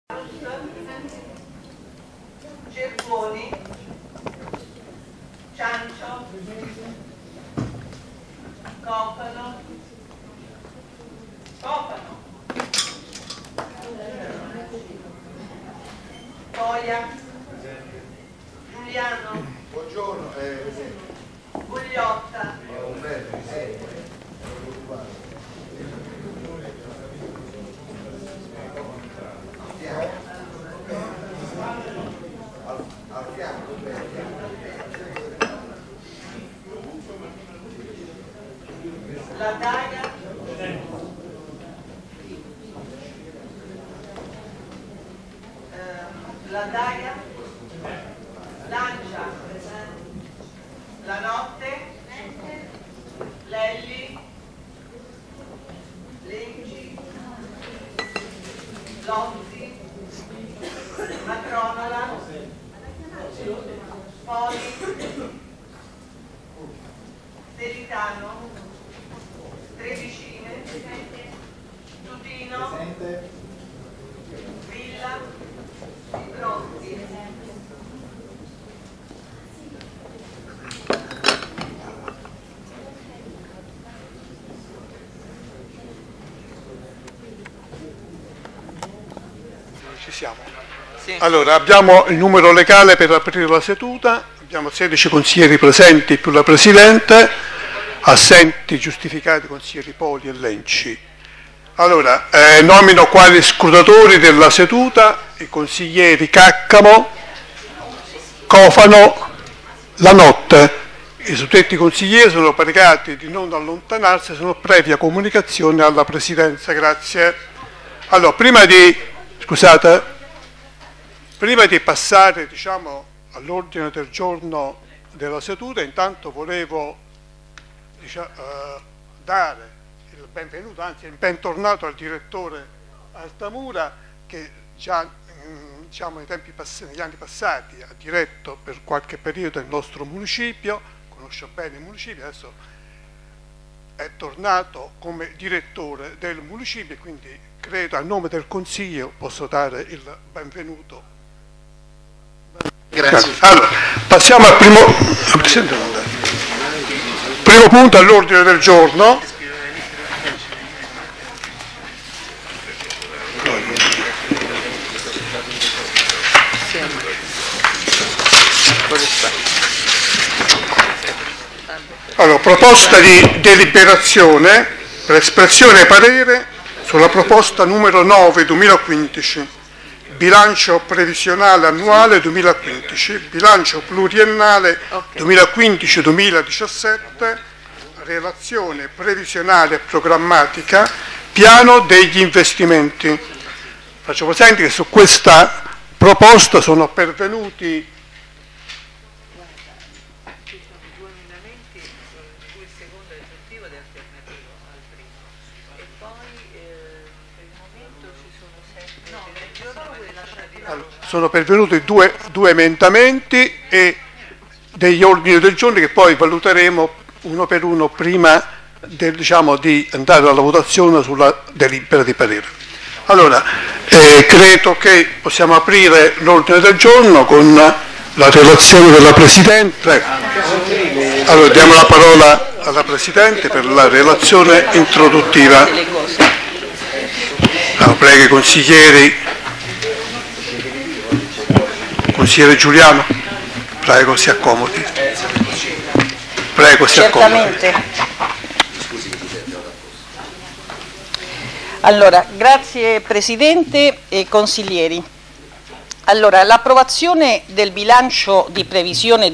Cerconi, Ciancio, Cofano, Toia, Giuliano, buongiorno, Gugliotta, Ladaia, Lancia, La Notte, Lelli, Lenci, Lozzi, Macronola, Poli, Delitano, Trebicine, Tutino, Villa, Pronti. Ci siamo. Sì. Allora, abbiamo il numero legale per aprire la seduta, abbiamo 16 consiglieri presenti più la Presidente, assenti giustificati consiglieri Poli e Lenci. Allora, nomino quali scrutatori della seduta i consiglieri Caccamo, Cofano, La Notte. I suddetti consiglieri sono pregati di non allontanarsi, sono previa comunicazione alla Presidenza. Grazie. Allora, prima di passare, diciamo, all'ordine del giorno della seduta, intanto volevo dare il benvenuto, anzi il bentornato al direttore Altamura, che già diciamo, negli anni passati ha diretto per qualche periodo il nostro municipio, conosce bene il municipio, adesso è tornato come direttore del municipio, quindi credo a nome del Consiglio posso dare il benvenuto. Grazie. Allora, passiamo al primo punto all'ordine del giorno. Allora, proposta di deliberazione per espressione parere sulla proposta numero 9 2015, bilancio previsionale annuale 2015, bilancio pluriennale 2015-2017, relazione previsionale e programmatica, piano degli investimenti. Faccio presente che su questa proposta sono pervenuti due emendamenti e degli ordini del giorno che poi valuteremo uno per uno prima di andare alla votazione sulla delibera di parere. Allora, credo che possiamo aprire l'ordine del giorno con la relazione della Presidente. Allora, diamo la parola alla Presidente per la relazione introduttiva. Allora, prego i consiglieri. Consigliere Giuliano, prego si accomodi. Prego si accomodi. Certamente. Allora, grazie Presidente e consiglieri. Allora, l'approvazione del bilancio di previsione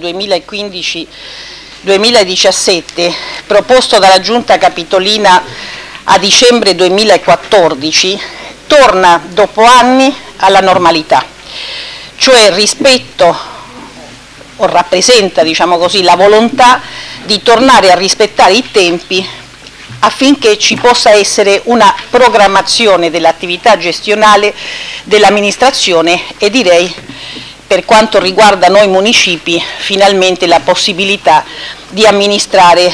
2015-2017 proposto dalla Giunta Capitolina a dicembre 2014 torna dopo anni alla normalità. Cioè rappresenta, diciamo così, la volontà di tornare a rispettare i tempi affinché ci possa essere una programmazione dell'attività gestionale dell'amministrazione e direi, per quanto riguarda noi municipi, finalmente la possibilità di amministrare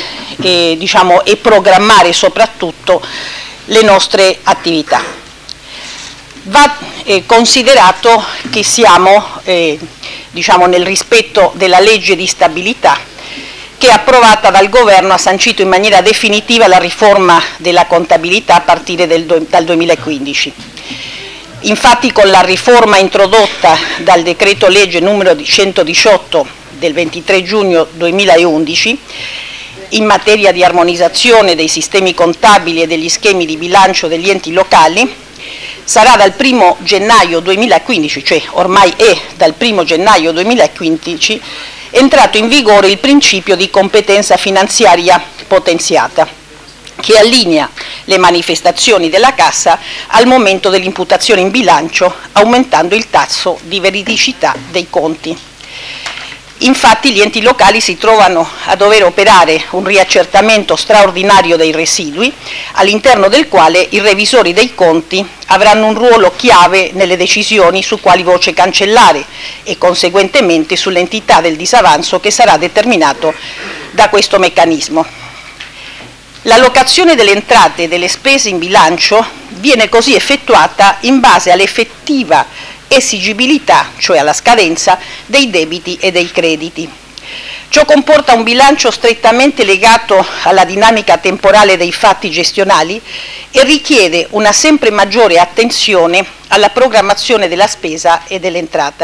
e programmare soprattutto le nostre attività. Va considerato che siamo diciamo, nel rispetto della legge di stabilità che approvata dal Governo ha sancito in maniera definitiva la riforma della contabilità a partire dal 2015. Infatti con la riforma introdotta dal decreto legge numero 118 del 23 giugno 2011 in materia di armonizzazione dei sistemi contabili e degli schemi di bilancio degli enti locali, sarà dal 1 gennaio 2015, cioè ormai è dal 1 gennaio 2015, entrato in vigore il principio di competenza finanziaria potenziata, che allinea le manifestazioni della Cassa al momento dell'imputazione in bilancio, aumentando il tasso di veridicità dei conti. Infatti gli enti locali si trovano a dover operare un riaccertamento straordinario dei residui, all'interno del quale i revisori dei conti avranno un ruolo chiave nelle decisioni su quali voce cancellare e conseguentemente sull'entità del disavanzo che sarà determinato da questo meccanismo. L'allocazione delle entrate e delle spese in bilancio viene così effettuata in base all'effettiva esigibilità, cioè alla scadenza, dei debiti e dei crediti. Ciò comporta un bilancio strettamente legato alla dinamica temporale dei fatti gestionali e richiede una sempre maggiore attenzione alla programmazione della spesa e dell'entrata.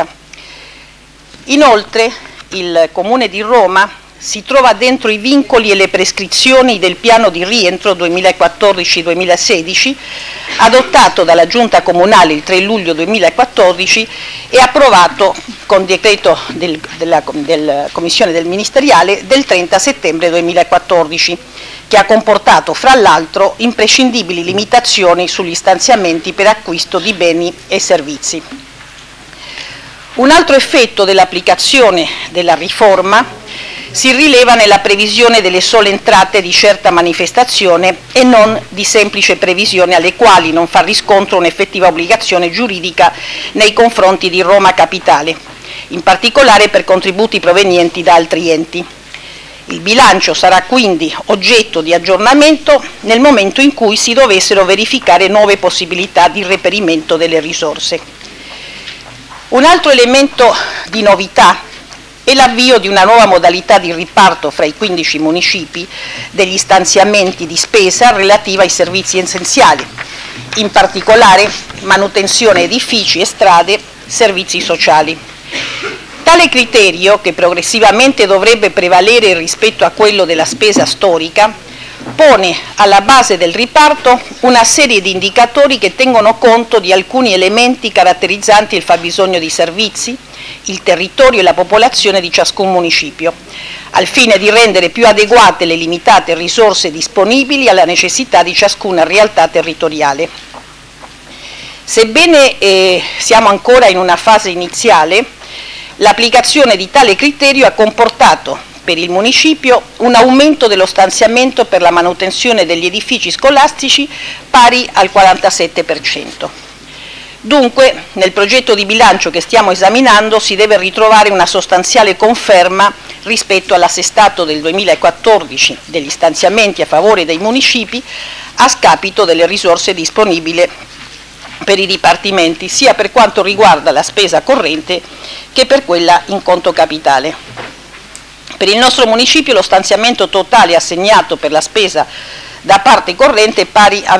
Inoltre, il Comune di Roma si trova dentro i vincoli e le prescrizioni del piano di rientro 2014-2016 adottato dalla Giunta Comunale il 3 luglio 2014 e approvato con decreto della Commissione del Ministeriale del 30 settembre 2014, che ha comportato fra l'altro imprescindibili limitazioni sugli stanziamenti per acquisto di beni e servizi. Un altro effetto dell'applicazione della riforma si rileva nella previsione delle sole entrate di certa manifestazione e non di semplice previsione alle quali non fa riscontro un'effettiva obbligazione giuridica nei confronti di Roma Capitale, in particolare per contributi provenienti da altri enti. Il bilancio sarà quindi oggetto di aggiornamento nel momento in cui si dovessero verificare nuove possibilità di reperimento delle risorse. Un altro elemento di novità è l'avvio di una nuova modalità di riparto fra i 15 municipi degli stanziamenti di spesa relativa ai servizi essenziali, in particolare manutenzione edifici e strade, servizi sociali. Tale criterio, che progressivamente dovrebbe prevalere rispetto a quello della spesa storica, pone alla base del riparto una serie di indicatori che tengono conto di alcuni elementi caratterizzanti il fabbisogno di servizi, il territorio e la popolazione di ciascun municipio, al fine di rendere più adeguate le limitate risorse disponibili alla necessità di ciascuna realtà territoriale. Sebbene siamo ancora in una fase iniziale, l'applicazione di tale criterio ha comportato per il municipio un aumento dello stanziamento per la manutenzione degli edifici scolastici pari al 47%. Dunque, nel progetto di bilancio che stiamo esaminando si deve ritrovare una sostanziale conferma rispetto all'assestato del 2014 degli stanziamenti a favore dei municipi a scapito delle risorse disponibili per i dipartimenti, sia per quanto riguarda la spesa corrente che per quella in conto capitale. Per il nostro municipio lo stanziamento totale assegnato per la spesa da parte corrente è pari a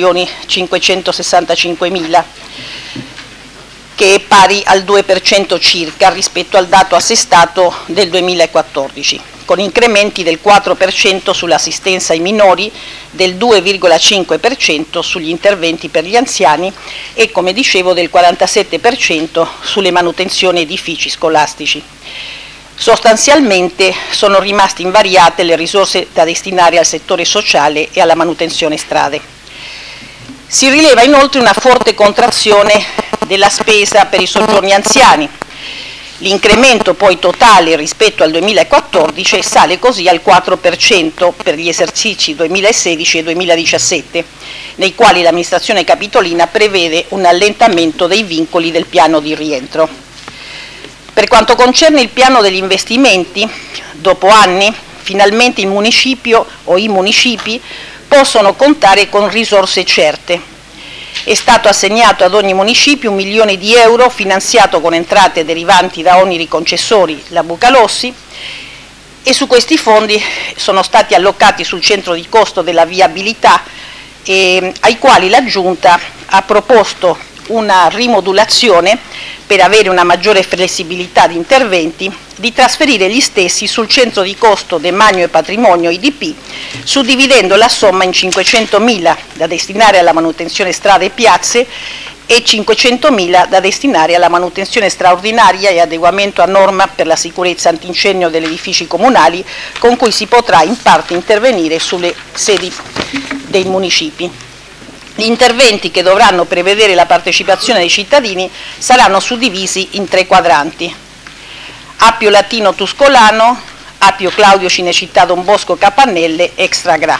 20.565.000, che è pari al 2% circa rispetto al dato assestato del 2014, con incrementi del 4% sull'assistenza ai minori, del 2,5% sugli interventi per gli anziani e, come dicevo, del 47% sulle manutenzioni edifici scolastici. Sostanzialmente sono rimaste invariate le risorse da destinare al settore sociale e alla manutenzione strade. Si rileva inoltre una forte contrazione della spesa per i soggiorni anziani. L'incremento poi totale rispetto al 2014 sale così al 4% per gli esercizi 2016 e 2017, nei quali l'amministrazione capitolina prevede un allentamento dei vincoli del piano di rientro. Per quanto concerne il piano degli investimenti, dopo anni, finalmente il municipio o i municipi possono contare con risorse certe. È stato assegnato ad ogni municipio 1 milione di euro finanziato con entrate derivanti da oneri concessori, la Bucalossi, e su questi fondi sono stati allocati sul centro di costo della viabilità, ai quali la Giunta ha proposto una rimodulazione per avere una maggiore flessibilità di interventi, di trasferire gli stessi sul centro di costo Demanio e Patrimonio IDP, suddividendo la somma in 500.000 da destinare alla manutenzione strade e piazze e 500.000 da destinare alla manutenzione straordinaria e adeguamento a norma per la sicurezza antincendio degli edifici comunali, con cui si potrà in parte intervenire sulle sedi dei municipi. Gli interventi, che dovranno prevedere la partecipazione dei cittadini, saranno suddivisi in 3 quadranti: Appio Latino Tuscolano, Appio Claudio Cinecittà Don Bosco Capannelle, Extra Gra.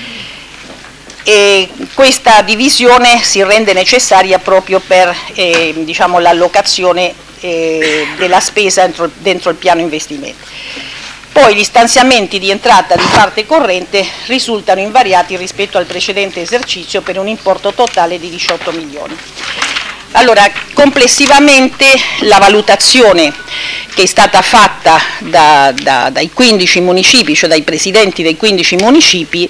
E questa divisione si rende necessaria proprio per diciamo, l'allocazione della spesa dentro il piano investimenti. Poi gli stanziamenti di entrata di parte corrente risultano invariati rispetto al precedente esercizio per un importo totale di 18 milioni. Allora, complessivamente la valutazione che è stata fatta dai 15 municipi, cioè dai presidenti dei 15 municipi,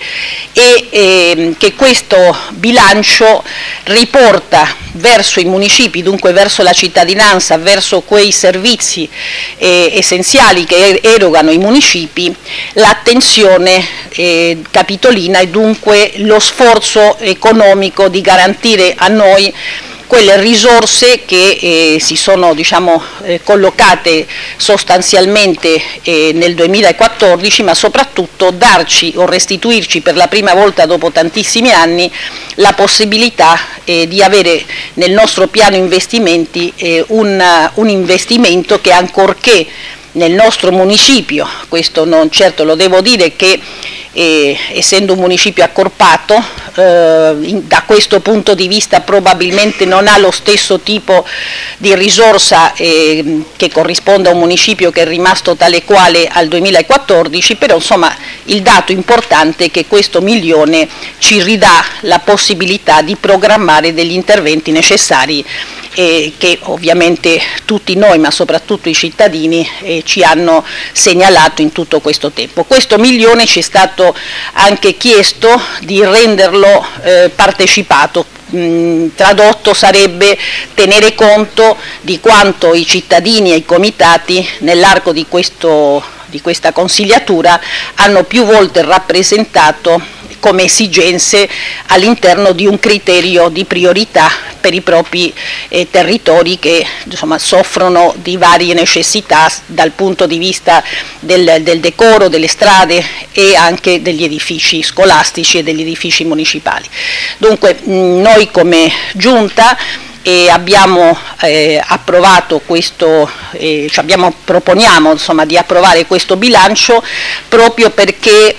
è che questo bilancio riporta verso i municipi, dunque verso la cittadinanza, verso quei servizi essenziali che erogano i municipi, l'attenzione capitolina e dunque lo sforzo economico di garantire a noi quelle risorse che si sono diciamo, collocate sostanzialmente nel 2014, ma soprattutto darci o restituirci per la prima volta dopo tantissimi anni la possibilità di avere nel nostro piano investimenti un investimento che, ancorché nel nostro municipio, questo non certo lo devo dire, che essendo un municipio accorpato, da questo punto di vista probabilmente non ha lo stesso tipo di risorsa che corrisponde a un municipio che è rimasto tale quale al 2014, però insomma il dato importante è che questo milione ci ridà la possibilità di programmare degli interventi necessari che ovviamente tutti noi, ma soprattutto i cittadini, ci hanno segnalato in tutto questo tempo. Questo milione ci è stato anche chiesto di renderlo partecipato. Tradotto sarebbe tenere conto di quanto i cittadini e i comitati nell'arco di questa consigliatura hanno più volte rappresentato come esigenze all'interno di un criterio di priorità per i propri territori che insomma, soffrono di varie necessità dal punto di vista del decoro, delle strade e anche degli edifici scolastici e degli edifici municipali. Dunque noi come Giunta abbiamo approvato questo, proponiamo insomma, di approvare questo bilancio proprio perché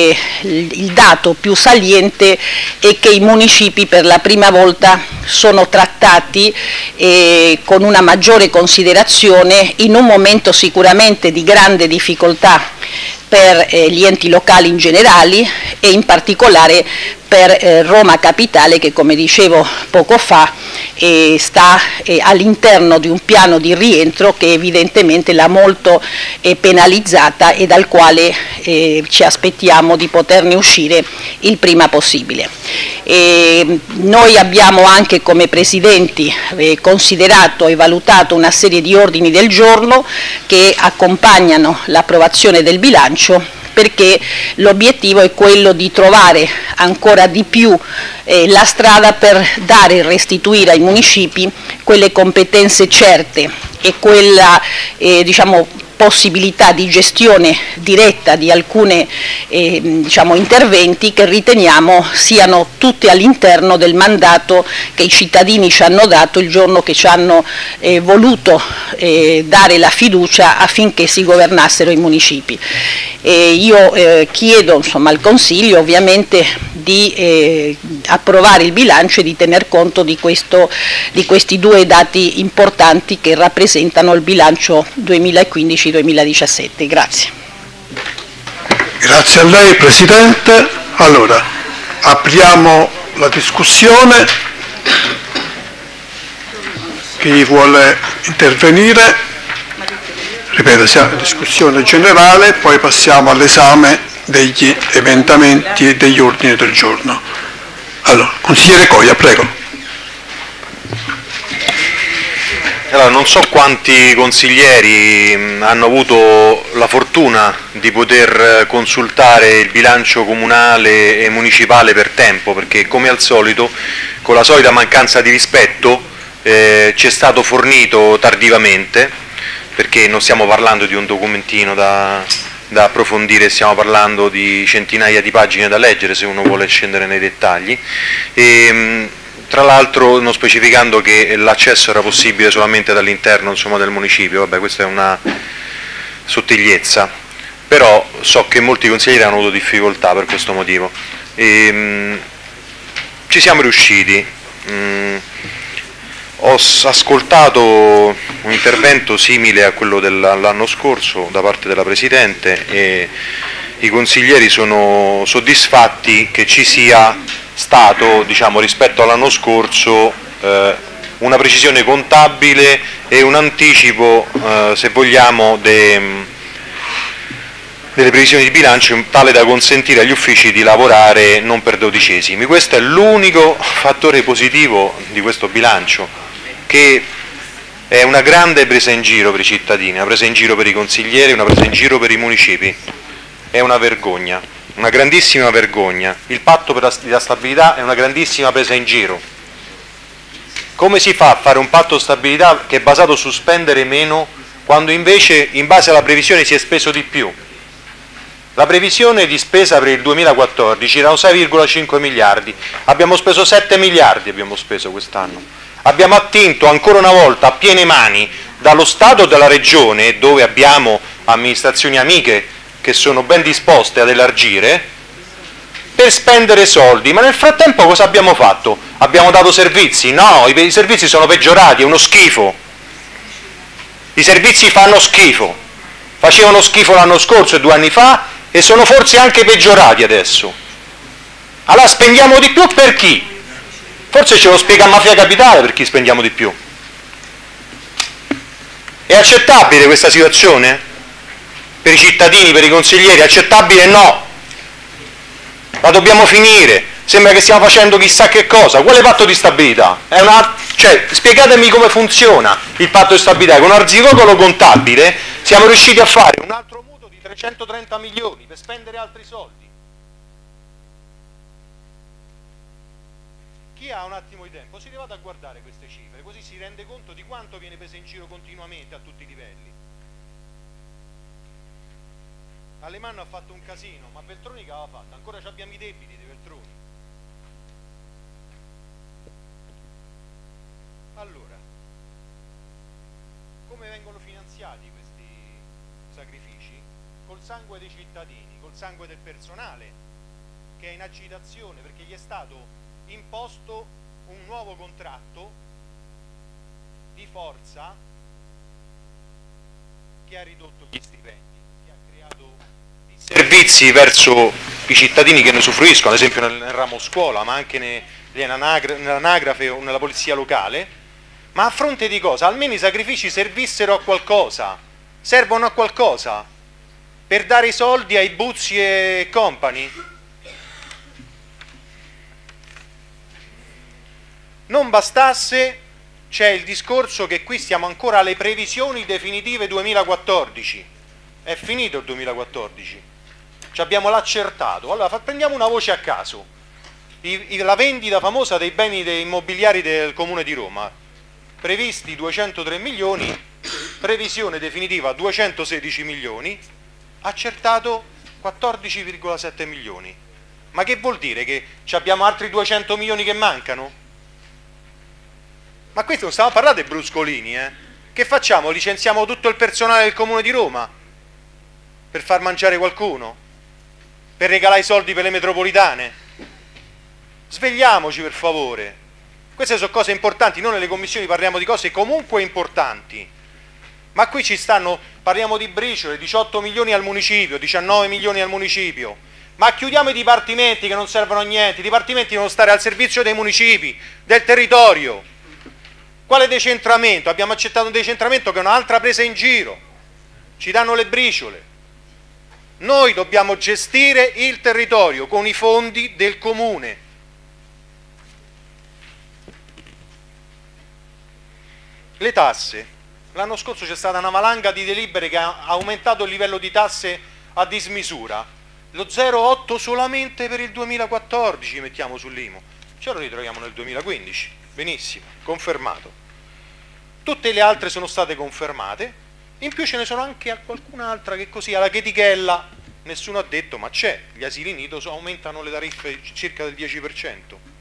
il dato più saliente è che i municipi per la prima volta sono trattati con una maggiore considerazione in un momento sicuramente di grande difficoltà per gli enti locali in generale e in particolare per Roma Capitale che, come dicevo poco fa, sta all'interno di un piano di rientro che evidentemente l'ha molto penalizzata e dal quale ci aspettiamo di poterne uscire il prima possibile. Noi abbiamo anche come presidenti considerato e valutato una serie di ordini del giorno che accompagnano l'approvazione del bilancio, perché l'obiettivo è quello di trovare ancora di più la strada per dare e restituire ai municipi quelle competenze certe e quella possibilità di gestione diretta di alcune interventi che riteniamo siano tutti all'interno del mandato che i cittadini ci hanno dato il giorno che ci hanno voluto dare la fiducia affinché si governassero i municipi. Io chiedo al Consiglio ovviamente di approvare il bilancio e di tener conto di questi due dati importanti che rappresentano il bilancio 2015-2017. Grazie. Grazie a lei Presidente. Allora, apriamo la discussione. Chi vuole intervenire? Ripeto, siamo in discussione generale, poi passiamo all'esame degli emendamenti e degli ordini del giorno. Allora, consigliere Coia, prego. Allora, non so quanti consiglieri hanno avuto la fortuna di poter consultare il bilancio comunale e municipale per tempo, perché come al solito, con la solita mancanza di rispetto, ci è stato fornito tardivamente, perché non stiamo parlando di un documentino da approfondire, stiamo parlando di centinaia di pagine da leggere se uno vuole scendere nei dettagli. Tra l'altro non specificando che l'accesso era possibile solamente dall'interno del municipio, vabbè, questa è una sottigliezza, però so che molti consiglieri hanno avuto difficoltà per questo motivo. Ci siamo riusciti. Ho ascoltato un intervento simile a quello dell'anno scorso da parte della Presidente e i consiglieri sono soddisfatti che ci sia stato, rispetto all'anno scorso, una precisione contabile e un anticipo, se vogliamo, delle previsioni di bilancio tale da consentire agli uffici di lavorare non per dodicesimi. Questo è l'unico fattore positivo di questo bilancio, che è una grande presa in giro per i cittadini, una presa in giro per i consiglieri, una presa in giro per i municipi. È una vergogna, una grandissima vergogna. Il patto per la stabilità è una grandissima presa in giro. Come si fa a fare un patto di stabilità che è basato su spendere meno quando invece in base alla previsione si è speso di più? La previsione di spesa per il 2014 erano 6,5 miliardi, abbiamo speso 7 miliardi quest'anno. Abbiamo attinto ancora una volta a piene mani dallo Stato e dalla Regione, dove abbiamo amministrazioni amiche che sono ben disposte ad elargire, per spendere soldi. Ma nel frattempo cosa abbiamo fatto? Abbiamo dato servizi? No, i servizi sono peggiorati, è uno schifo. I servizi fanno schifo, facevano schifo l'anno scorso e 2 anni fa e sono forse anche peggiorati adesso. Allora spendiamo di più per chi? Forse ce lo spiega Mafia Capitale per chi spendiamo di più. È accettabile questa situazione? Per i cittadini, per i consiglieri, accettabile? No. La dobbiamo finire. Sembra che stiamo facendo chissà che cosa. Quale patto di stabilità? Spiegatemi come funziona il patto di stabilità. Con un arzigogolo contabile siamo riusciti a fare un altro mutuo di 330 milioni per spendere altri soldi. Chi ha un attimo di tempo si vada a guardare queste cifre, così si rende conto di quanto viene preso in giro continuamente a tutti i livelli. Alemanno ha fatto un casino, ma Veltroni che aveva fatto? Ancora abbiamo i debiti di Veltroni. Allora, come vengono finanziati questi sacrifici? Col sangue dei cittadini, col sangue del personale che è in agitazione perché gli è stato imposto un nuovo contratto di forza che ha ridotto gli stipendi, che ha creato servizi verso i cittadini che ne usufruiscono, ad esempio nel ramo scuola, ma anche nell'anagrafe o nella polizia locale. Ma a fronte di cosa? Almeno i sacrifici servissero a qualcosa, servono a qualcosa, per dare i soldi ai Buzzi e compagni. Non bastasse, c'è il discorso che qui stiamo ancora alle previsioni definitive 2014. È finito il 2014. Ci abbiamo l'accertato. Allora prendiamo una voce a caso. La vendita famosa dei beni immobiliari del Comune di Roma. Previsti 203 milioni, previsione definitiva 216 milioni, accertato 14,7 milioni. Ma che vuol dire? Che abbiamo altri 200 milioni che mancano? Ma questo non stiamo a parlare dei bruscolini, Che facciamo? Licenziamo tutto il personale del Comune di Roma? Per far mangiare qualcuno? Per regalare i soldi per le metropolitane? Svegliamoci per favore. Queste sono cose importanti, noi nelle commissioni parliamo di cose comunque importanti. Ma qui parliamo di briciole, 18 milioni al municipio, 19 milioni al municipio. Ma chiudiamo i dipartimenti che non servono a niente, i dipartimenti devono stare al servizio dei municipi, del territorio. Quale decentramento? Abbiamo accettato un decentramento che è un'altra presa in giro, ci danno le briciole. Noi dobbiamo gestire il territorio con i fondi del comune. Le tasse. L'anno scorso c'è stata una valanga di delibere che ha aumentato il livello di tasse a dismisura. Lo 0,8 solamente per il 2014 mettiamo sull'IMU. Ce lo ritroviamo nel 2015. Benissimo, confermato. Tutte le altre sono state confermate. In più ce ne sono anche qualcun'altra che così alla chetichella, nessuno ha detto, ma c'è, gli asili nido aumentano le tariffe circa del 10%.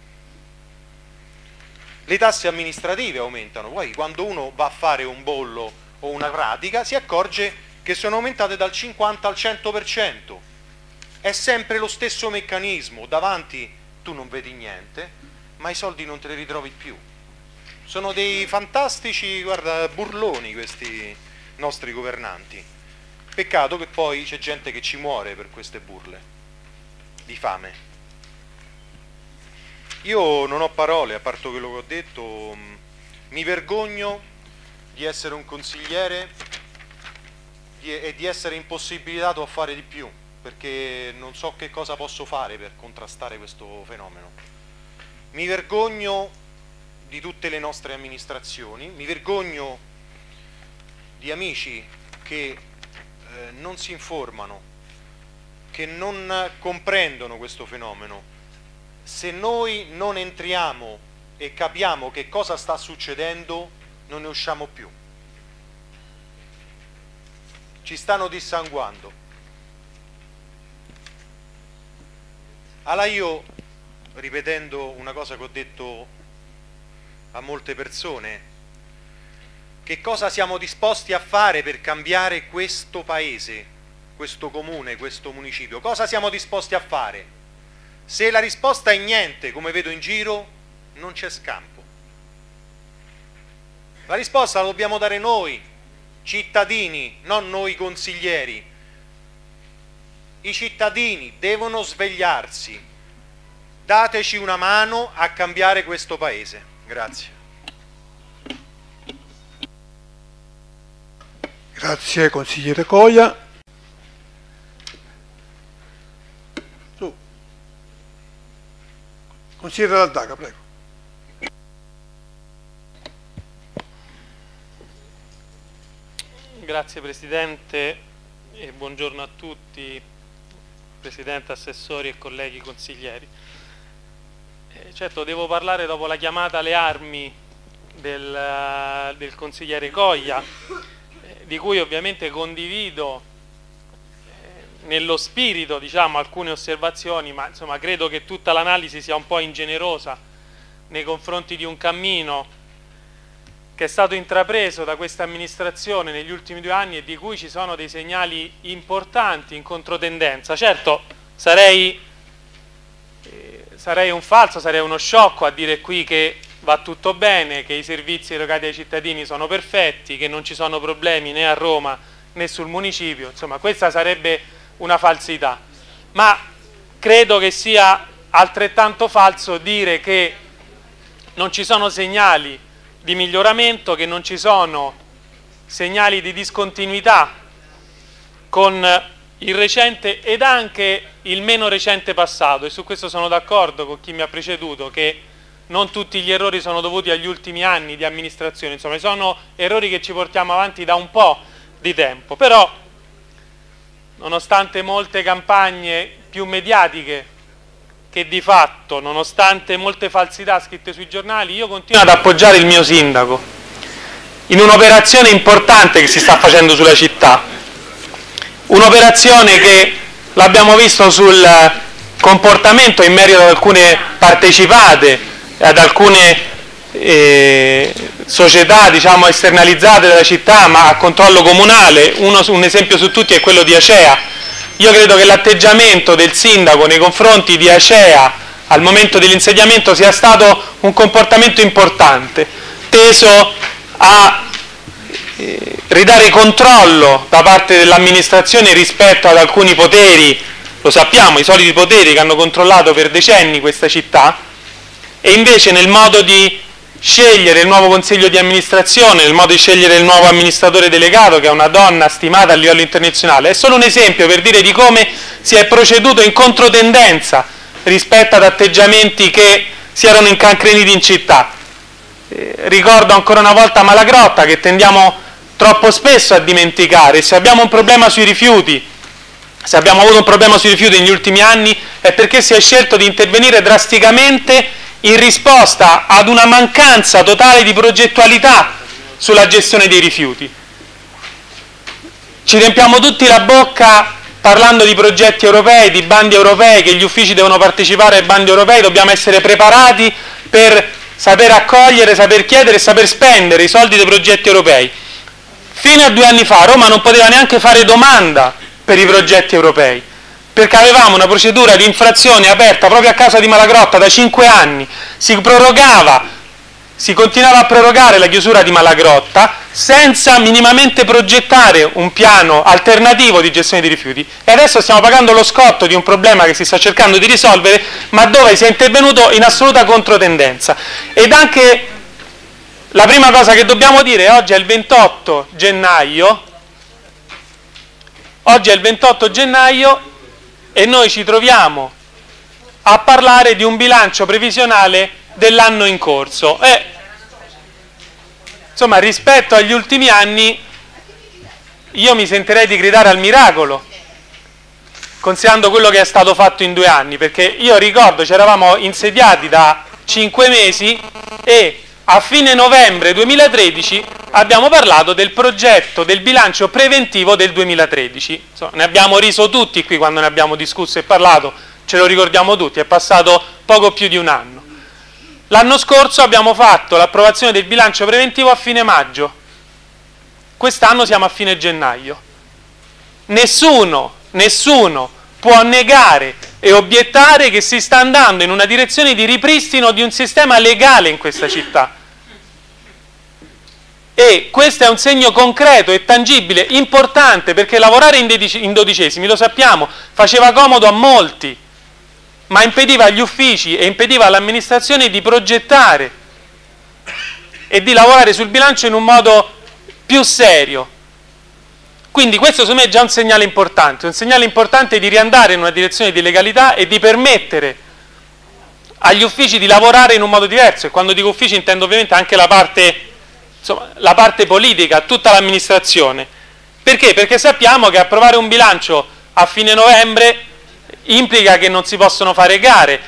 Le tasse amministrative aumentano, poi quando uno va a fare un bollo o una pratica si accorge che sono aumentate dal 50 al 100%. È sempre lo stesso meccanismo, davanti tu non vedi niente, ma i soldi non te li ritrovi più. Sono dei fantastici, guarda, burloni questi nostri governanti. Peccato che poi c'è gente che ci muore per queste burle di fame. Io non ho parole, a parte quello che ho detto. Mi vergogno di essere un consigliere e di essere impossibilitato a fare di più, perché non so che cosa posso fare per contrastare questo fenomeno. Mi vergogno di tutte le nostre amministrazioni, mi vergogno di amici che non si informano, che non comprendono questo fenomeno. Se noi non entriamo e capiamo che cosa sta succedendo, non ne usciamo più. Ci stanno dissanguando. Allora io, ripetendo una cosa che ho detto a molte persone, che cosa siamo disposti a fare per cambiare questo paese, questo comune, questo municipio? Cosa siamo disposti a fare? Se la risposta è niente, come vedo in giro, non c'è scampo. La risposta la dobbiamo dare noi, cittadini, non noi consiglieri. I cittadini devono svegliarsi. Dateci una mano a cambiare questo paese. Grazie. Grazie consigliere Coia. Consigliere D'Aldaga, prego. Grazie Presidente e buongiorno a tutti, Presidente, assessori e colleghi consiglieri. Certo, devo parlare dopo la chiamata alle armi del consigliere Coia, di cui ovviamente condivido nello spirito, diciamo, alcune osservazioni, ma insomma credo che tutta l'analisi sia un po' ingenerosa nei confronti di un cammino che è stato intrapreso da questa amministrazione negli ultimi 2 anni e di cui ci sono dei segnali importanti in controtendenza. Certo, sarei un falso, sarei uno sciocco a dire qui che va tutto bene, che i servizi erogati ai cittadini sono perfetti, che non ci sono problemi né a Roma né sul municipio. Insomma, questa sarebbe una falsità, ma credo che sia altrettanto falso dire che non ci sono segnali di miglioramento, che non ci sono segnali di discontinuità con il recente ed anche il meno recente passato, e su questo sono d'accordo con chi mi ha preceduto, che non tutti gli errori sono dovuti agli ultimi anni di amministrazione, insomma sono errori che ci portiamo avanti da un po' di tempo. Però nonostante molte campagne più mediatiche che di fatto, nonostante molte falsità scritte sui giornali, io continuo ad appoggiare il mio sindaco in un'operazione importante che si sta facendo sulla città, un'operazione che l'abbiamo visto sul comportamento in merito ad alcune partecipate, ad alcune società, diciamo, esternalizzate dalla città ma a controllo comunale. Un esempio su tutti è quello di Acea. Io credo che l'atteggiamento del sindaco nei confronti di Acea al momento dell'insediamento sia stato un comportamento importante, teso a ridare controllo da parte dell'amministrazione rispetto ad alcuni poteri, lo sappiamo, i soliti poteri che hanno controllato per decenni questa città, e invece nel modo di scegliere il nuovo consiglio di amministrazione, nel modo di scegliere il nuovo amministratore delegato, che è una donna stimata a livello internazionale. È solo un esempio per dire di come si è proceduto in controtendenza rispetto ad atteggiamenti che si erano incancreniti in città. Ricordo ancora una volta Malagrotta, che tendiamo troppo spesso a dimenticare. Se abbiamo un problema sui rifiuti, se abbiamo avuto un problema sui rifiuti negli ultimi anni, è perché si è scelto di intervenire drasticamente in risposta ad una mancanza totale di progettualità sulla gestione dei rifiuti. Ci riempiamo tutti la bocca parlando di progetti europei, di bandi europei, che gli uffici devono partecipare ai bandi europei, dobbiamo essere preparati per saper accogliere, saper chiedere e saper spendere i soldi dei progetti europei. Fino a 2 anni fa Roma non poteva neanche fare domanda per i progetti europei, perché avevamo una procedura di infrazione aperta proprio a causa di Malagrotta da 5 anni, si continuava a prorogare la chiusura di Malagrotta senza minimamente progettare un piano alternativo di gestione dei rifiuti, e adesso stiamo pagando lo scotto di un problema che si sta cercando di risolvere, ma dove si è intervenuto in assoluta controtendenza. Ed anche la prima cosa che dobbiamo dire, oggi è il 28 gennaio, e noi ci troviamo a parlare di un bilancio previsionale dell'anno in corso. Insomma, rispetto agli ultimi anni, io mi sentirei di gridare al miracolo, considerando quello che è stato fatto in 2 anni, perché io ricordo ci eravamo insediati da 5 mesi e a fine novembre 2013 abbiamo parlato del progetto del bilancio preventivo del 2013. Insomma, ne abbiamo riso tutti qui quando ne abbiamo discusso e parlato, ce lo ricordiamo tutti, è passato poco più di 1 anno. L'anno scorso abbiamo fatto l'approvazione del bilancio preventivo a fine maggio, quest'anno siamo a fine gennaio. Nessuno può negare e obiettare che si sta andando in una direzione di ripristino di un sistema legale in questa città. E questo è un segno concreto e tangibile, importante, perché lavorare in 12esimi, lo sappiamo, faceva comodo a molti, ma impediva agli uffici e impediva all'amministrazione di progettare e di lavorare sul bilancio in un modo più serio. Quindi questo secondo me è già un segnale importante di riandare in una direzione di legalità e di permettere agli uffici di lavorare in un modo diverso. E quando dico uffici intendo ovviamente anche la parte politica, tutta l'amministrazione. Perché? Perché sappiamo che approvare un bilancio a fine novembre implica che non si possono fare gare.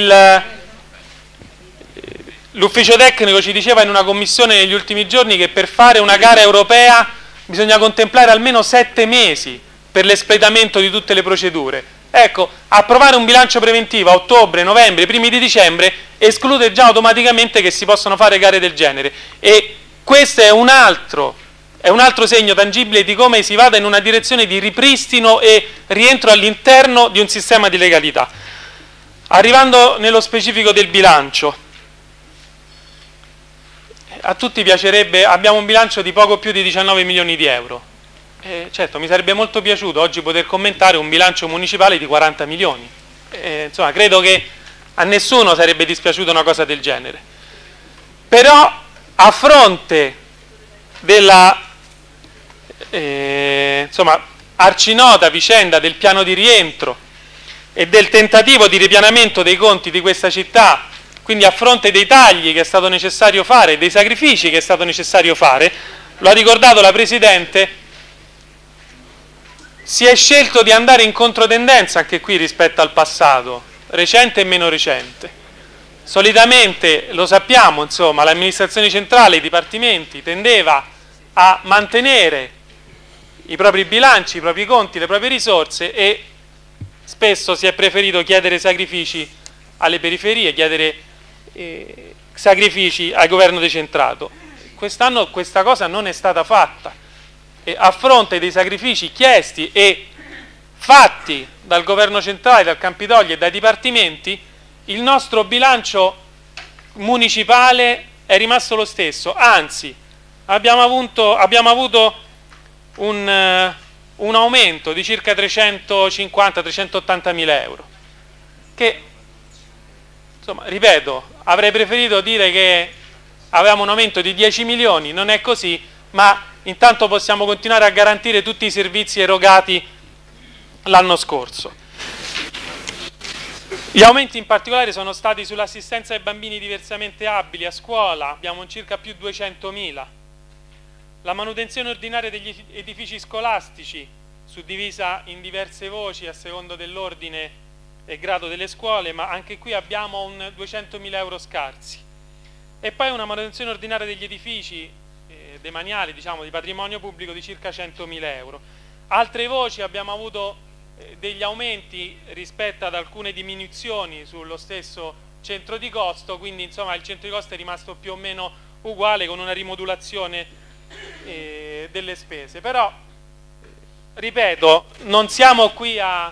L'ufficio tecnico ci diceva in una commissione negli ultimi giorni che per fare una gara europea bisogna contemplare almeno 7 mesi per l'espletamento di tutte le procedure. Ecco, approvare un bilancio preventivo a ottobre, novembre, primi di dicembre esclude già automaticamente che si possano fare gare del genere, e questo è un altro segno tangibile di come si vada in una direzione di ripristino e rientro all'interno di un sistema di legalità. Arrivando nello specifico del bilancio, a tutti piacerebbe, abbiamo un bilancio di poco più di 19 milioni di euro. Certo, mi sarebbe molto piaciuto oggi poter commentare un bilancio municipale di 40 milioni. Insomma, credo che a nessuno sarebbe dispiaciuta una cosa del genere. Però, a fronte della arcinota vicenda del piano di rientro e del tentativo di ripianamento dei conti di questa città, quindi a fronte dei tagli che è stato necessario fare, dei sacrifici che è stato necessario fare, lo ha ricordato la Presidente, si è scelto di andare in controtendenza anche qui rispetto al passato, recente e meno recente. Solitamente, lo sappiamo, insomma, l'amministrazione centrale, i dipartimenti, tendeva a mantenere i propri bilanci, i propri conti, le proprie risorse, e spesso si è preferito chiedere sacrifici alle periferie, chiedere sacrifici al governo decentrato. Quest'anno questa cosa non è stata fatta, e a fronte dei sacrifici chiesti e fatti dal governo centrale, dal Campidoglio e dai dipartimenti, il nostro bilancio municipale è rimasto lo stesso, anzi abbiamo avuto un aumento di circa 350-380 mila euro, che, insomma, ripeto, avrei preferito dire che avevamo un aumento di 10 milioni, non è così, ma intanto possiamo continuare a garantire tutti i servizi erogati l'anno scorso. Gli aumenti in particolare sono stati sull'assistenza ai bambini diversamente abili a scuola, abbiamo circa più 200.000. La manutenzione ordinaria degli edifici scolastici, suddivisa in diverse voci a secondo dell'ordine e grado delle scuole, ma anche qui abbiamo un 200.000 euro scarsi. E poi una manutenzione ordinaria degli edifici demaniali, diciamo, di patrimonio pubblico di circa 100.000 euro. Altre voci abbiamo avuto degli aumenti rispetto ad alcune diminuzioni sullo stesso centro di costo, quindi insomma il centro di costo è rimasto più o meno uguale con una rimodulazione delle spese. Però, ripeto, non siamo qui a,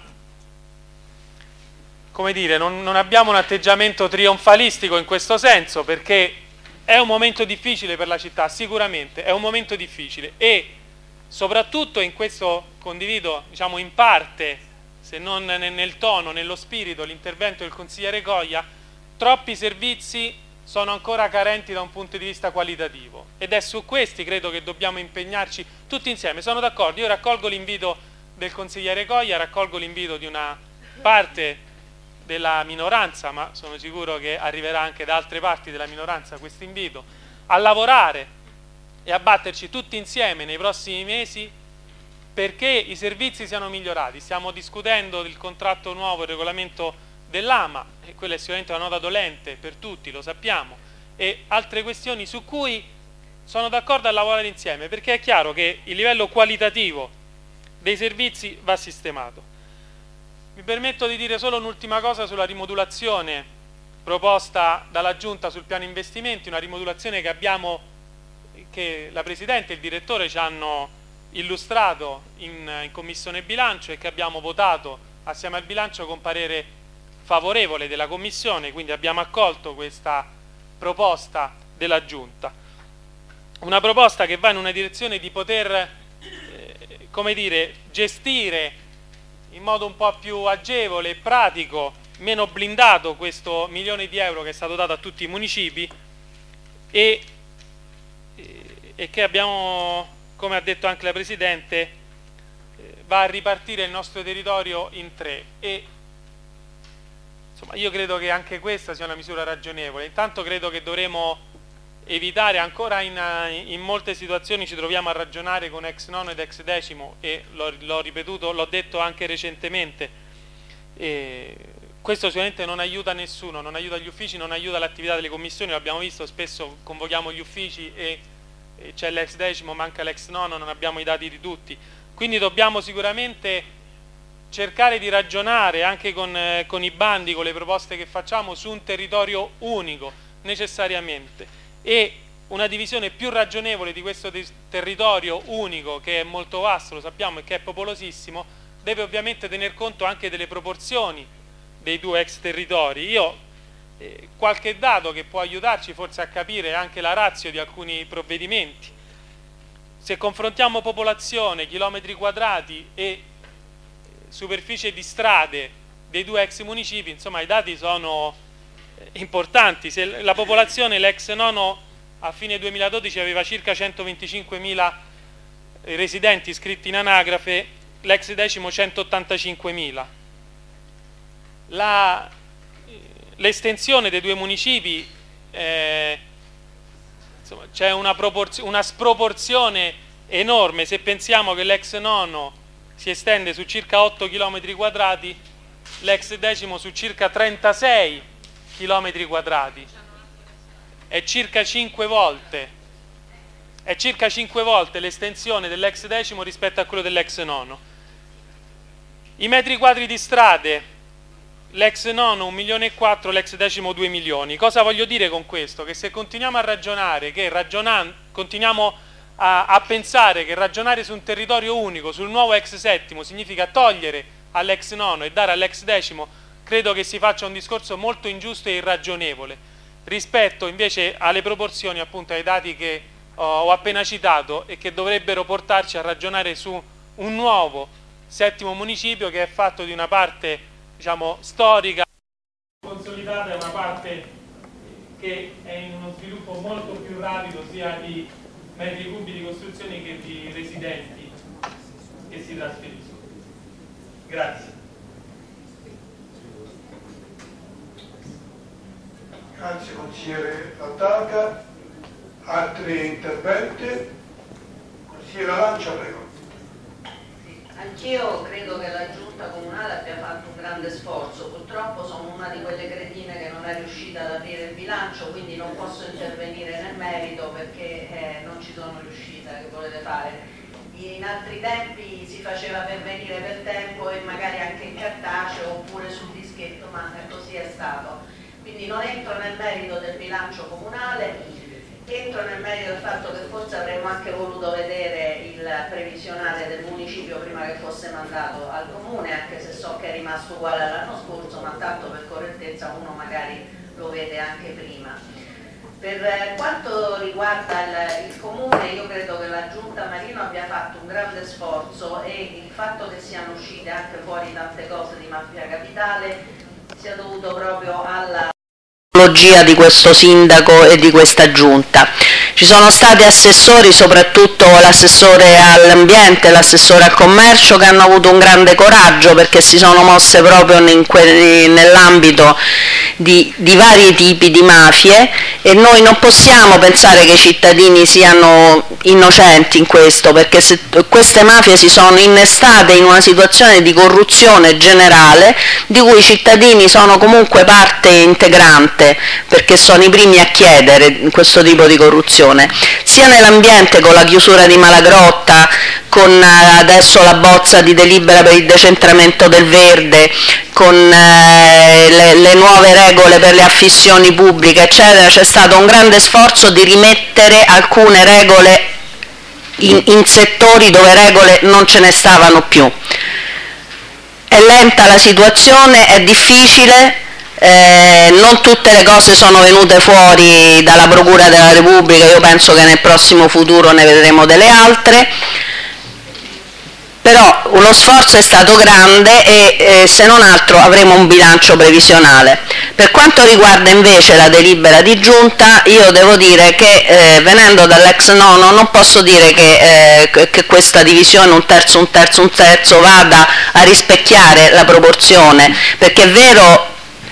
come dire, non abbiamo un atteggiamento trionfalistico in questo senso, perché è un momento difficile per la città, sicuramente è un momento difficile, e soprattutto in questo condivido, diciamo, in parte, se non nel tono, nello spirito, l'intervento del consigliere Coia. Troppi servizi sono ancora carenti da un punto di vista qualitativo, ed è su questi credo che dobbiamo impegnarci tutti insieme. Sono d'accordo, io raccolgo l'invito del consigliere Coia, raccolgo l'invito di una parte della minoranza, ma sono sicuro che arriverà anche da altre parti della minoranza questo invito, a lavorare e a batterci tutti insieme nei prossimi mesi perché i servizi siano migliorati. Stiamo discutendo del contratto nuovo, il regolamento dell'AMA, e quella è sicuramente una nota dolente per tutti, lo sappiamo, e altre questioni su cui sono d'accordo a lavorare insieme, perché è chiaro che il livello qualitativo dei servizi va sistemato. Mi permetto di dire solo un'ultima cosa sulla rimodulazione proposta dalla Giunta sul piano investimenti, una rimodulazione che la Presidente e il Direttore ci hanno illustrato in Commissione Bilancio e che abbiamo votato assieme al bilancio con parere favorevole della Commissione, quindi abbiamo accolto questa proposta della Giunta. Una proposta che va in una direzione di poter, come dire, gestire in modo un po' più agevole e pratico, meno blindato, questo milione di euro che è stato dato a tutti i municipi e che abbiamo, come ha detto anche la Presidente, va a ripartire il nostro territorio in 3. E insomma, io credo che anche questa sia una misura ragionevole. Intanto credo che dovremo evitare, ancora in molte situazioni ci troviamo a ragionare con ex nono ed ex decimo, e l'ho ripetuto, l'ho detto anche recentemente, questo sicuramente non aiuta nessuno, non aiuta gli uffici, non aiuta l'attività delle commissioni. L'abbiamo visto, spesso convochiamo gli uffici e c'è l'ex decimo, manca l'ex nono, non abbiamo i dati di tutti. Quindi dobbiamo sicuramente cercare di ragionare anche con i bandi, con le proposte che facciamo, su un territorio unico necessariamente, e una divisione più ragionevole di questo territorio unico, che è molto vasto, lo sappiamo, e che è popolosissimo, deve ovviamente tener conto anche delle proporzioni dei due ex territori. Qualche dato che può aiutarci forse a capire anche la ratio di alcuni provvedimenti: se confrontiamo popolazione, chilometri quadrati e superficie di strade dei due ex municipi, insomma i dati sono importanti. Se la popolazione, l'ex nono a fine 2012 aveva circa 125.000 residenti iscritti in anagrafe, l'ex decimo 185.000. L'estensione dei due municipi, c'è una sproporzione enorme. Se pensiamo che l'ex nono si estende su circa 8 km quadrati, l'ex decimo su circa 36 km quadrati, è circa 5 volte l'estensione dell'ex decimo rispetto a quello dell'ex nono. I metri quadri di strade, l'ex nono 1,4 milioni, l'ex decimo 2 milioni. Cosa voglio dire con questo? Che se continuiamo a ragionare, continuiamo a pensare che ragionare su un territorio unico, sul nuovo ex settimo, significa togliere all'ex nono e dare all'ex decimo, credo che si faccia un discorso molto ingiusto e irragionevole rispetto invece alle proporzioni, appunto ai dati che ho appena citato, e che dovrebbero portarci a ragionare su un nuovo settimo municipio che è fatto di una parte, diciamo, storica consolidata e una parte che è in uno sviluppo molto più rapido sia di metri cubi di costruzioni che di residenti che si trasferiscono. Grazie. Grazie consigliere Lattaca. Altri interventi? Consigliere Lancia, prego. Anch'io credo che la giunta comunale abbia fatto un grande sforzo, purtroppo sono una di quelle cretine che non è riuscita ad aprire il bilancio, quindi non posso intervenire nel merito perché non ci sono riuscita. Che volete fare? In altri tempi si faceva pervenire per tempo e magari anche in cartaceo oppure sul dischetto, ma così è stato. Quindi non entro nel merito del bilancio comunale, entro nel merito del fatto che forse avremmo anche voluto vedere il previsionale del municipio prima che fosse mandato al comune, anche se so che è rimasto uguale all'anno scorso, ma tanto per correttezza uno magari lo vede anche prima. Per quanto riguarda il comune, io credo che la Giunta Marino abbia fatto un grande sforzo e il fatto che siano uscite anche fuori tante cose di Mafia Capitale sia dovuto proprio alla di questo sindaco e di questa giunta. Ci sono stati assessori, soprattutto l'assessore all'ambiente e l'assessore al commercio, che hanno avuto un grande coraggio perché si sono mosse proprio nell'ambito di vari tipi di mafie, e noi non possiamo pensare che i cittadini siano innocenti in questo, perché se queste mafie si sono innestate in una situazione di corruzione generale di cui i cittadini sono comunque parte integrante, perché sono i primi a chiedere questo tipo di corruzione, sia nell'ambiente con la chiusura di Malagrotta, con adesso la bozza di delibera per il decentramento del verde, con le nuove regole per le affissioni pubbliche, eccetera. C'è stato un grande sforzo di rimettere alcune regole in settori dove regole non ce ne stavano più. È lenta la situazione, è difficile. Non tutte le cose sono venute fuori dalla Procura della Repubblica, io penso che nel prossimo futuro ne vedremo delle altre, però lo sforzo è stato grande e se non altro avremo un bilancio previsionale. Per quanto riguarda invece la delibera di giunta, io devo dire che venendo dall'ex nono non posso dire che questa divisione un terzo vada a rispecchiare la proporzione, perché è vero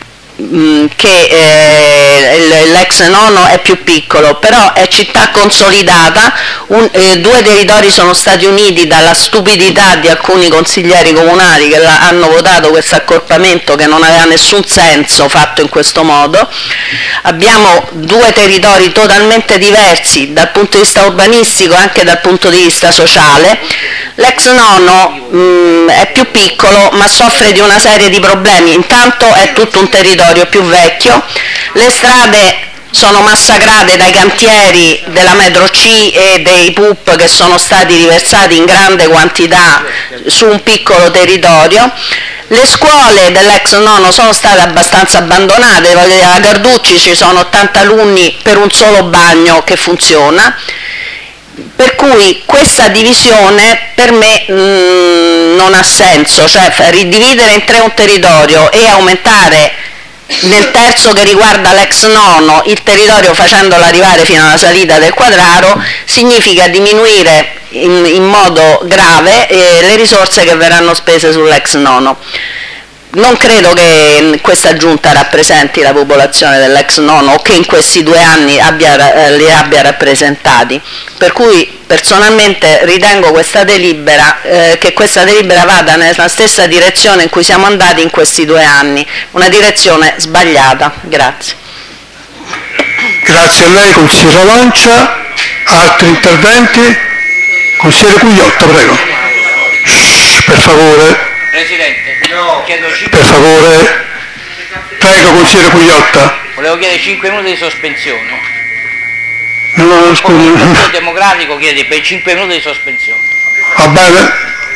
che l'ex nono è più piccolo, però è città consolidata, due territori sono stati uniti dalla stupidità di alcuni consiglieri comunali che hanno votato questo accorpamento che non aveva nessun senso fatto in questo modo. Abbiamo due territori totalmente diversi dal punto di vista urbanistico e anche dal punto di vista sociale. L'ex nono è più piccolo ma soffre di una serie di problemi. Intanto è tutto un territorio più vecchio, le strade sono massacrate dai cantieri della metro C e dei PUP che sono stati riversati in grande quantità su un piccolo territorio. Le scuole dell'ex nono sono state abbastanza abbandonate, a Carducci ci sono 80 alunni per un solo bagno che funziona, per cui questa divisione per me non ha senso, cioè ridividere in tre un territorio e aumentare nel terzo che riguarda l'ex nono il territorio facendolo arrivare fino alla salita del Quadraro significa diminuire in modo grave le risorse che verranno spese sull'ex nono. Non credo che questa giunta rappresenti la popolazione dell'ex nono o che in questi 2 anni li abbia rappresentati, per cui personalmente ritengo che questa delibera vada nella stessa direzione in cui siamo andati in questi 2 anni, una direzione sbagliata. Grazie. Grazie a lei, consigliere Lancia. Altri interventi? Consigliere Cugliotta, prego. Per favore. Presidente, chiedo 5 Per favore. Prego, consigliere Cugliotta. Volevo chiedere 5 minuti di sospensione. No, Il scusi. Partito Democratico chiede per 5 minuti di sospensione. Va bene?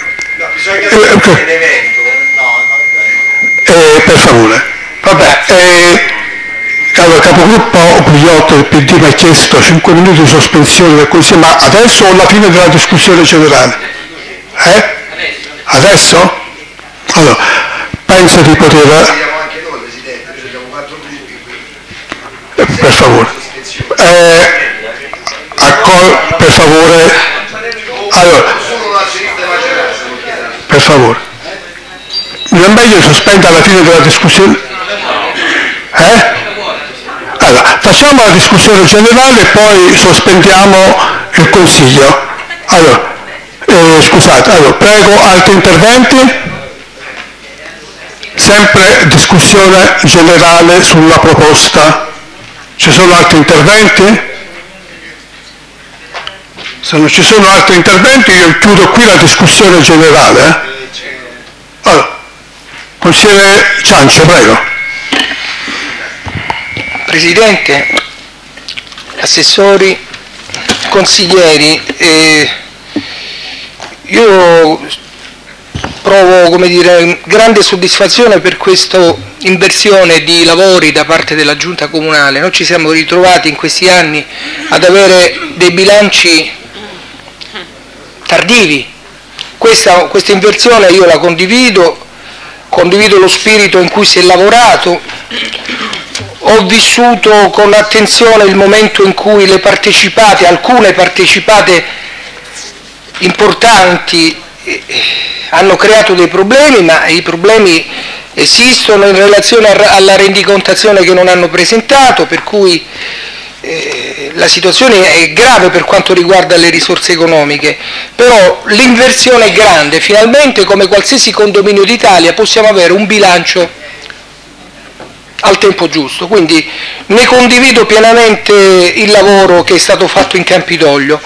Per favore. Vabbè. Allora, capogruppo Cugliotta del PD mi ha chiesto 5 minuti di sospensione del Consiglio, ma adesso o alla fine della discussione generale? Adesso? Allora, penso di poter... Per favore. Per favore. Allora, per favore. Non è meglio sospendere alla fine della discussione? Allora, facciamo la discussione generale e poi sospendiamo il Consiglio. Allora, scusate, allora, prego, altri interventi? Sempre discussione generale sulla proposta. Ci sono altri interventi? Se non ci sono altri interventi io chiudo qui la discussione generale. Allora, consigliere Ciancio, prego. Presidente, assessori, consiglieri, io provo, come dire, grande soddisfazione per questa inversione di lavori da parte della Giunta Comunale. Noi ci siamo ritrovati in questi anni ad avere dei bilanci tardivi. Questa inversione io la condivido lo spirito in cui si è lavorato. Ho vissuto con attenzione il momento in cui alcune partecipate importanti hanno creato dei problemi, ma i problemi esistono in relazione alla rendicontazione che non hanno presentato, per cui la situazione è grave per quanto riguarda le risorse economiche, però l'inversione è grande. Finalmente, come qualsiasi condominio d'Italia, possiamo avere un bilancio al tempo giusto, quindi ne condivido pienamente il lavoro che è stato fatto in Campidoglio.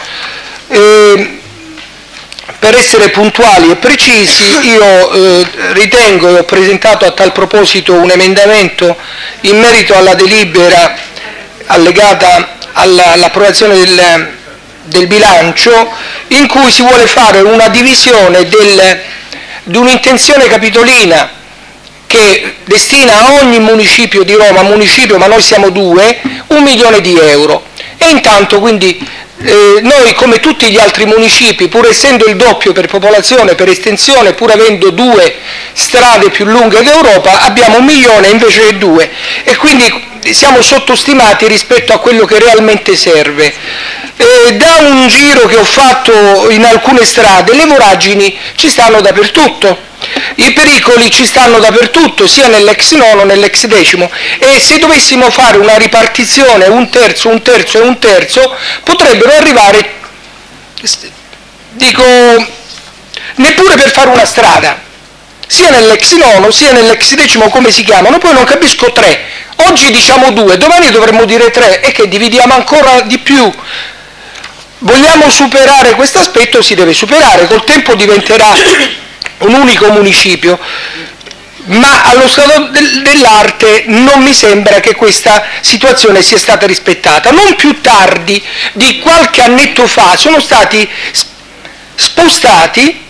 Per essere puntuali e precisi, io ritengo e ho presentato a tal proposito un emendamento in merito alla delibera allegata all'approvazione del bilancio, in cui si vuole fare una divisione di un'intenzione capitolina che destina a ogni municipio di Roma, ma noi siamo 2, 1 milione di euro. E intanto quindi noi, come tutti gli altri municipi, pur essendo il doppio per popolazione, per estensione, pur avendo 2 strade più lunghe d'Europa, abbiamo 1 milione invece che 2, e quindi siamo sottostimati rispetto a quello che realmente serve. Da un giro che ho fatto in alcune strade, le voragini ci stanno dappertutto. I pericoli ci stanno dappertutto, sia nell'ex nono, nell'ex decimo, e se dovessimo fare una ripartizione 1/3, 1/3 e 1/3, potrebbero arrivare, dico, neppure per fare una strada, sia nell'ex nono, sia nell'ex decimo, come si chiamano, poi non capisco 3. Oggi diciamo 2, domani dovremmo dire 3, e che dividiamo ancora di più. Vogliamo superare questo aspetto, si deve superare, col tempo diventerà un unico municipio, ma allo stato dell'arte non mi sembra che questa situazione sia stata rispettata. Non più tardi di qualche annetto fa sono stati spostati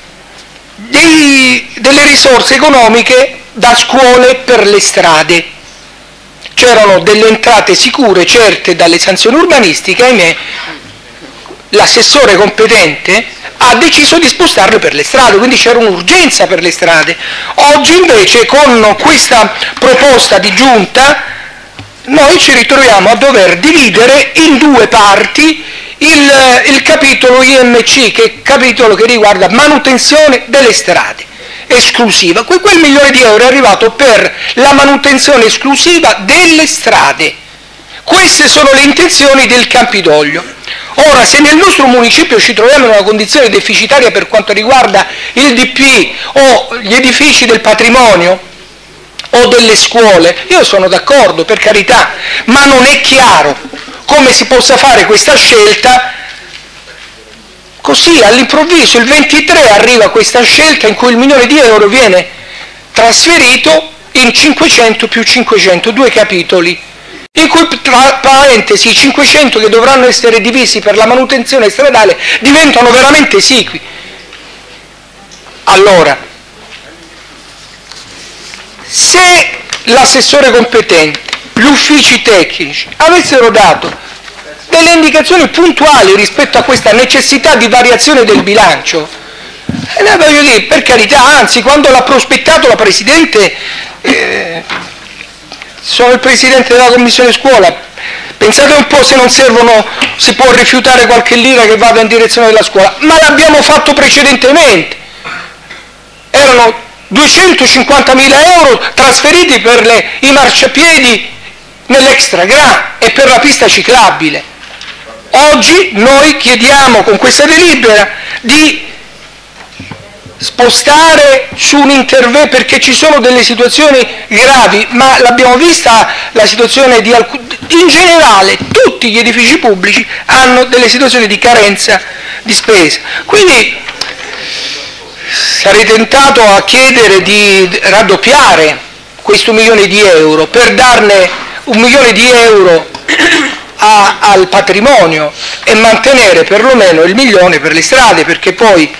delle risorse economiche da scuole per le strade. C'erano delle entrate sicure, certe dalle sanzioni urbanistiche, ahimè l'assessore competente ha deciso di spostarle per le strade, quindi c'era un'urgenza per le strade. Oggi invece, con questa proposta di giunta, noi ci ritroviamo a dover dividere in 2 parti il capitolo IMC, che è il capitolo che riguarda manutenzione delle strade esclusiva. Quel 1 milione di euro è arrivato per la manutenzione esclusiva delle strade. Queste sono le intenzioni del Campidoglio. Ora, se nel nostro municipio ci troviamo in una condizione deficitaria per quanto riguarda il DP o gli edifici del patrimonio o delle scuole, io sono d'accordo, per carità, ma non è chiaro come si possa fare questa scelta così all'improvviso. Il 23 arriva questa scelta in cui il 1 milione di euro viene trasferito in 500 più 500, 2 capitoli, in cui, tra parentesi, i 500 che dovranno essere divisi per la manutenzione stradale diventano veramente esigui. Allora, se l'assessore competente, gli uffici tecnici avessero dato delle indicazioni puntuali rispetto a questa necessità di variazione del bilancio, voglio dire, per carità, anzi, quando l'ha prospettato la Presidente, sono il Presidente della Commissione Scuola, Pensate un po' se non servono, si può rifiutare qualche lira che vada in direzione della scuola, ma l'abbiamo fatto precedentemente. Erano 250.000 euro trasferiti per i marciapiedi nell'Extra Grand e per la pista ciclabile. Oggi noi chiediamo con questa delibera di spostare su un intervento, perché ci sono delle situazioni gravi, ma l'abbiamo vista la situazione in generale tutti gli edifici pubblici hanno delle situazioni di carenza di spesa. Quindi sarei tentato a chiedere di raddoppiare questo 1 milione di euro per darne 1 milione di euro al patrimonio e mantenere perlomeno il 1 milione per le strade, perché poi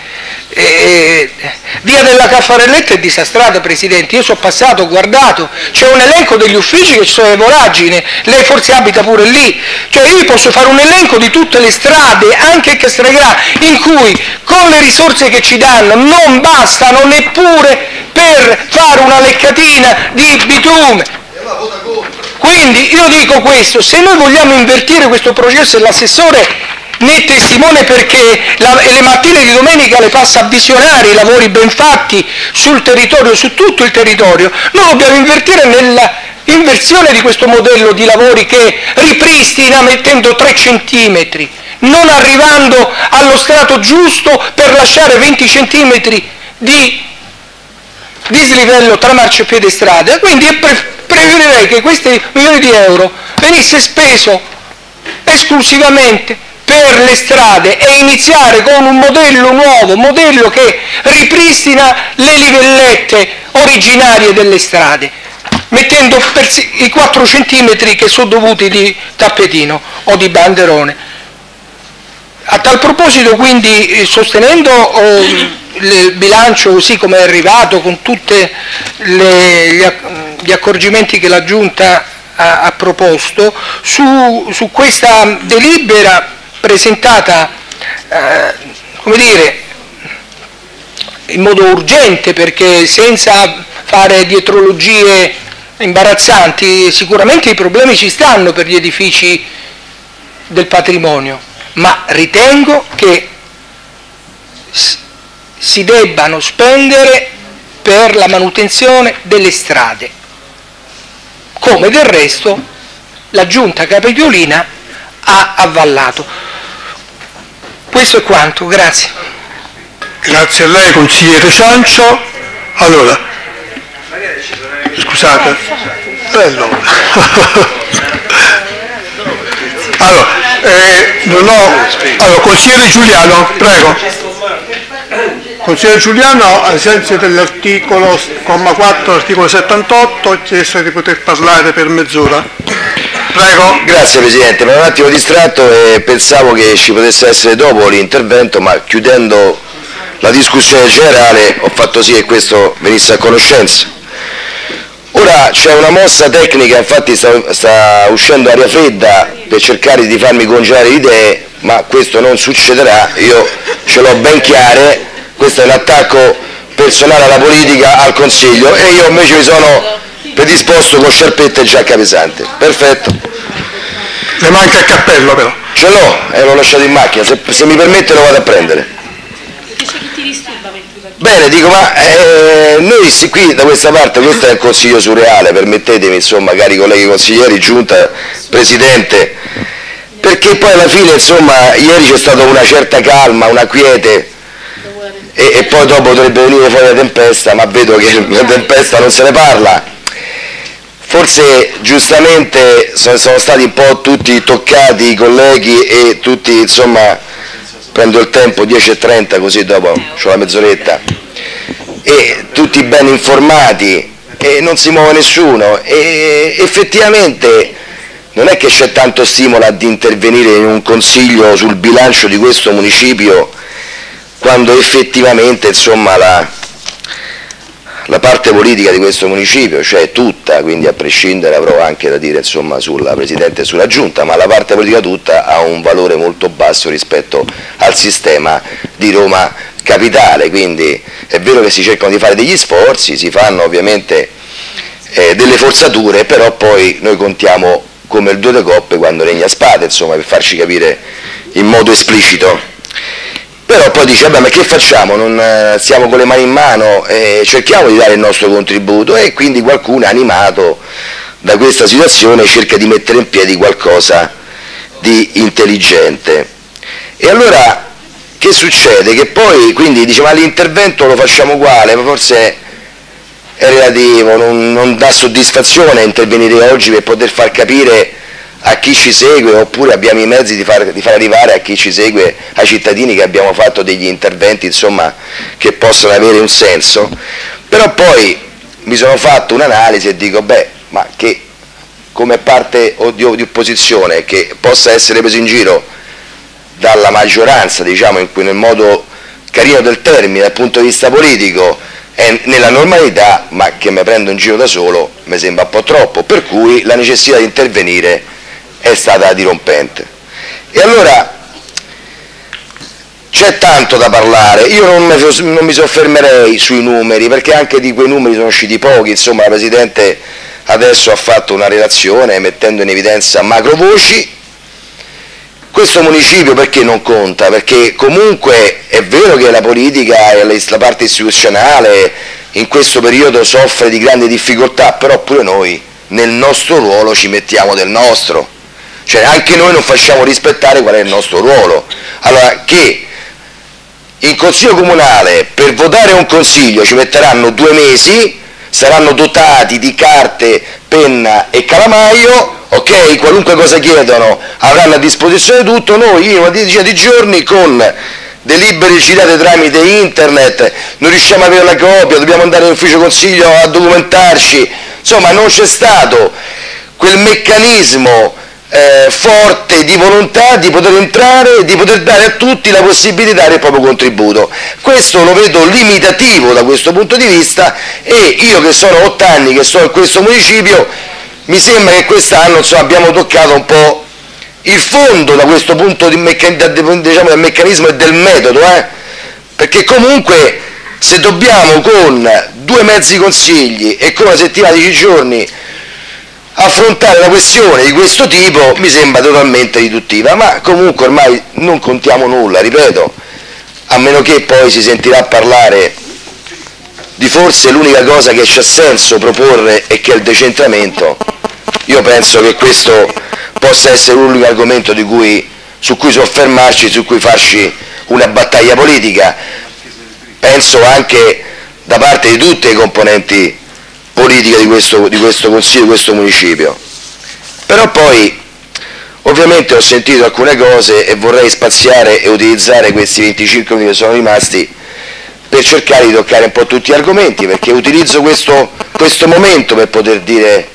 via della Caffarelletta è disastrata, Presidente. Io sono passato, ho guardato, c'è un elenco degli uffici che ci sono le voragini, lei forse abita pure lì, cioè io posso fare un elenco di tutte le strade, anche Extra Grand, in cui con le risorse che ci danno non bastano neppure per fare una leccatina di bitume. Quindi io dico questo, se noi vogliamo invertire questo processo, e l'assessore ne è testimone perché le mattine di domenica le passa a visionare i lavori ben fatti sul territorio, su tutto il territorio, noi dobbiamo invertire nell'inversione di questo modello di lavori che ripristina mettendo 3 centimetri, non arrivando allo strato giusto per lasciare 20 centimetri di dislivello tra marciapiede e strada. Quindi preferirei che questi 1 milioni di euro venisse speso esclusivamente per le strade e iniziare con un modello nuovo, modello che ripristina le livellette originarie delle strade, mettendo i 4 centimetri che sono dovuti di tappetino o di banderone. A tal proposito, quindi, sostenendo il bilancio così come è arrivato, con tutti gli accorgimenti che la Giunta ha proposto, su questa delibera presentata come dire, in modo urgente, perché senza fare dietrologie imbarazzanti, sicuramente i problemi ci stanno per gli edifici del patrimonio, ma ritengo che si debbano spendere per la manutenzione delle strade, come del resto la Giunta capitolina ha avvallato. Questo è quanto, grazie. Grazie a lei, consigliere Ciancio. Allora, scusate. Allora, consigliere Giuliano, prego. Consigliere Giuliano, ai sensi dell'articolo, comma 4, articolo 78, ho chiesto di poter parlare per mezz'ora. Prego. Grazie Presidente, mi ero un attimo distratto e pensavo che ci potesse essere dopo l'intervento, ma chiudendo la discussione generale ho fatto sì che questo venisse a conoscenza. Ora c'è una mossa tecnica, infatti sta uscendo aria fredda per cercare di farmi congelare le idee, ma questo non succederà, io ce l'ho ben chiare, questo è un attacco personale alla politica, al Consiglio, e io invece mi sono predisposto con sciarpette e giacca pesante. Perfetto. Le manca il cappello però. Ce l'ho e l'ho lasciato in macchina, se mi permette lo vado a prendere. Bene, dico, ma noi qui da questa parte, questo è un consiglio surreale, permettetemi, insomma, cari colleghi consiglieri, Giunta, Presidente, perché poi alla fine, insomma, ieri c'è stata una certa calma, una quiete, e poi dopo dovrebbe venire fuori la tempesta, ma vedo che la tempesta non se ne parla. Forse giustamente sono stati un po' tutti toccati i colleghi e tutti, insomma, prendo il tempo 10:30 così dopo c'ho la mezz'oretta, e tutti ben informati e non si muove nessuno, e effettivamente non è che c'è tanto stimolo ad intervenire in un consiglio sul bilancio di questo municipio quando effettivamente, insomma, la parte politica di questo municipio, cioè tutta, quindi a prescindere, avrò anche da dire, insomma, sulla Presidente e sulla Giunta, ma la parte politica tutta ha un valore molto basso rispetto al sistema di Roma Capitale, quindi è vero che si cercano di fare degli sforzi, si fanno ovviamente delle forzature, però poi noi contiamo come il 2 de coppe quando regna spade, insomma, per farci capire in modo esplicito. Però poi dice, vabbè, ma che facciamo? Non stiamo con le mani in mano, cerchiamo di dare il nostro contributo, e quindi qualcuno animato da questa situazione cerca di mettere in piedi qualcosa di intelligente. E allora che succede? Che poi quindi dice, ma l'intervento lo facciamo uguale, ma forse è relativo, non dà soddisfazione intervenire oggi per poter far capire a chi ci segue, oppure abbiamo i mezzi di far arrivare a chi ci segue, ai cittadini, che abbiamo fatto degli interventi, insomma, che possono avere un senso. Però poi mi sono fatto un'analisi e dico, beh, ma che come parte di opposizione che possa essere preso in giro dalla maggioranza, diciamo nel modo carino del termine dal punto di vista politico, è nella normalità, ma che mi prendo in giro da solo mi sembra un po' troppo, per cui la necessità di intervenire è stata dirompente. E allora c'è tanto da parlare, io non mi soffermerei sui numeri, perché anche di quei numeri sono usciti pochi, insomma la Presidente adesso ha fatto una relazione mettendo in evidenza macro voci. Questo municipio perché non conta? Perché comunque è vero che la politica e la parte istituzionale in questo periodo soffre di grandi difficoltà, però pure noi nel nostro ruolo ci mettiamo del nostro, cioè anche noi non facciamo rispettare qual è il nostro ruolo. Allora, che in Consiglio Comunale per votare un Consiglio ci metteranno 2 mesi, saranno dotati di carte, penna e calamaio, ok? Qualunque cosa chiedono avranno a disposizione tutto, noi in una decina di giorni con delibere citate tramite internet non riusciamo ad avere la copia, dobbiamo andare all'ufficio consiglio a documentarci, insomma non c'è stato quel meccanismo forte di volontà di poter entrare e di poter dare a tutti la possibilità di dare il proprio contributo. Questo lo vedo limitativo da questo punto di vista, e io che sono 8 anni che sto in questo municipio mi sembra che quest'anno abbiamo toccato un po' il fondo da questo punto diciamo, del meccanismo e del metodo, perché comunque se dobbiamo con 2 mezzi consigli e con una settimana di 10 giorni affrontare una questione di questo tipo mi sembra totalmente riduttiva, ma comunque ormai non contiamo nulla, ripeto, a meno che poi si sentirà parlare di forse l'unica cosa che c'ha senso proporre e che è il decentramento. Io penso che questo possa essere l'unico argomento su cui soffermarci, su cui farci una battaglia politica, penso anche da parte di tutte le componenti politica di questo Consiglio, di questo municipio. Però poi ovviamente ho sentito alcune cose e vorrei spaziare e utilizzare questi 25 minuti che sono rimasti per cercare di toccare un po' tutti gli argomenti, perché utilizzo questo momento per poter dire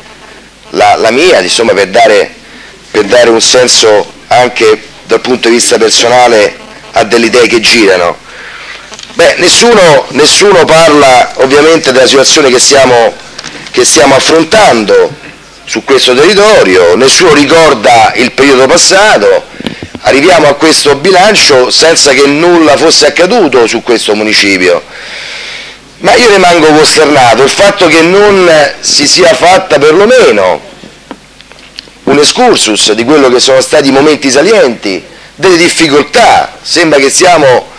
la mia, insomma, per dare un senso anche dal punto di vista personale a delle idee che girano. Beh, nessuno parla ovviamente della situazione che stiamo affrontando su questo territorio, nessuno ricorda il periodo passato, arriviamo a questo bilancio senza che nulla fosse accaduto su questo municipio, ma io rimango costernato il fatto che non si sia fatta perlomeno un excursus di quello che sono stati i momenti salienti, delle difficoltà. Sembra che siamo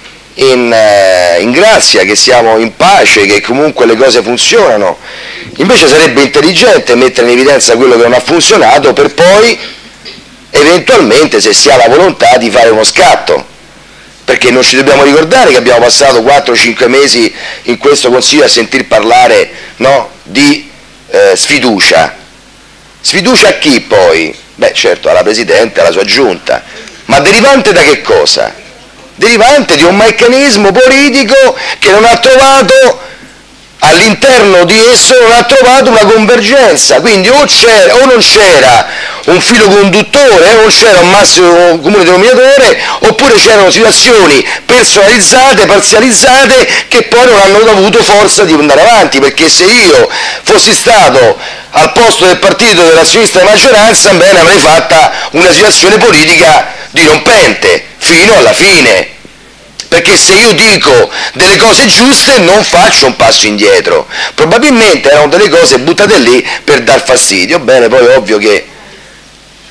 in grazia, che siamo in pace, che comunque le cose funzionano. Invece sarebbe intelligente mettere in evidenza quello che non ha funzionato per poi eventualmente, se si ha la volontà, di fare uno scatto, perché non ci dobbiamo ricordare che abbiamo passato 4-5 mesi in questo Consiglio a sentir parlare, no, di sfiducia. Sfiducia a chi poi? Beh, certo, alla Presidente, alla sua Giunta, ma derivante da che cosa? Derivante di un meccanismo politico che non ha trovato, all'interno di esso non ha trovato una convergenza, quindi o non c'era un filo conduttore, o non c'era un massimo comune denominatore, oppure c'erano situazioni personalizzate, parzializzate, che poi non hanno avuto forza di andare avanti, perché se io fossi stato al posto del partito della sinistra di maggioranza, bene, avrei fatta una situazione politica dirompente fino alla fine, perché se io dico delle cose giuste non faccio un passo indietro. Probabilmente erano delle cose buttate lì per dar fastidio. Bene, poi è ovvio che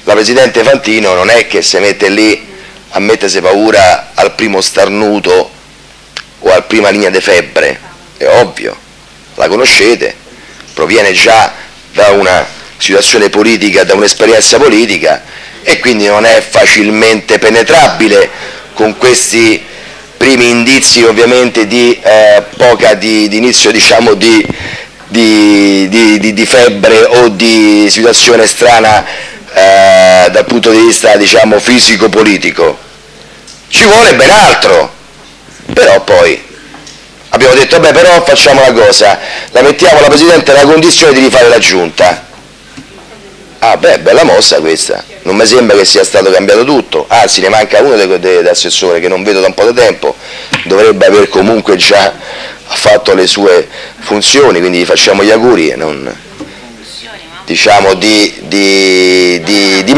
la Presidente Fantino non è che si mette lì a mettersi paura al primo starnuto o al prima linea di febbre, è ovvio, la conoscete, proviene già da una situazione politica, da un'esperienza politica e quindi non è facilmente penetrabile con questi primi indizi ovviamente di inizio diciamo di febbre o di situazione strana dal punto di vista diciamo fisico-politico. Ci vuole ben altro, però poi abbiamo detto vabbè, però facciamo una cosa, la mettiamo la Presidente nella condizione di rifare la Giunta. Ah beh, bella mossa questa, non mi sembra che sia stato cambiato tutto, anzi ne manca uno dell'assessore che non vedo da un po' di tempo, dovrebbe aver comunque già fatto le sue funzioni, quindi gli facciamo gli auguri e non, diciamo di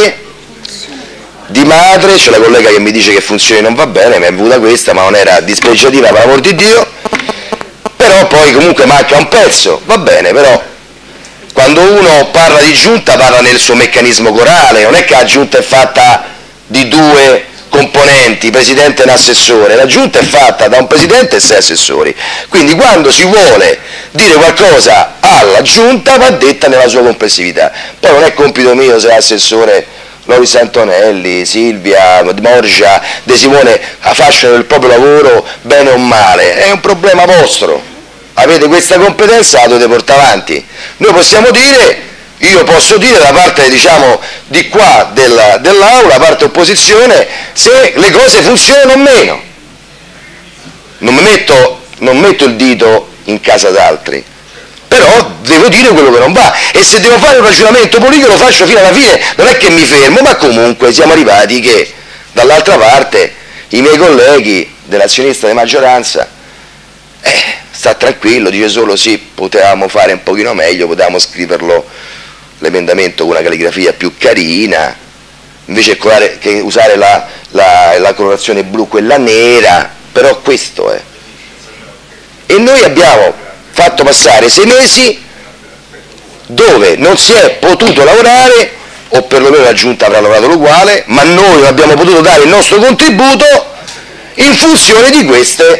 madre, c'è la collega che mi dice che funzioni non va bene, mi è venuta questa, ma non era dispregiativa per l'amor di Dio, però poi comunque manca un pezzo, va bene, però quando uno parla di Giunta parla nel suo meccanismo corale, non è che la Giunta è fatta di due componenti, Presidente e un assessore, la Giunta è fatta da un Presidente e 6 assessori, quindi quando si vuole dire qualcosa alla Giunta va detta nella sua complessività, poi non è compito mio se l'assessore Loris Antonelli, Silvia, Morgia, De Simone facciano il proprio lavoro bene o male, è un problema vostro. Avete questa competenza, la dovete portare avanti. Noi possiamo dire, io posso dire da parte diciamo di qua dell'aula, parte opposizione, se le cose funzionano o meno. Non metto il dito in casa d'altri, però devo dire quello che non va e se devo fare un ragionamento politico lo faccio fino alla fine, non è che mi fermo, ma comunque siamo arrivati che dall'altra parte i miei colleghi dell'azionista di maggioranza sta tranquillo, dice solo sì, potevamo fare un pochino meglio, potevamo scriverlo l'emendamento con una calligrafia più carina, invece che usare la colorazione blu, quella nera, però questo è. E noi abbiamo fatto passare 6 mesi dove non si è potuto lavorare, o perlomeno la Giunta avrà lavorato uguale, ma noi non abbiamo potuto dare il nostro contributo in funzione di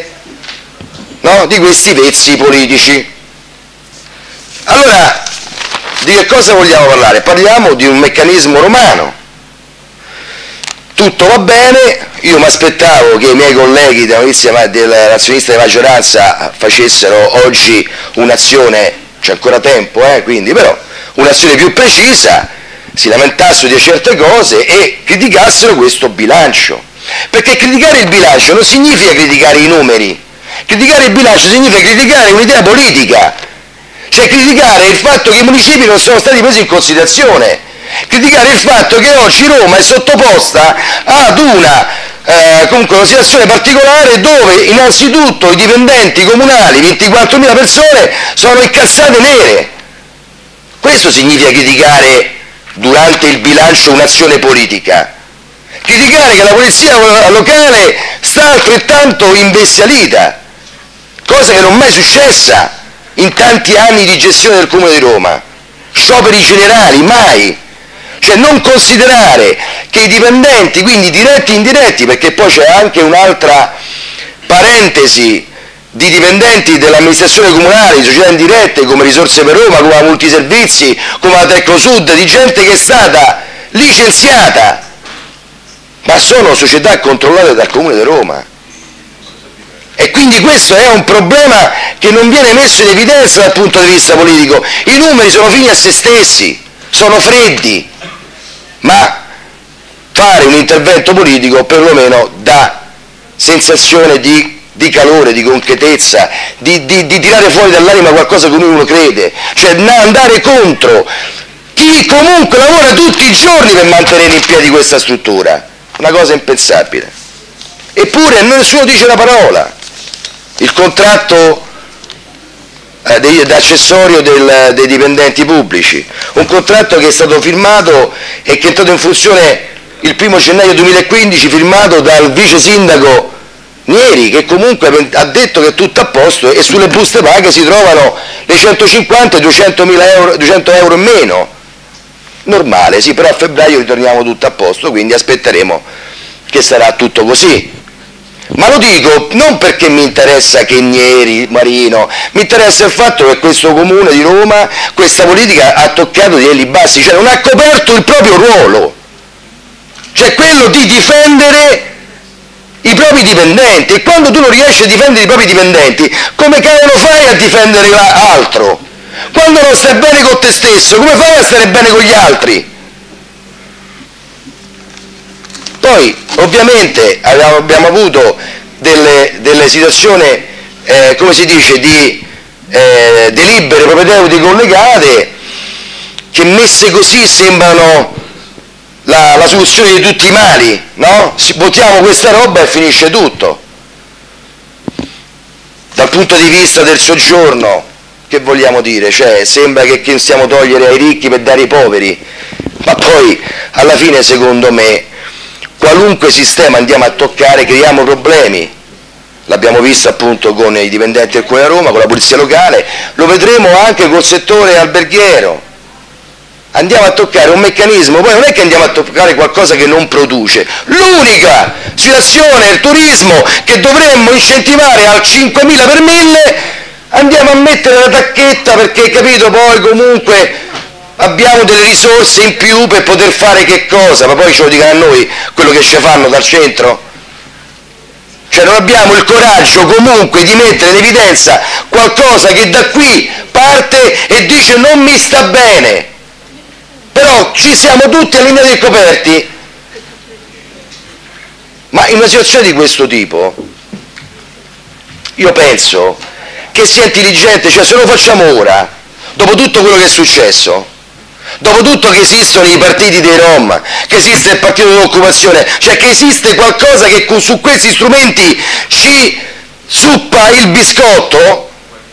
questi vezzi politici. Allora, di che cosa vogliamo parlare? Parliamo di un meccanismo romano. Tutto va bene, io mi aspettavo che i miei colleghi dell'azionista di maggioranza facessero oggi un'azione, c'è ancora tempo, quindi però un'azione più precisa, si lamentassero di certe cose e criticassero questo bilancio. Perché criticare il bilancio non significa criticare i numeri, criticare il bilancio significa criticare un'idea politica, cioè criticare il fatto che i municipi non sono stati presi in considerazione, criticare il fatto che oggi Roma è sottoposta ad comunque una situazione particolare dove innanzitutto i dipendenti comunali, 24.000 persone, sono incassate nere. Questo significa criticare durante il bilancio un'azione politica. Criticare che la polizia locale sta altrettanto imbestialita, cosa che non è mai successa in tanti anni di gestione del Comune di Roma. Scioperi generali, mai. Cioè non considerare che i dipendenti, quindi diretti e indiretti, perché poi c'è anche un'altra parentesi di dipendenti dell'amministrazione comunale, di società indirette come Risorse per Roma, come la Multiservizi, come la Tecnosud, di gente che è stata licenziata, ma sono società controllate dal Comune di Roma. E quindi questo è un problema che non viene messo in evidenza dal punto di vista politico. I numeri sono fini a se stessi, sono freddi, ma fare un intervento politico perlomeno dà sensazione di calore, di concretezza, di tirare fuori dall'anima qualcosa che uno crede, cioè andare contro chi comunque lavora tutti i giorni per mantenere in piedi questa struttura, una cosa impensabile. Eppure nessuno dice una parola. Il contratto d'accessorio dei dipendenti pubblici, un contratto che è stato firmato e che è entrato in funzione il 1° gennaio 2015, firmato dal vice sindaco Nieri, che comunque ha detto che è tutto a posto e sulle buste paga si trovano le 150 e 200 euro in meno. normale, sì, però a febbraio ritorniamo tutto a posto, quindi aspetteremo che sarà tutto così. Ma lo dico non perché mi interessa Chenieri, Marino, mi interessa il fatto che questo comune di Roma, questa politica ha toccato dei livelli bassi, cioè non ha coperto il proprio ruolo, cioè quello di difendere i propri dipendenti, e quando tu non riesci a difendere i propri dipendenti, come cavolo fai a difendere l'altro? Quando non stai bene con te stesso, come fai a stare bene con gli altri? Poi ovviamente abbiamo avuto delle situazioni, come si dice, di delibere propedeutiche collegate che messe così sembrano la soluzione di tutti i mali, no? Votiamo questa roba e finisce tutto. Dal punto di vista del soggiorno, che vogliamo dire? Cioè, sembra che possiamo togliere ai ricchi per dare ai poveri, ma poi alla fine secondo me qualunque sistema andiamo a toccare creiamo problemi. L'abbiamo visto appunto con i dipendenti del Comune di Roma, con la polizia locale, lo vedremo anche col settore alberghiero. Andiamo a toccare un meccanismo, poi non è che andiamo a toccare qualcosa che non produce. L'unica situazione è il turismo, che dovremmo incentivare al 5.000 per 1.000, andiamo a mettere la tacchetta perché, capito, poi comunque abbiamo delle risorse in più per poter fare che cosa? Ma poi ce lo dicano a noi quello che ci fanno dal centro? Cioè non abbiamo il coraggio comunque di mettere in evidenza qualcosa che da qui parte e dice non mi sta bene, però ci siamo tutti allineati e coperti. Ma in una situazione di questo tipo io penso che sia intelligente, cioè se lo facciamo ora, dopo tutto quello che è successo, dopo tutto che esistono i partiti dei Rom, che esiste il partito dell'occupazione, cioè che esiste qualcosa che su questi strumenti ci suppa il biscotto,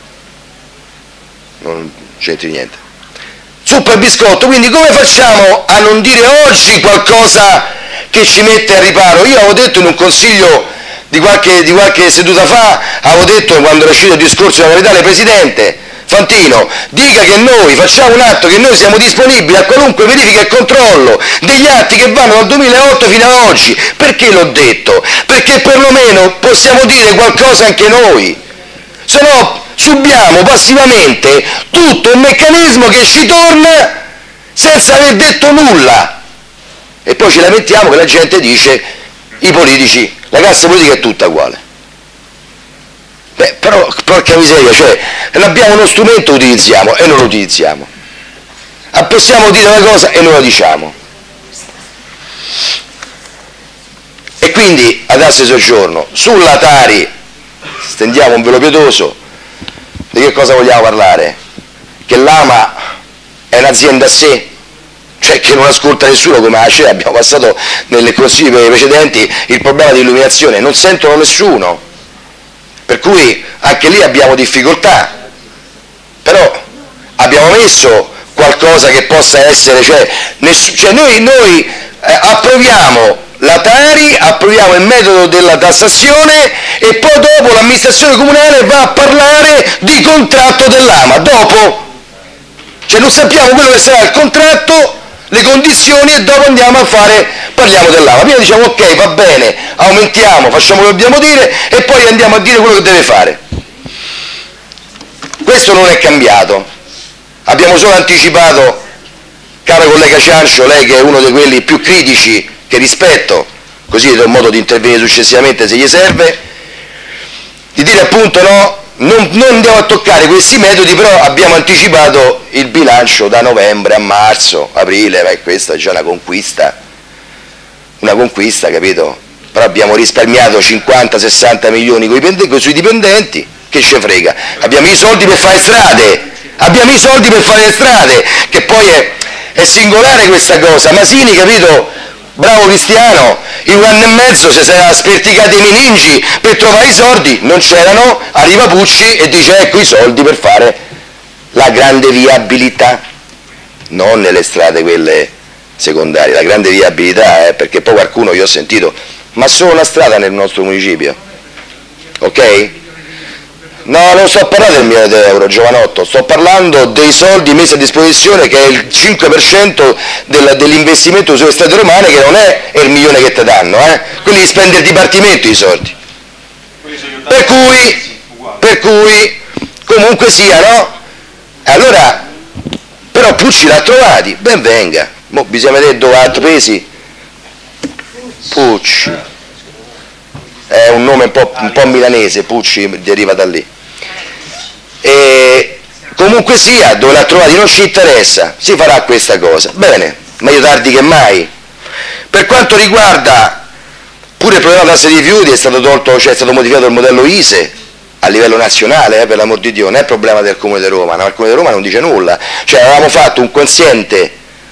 non c'entri niente, suppa il biscotto, quindi come facciamo a non dire oggi qualcosa che ci mette a riparo? Io avevo detto in un consiglio di qualche seduta fa, avevo detto quando era uscito il discorso della capitale, Presidente Fantino, dica che noi facciamo un atto, che noi siamo disponibili a qualunque verifica e controllo degli atti che vanno dal 2008 fino ad oggi. Perché l'ho detto? Perché perlomeno possiamo dire qualcosa anche noi, se no subiamo passivamente tutto un meccanismo che ci torna senza aver detto nulla, e poi ci lamentiamo che la gente dice i politici, la classe politica è tutta uguale. Beh, però, porca miseria, cioè, abbiamo uno strumento, lo utilizziamo e non lo utilizziamo. Possiamo dire una cosa e non la diciamo. E quindi, ad asse soggiorno, sulla Tari, stendiamo un velo pietoso, di che cosa vogliamo parlare? Che l'AMA è un'azienda a sé, cioè che non ascolta nessuno come ACE, abbiamo passato nelle consigli precedenti il problema di illuminazione, non sentono nessuno. Per cui anche lì abbiamo difficoltà, però abbiamo messo qualcosa che possa essere, cioè noi approviamo la Tari, approviamo il metodo della tassazione e poi dopo l'amministrazione comunale va a parlare di contratto dell'AMA, dopo, cioè non sappiamo quello che sarà il contratto, le condizioni, e dopo parliamo dell'AMA. Prima diciamo ok, va bene, aumentiamo, facciamo quello che dobbiamo dire e poi andiamo a dire quello che deve fare. Questo non è cambiato, abbiamo solo anticipato, cara collega Ciancio, lei che è uno di quelli più critici che rispetto, così do modo di intervenire successivamente se gli serve, di dire appunto no, non andiamo a toccare questi metodi, però abbiamo anticipato il bilancio da novembre a marzo, aprile, questa è già una conquista, capito? Però abbiamo risparmiato 50-60 milioni sui dipendenti, che ce frega, abbiamo i soldi per fare strade, che poi è singolare questa cosa. Masini, capito? Bravo Cristiano, in 1 anno e mezzo si era sperticati i meningi per trovare i soldi, non c'erano, arriva Pucci e dice ecco i soldi per fare la grande viabilità, non nelle strade quelle secondarie, la grande viabilità, perché poi qualcuno, io ho sentito, ma solo una strada nel nostro municipio, ok? No, non sto parlando del milione di euro, giovanotto, sto parlando dei soldi messi a disposizione, che è il 5% dell'investimento sulle strade romane, che non è il milione che ti danno, quelli li spende il Dipartimento i soldi. Per cui comunque sia, no? Allora, però Pucci l'ha trovati, ben venga. Mo bisogna vedere dove ha presi. Pucci. È un nome un po' milanese, Pucci deriva da lì. E comunque sia, dove l'ha trovati non ci interessa, si farà questa cosa. Bene, meglio tardi che mai. Per quanto riguarda pure il problema della tassa dei rifiuti, è stato tolto, cioè è stato modificato il modello ISE a livello nazionale, per l'amor di Dio, non è il problema del Comune di Roma, no? Il Comune di Roma non dice nulla, cioè avevamo fatto un quoziente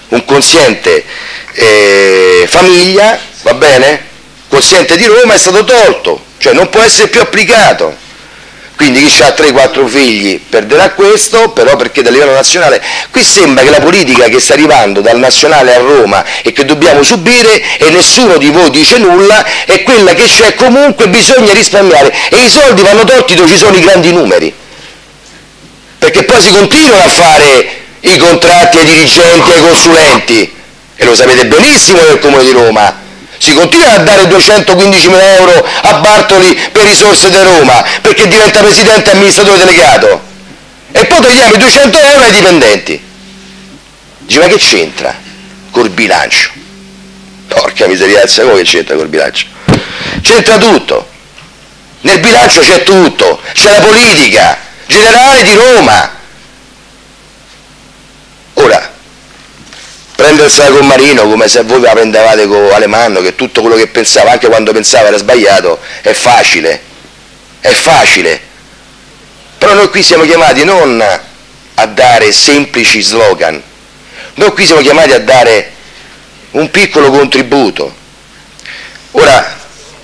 famiglia, va bene? Quoziente di Roma è stato tolto, cioè non può essere più applicato. Quindi chi ha 3-4 figli perderà questo, però perché da livello nazionale, qui sembra che la politica che sta arrivando dal nazionale a Roma e che dobbiamo subire, e nessuno di voi dice nulla, è quella che c'è, comunque bisogna risparmiare e i soldi vanno tolti dove ci sono i grandi numeri, perché poi si continuano a fare i contratti ai dirigenti e ai consulenti, e lo sapete benissimo nel Comune di Roma. Si continua a dare 215.000 euro a Bartoli per risorse di Roma, perché diventa presidente e amministratore delegato, e poi togliamo i 200 euro ai dipendenti. Dice, ma che c'entra col bilancio? Porca miseriazza, come che c'entra col bilancio? C'entra tutto, nel bilancio c'è tutto, c'è la politica generale di Roma. Ora, prendersela con Marino come se voi la prendevate con Alemanno, che tutto quello che pensava, anche quando pensava era sbagliato, è facile, però noi qui siamo chiamati non a dare semplici slogan, noi qui siamo chiamati a dare un piccolo contributo. Ora,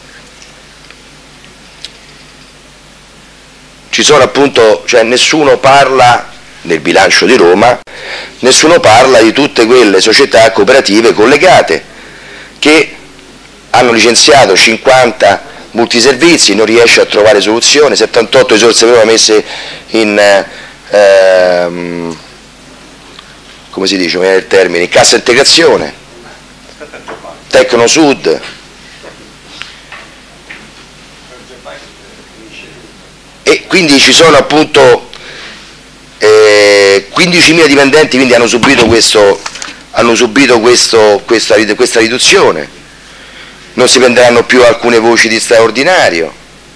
ci sono appunto, cioè nessuno parla nel bilancio di Roma, nessuno parla di tutte quelle società cooperative collegate che hanno licenziato 50 multiservizi, non riesce a trovare soluzione, 78 risorse per Roma messe in come si dice, il termine, in cassa integrazione, Tecnosud, e quindi ci sono appunto 15.000 dipendenti, quindi hanno subito questa riduzione, non si prenderanno più alcune voci di straordinario,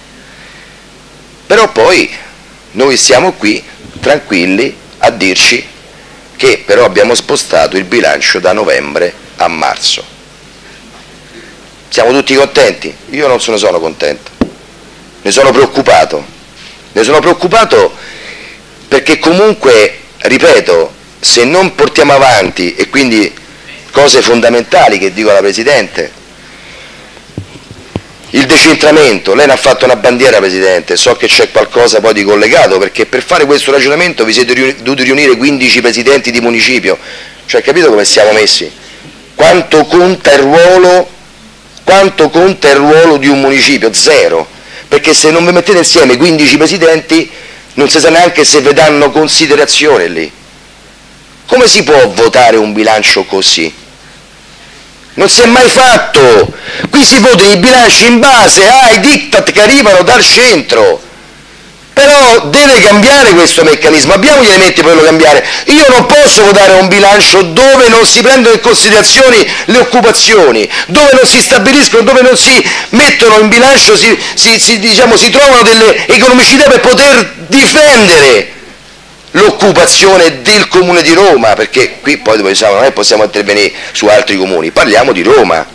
però poi noi siamo qui tranquilli a dirci che però abbiamo spostato il bilancio da novembre a marzo. Siamo tutti contenti? Io non sono contento, ne sono preoccupato perché comunque, ripeto, se non portiamo avanti, e quindi cose fondamentali che dico alla Presidente, il decentramento, lei ne ha fatto una bandiera, Presidente, so che c'è qualcosa poi di collegato, perché per fare questo ragionamento vi siete dovuti riunire 15 presidenti di municipio, cioè capito come siamo messi? Quanto conta il ruolo di un municipio? Zero, perché se non vi mettete insieme 15 presidenti non si sa neanche se vi danno considerazione lì. Come si può votare un bilancio così? Non si è mai fatto. Qui si votano i bilanci in base ai diktat che arrivano dal centro. Però deve cambiare questo meccanismo, abbiamo gli elementi per poterlo cambiare. Io non posso votare un bilancio dove non si prendono in considerazione le occupazioni, dove non si stabiliscono, dove non si mettono in bilancio, si trovano delle economicità per poter difendere l'occupazione del Comune di Roma, perché qui poi dove siamo, non possiamo intervenire su altri comuni, parliamo di Roma.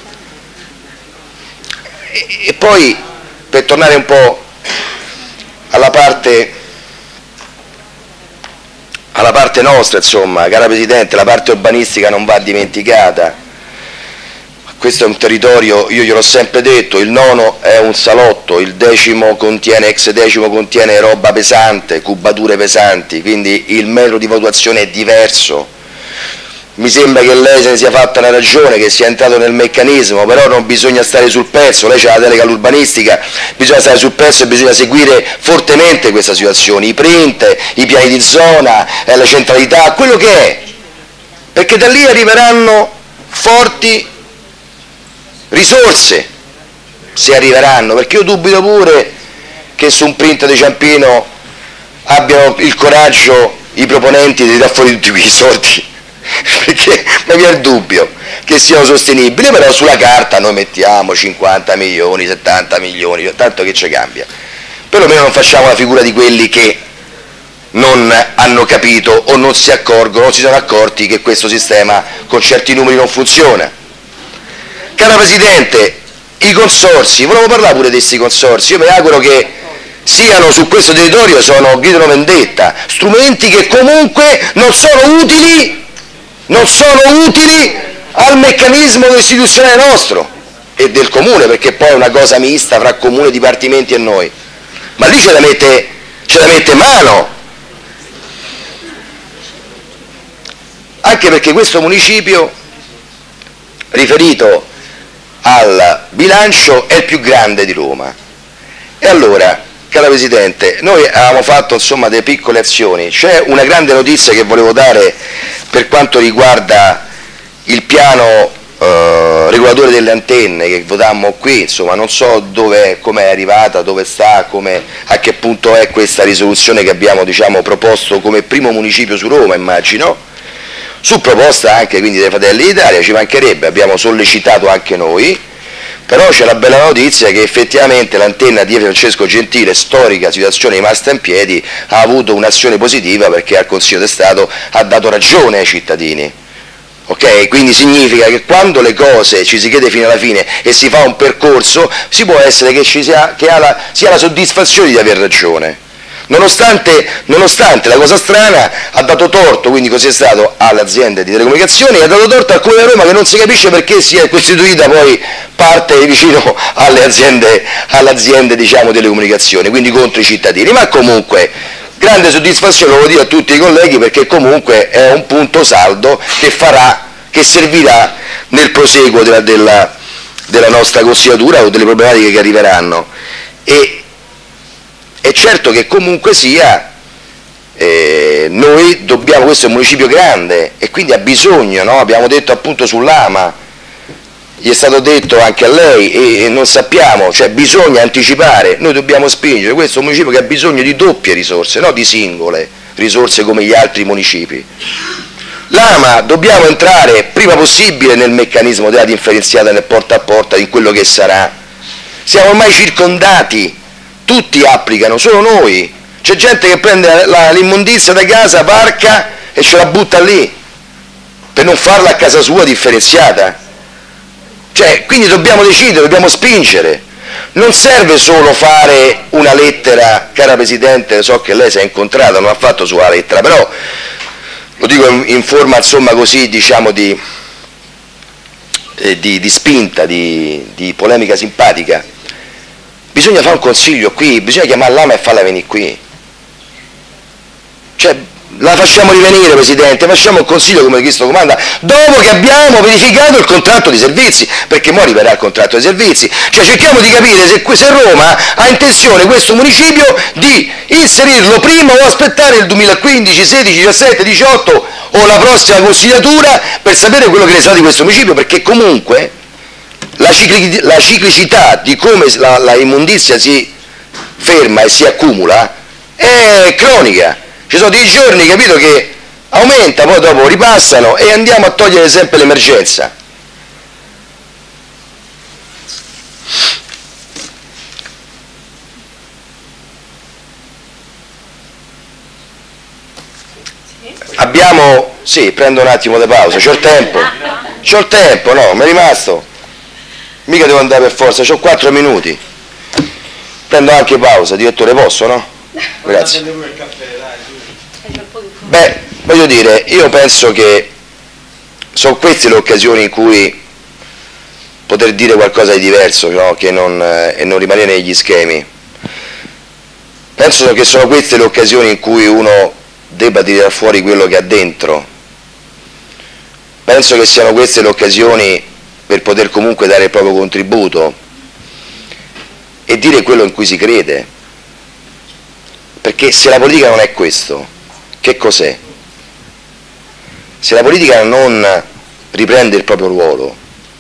E poi, per tornare un po' alla parte nostra, insomma, cara Presidente, la parte urbanistica non va dimenticata. Questo è un territorio, io gliel'ho sempre detto, il nono è un salotto, il decimo contiene, ex decimo contiene roba pesante, cubature pesanti, quindi il metro di valutazione è diverso. mi sembra che lei se ne sia fatta una ragione, che sia entrato nel meccanismo, però non bisogna stare sul pezzo, lei c'ha la delega all'urbanistica, bisogna stare sul pezzo e bisogna seguire fortemente questa situazione, i print, i piani di zona, la centralità, quello che è, perché da lì arriveranno forti risorse, se arriveranno, perché io dubito pure che su un print di Ciampino abbiano il coraggio i proponenti di dar fuori tutti quei soldi, perché mi viene il dubbio che siano sostenibili, però sulla carta noi mettiamo 50 milioni, 70 milioni, tanto che ci cambia. Perlomeno non facciamo la figura di quelli che non hanno capito o non si accorgono, non si sono accorti che questo sistema con certi numeri non funziona. Cara Presidente, i consorzi, volevo parlare pure di questi consorzi, io mi auguro che siano su questo territorio, gridano vendetta, strumenti che comunque non sono utili al meccanismo istituzionale nostro e del comune, perché poi è una cosa mista fra comune, dipartimenti e noi, ma lì ce la mette mano, anche perché questo municipio, riferito al bilancio, è il più grande di Roma. E allora, cara Presidente, noi avevamo fatto insomma delle piccole azioni, c'è una grande notizia che volevo dare per quanto riguarda il piano regolatore delle antenne che votammo qui, insomma non so come è arrivata, dove sta, a che punto è questa risoluzione che abbiamo proposto come primo municipio su Roma, immagino, su proposta anche quindi dei Fratelli d'Italia, ci mancherebbe, abbiamo sollecitato anche noi, però c'è la bella notizia che effettivamente l'antenna di Francesco Gentile, storica situazione rimasta in piedi, ha avuto un'azione positiva perché al Consiglio di Stato ha dato ragione ai cittadini. Okay? Quindi significa che quando le cose ci si chiede fino alla fine e si fa un percorso, si può essere che si ha la soddisfazione di aver ragione. Nonostante la cosa strana ha dato torto, quindi così è stato, alle aziende di telecomunicazioni e ha dato torto al Comune di Roma, che non si capisce perché si è costituita poi parte vicino alle aziende telecomunicazioni, quindi contro i cittadini, ma comunque grande soddisfazione, lo voglio dire a tutti i colleghi, perché comunque è un punto saldo che servirà nel proseguo della nostra consigliatura o delle problematiche che arriveranno. E è certo che comunque sia, noi dobbiamo, questo è un municipio grande e quindi ha bisogno, no? Abbiamo detto appunto sull'AMA, gli è stato detto anche a lei e non sappiamo, cioè bisogna anticipare, noi dobbiamo spingere, questo è un municipio che ha bisogno di doppie risorse, non di singole risorse come gli altri municipi. L'AMA dobbiamo entrare prima possibile nel meccanismo della differenziata nel porta a porta, in quello che sarà. Siamo ormai circondati, tutti applicano, solo noi. C'è gente che prende l'immondizia da casa, parca e ce la butta lì, per non farla a casa sua differenziata. Cioè, quindi dobbiamo decidere, dobbiamo spingere. Non serve solo fare una lettera, cara Presidente, so che lei si è incontrata, non ha fatto sulla lettera, però lo dico in forma insomma così, diciamo di spinta, di polemica simpatica. Bisogna fare un consiglio qui, bisogna chiamare l'AMA e farla venire qui. Cioè, la facciamo rivenire, Presidente, facciamo un consiglio come Cristo comanda, dopo che abbiamo verificato il contratto di servizi, perché ora arriverà il contratto di servizi. Cioè cerchiamo di capire se Roma ha intenzione, questo municipio, di inserirlo prima o aspettare il 2015, 16, 17, 18 o la prossima consigliatura per sapere quello che ne sa di questo municipio, perché comunque la ciclicità di come la immondizia si ferma e si accumula è cronica. Ci sono dei giorni, capito, che aumenta, poi dopo ripassano e andiamo a togliere sempre l'emergenza. Abbiamo, sì, prendo un attimo di pausa, c'ho il tempo, no, mi è rimasto, mica devo andare per forza, c'ho 4 minuti, prendo anche pausa, direttore, posso, no? Grazie. Beh, voglio dire, io penso che sono queste le occasioni in cui poter dire qualcosa di diverso, no? E non rimanere negli schemi. Penso che sono queste le occasioni in cui uno debba tirare fuori quello che ha dentro. penso che siano queste le occasioni per poter comunque dare il proprio contributo e dire quello in cui si crede, perché se la politica non è questo, che cos'è? Se la politica non riprende il proprio ruolo,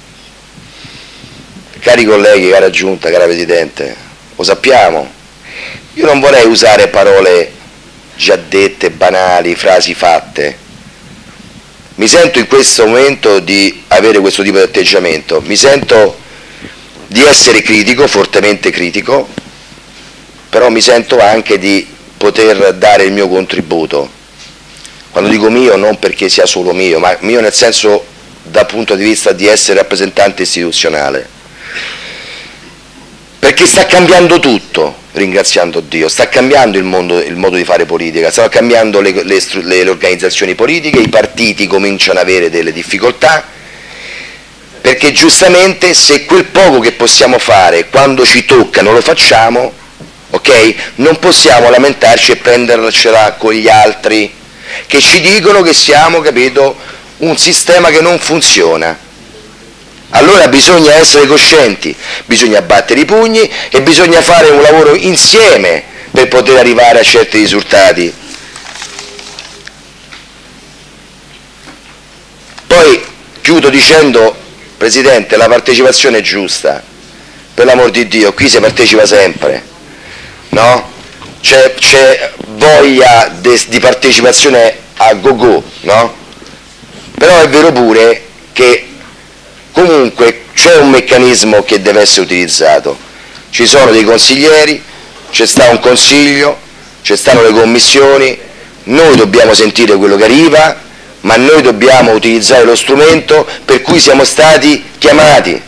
cari colleghi, cara Giunta, cara Presidente, lo sappiamo, io non vorrei usare parole già dette, banali, frasi fatte. Mi sento in questo momento di avere questo tipo di atteggiamento, mi sento di essere critico, fortemente critico, però mi sento anche di poter dare il mio contributo. Quando dico mio non perché sia solo mio, ma mio nel senso dal punto di vista di essere rappresentante istituzionale. Perché sta cambiando tutto, ringraziando Dio, sta cambiando il modo di fare politica, stanno cambiando le organizzazioni politiche, i partiti cominciano ad avere delle difficoltà, perché giustamente se quel poco che possiamo fare quando ci tocca non lo facciamo, ok? Non possiamo lamentarci e prendercela con gli altri che ci dicono che siamo, capito, un sistema che non funziona. Allora bisogna essere coscienti, bisogna battere i pugni e bisogna fare un lavoro insieme per poter arrivare a certi risultati. Poi chiudo dicendo, Presidente, la partecipazione è giusta, per l'amor di Dio, qui si partecipa sempre, no? C'è voglia di partecipazione a go-go, no? Però è vero pure che comunque c'è un meccanismo che deve essere utilizzato, ci sono dei consiglieri, c'è sta un consiglio, ci stanno le commissioni, noi dobbiamo sentire quello che arriva, ma noi dobbiamo utilizzare lo strumento per cui siamo stati chiamati,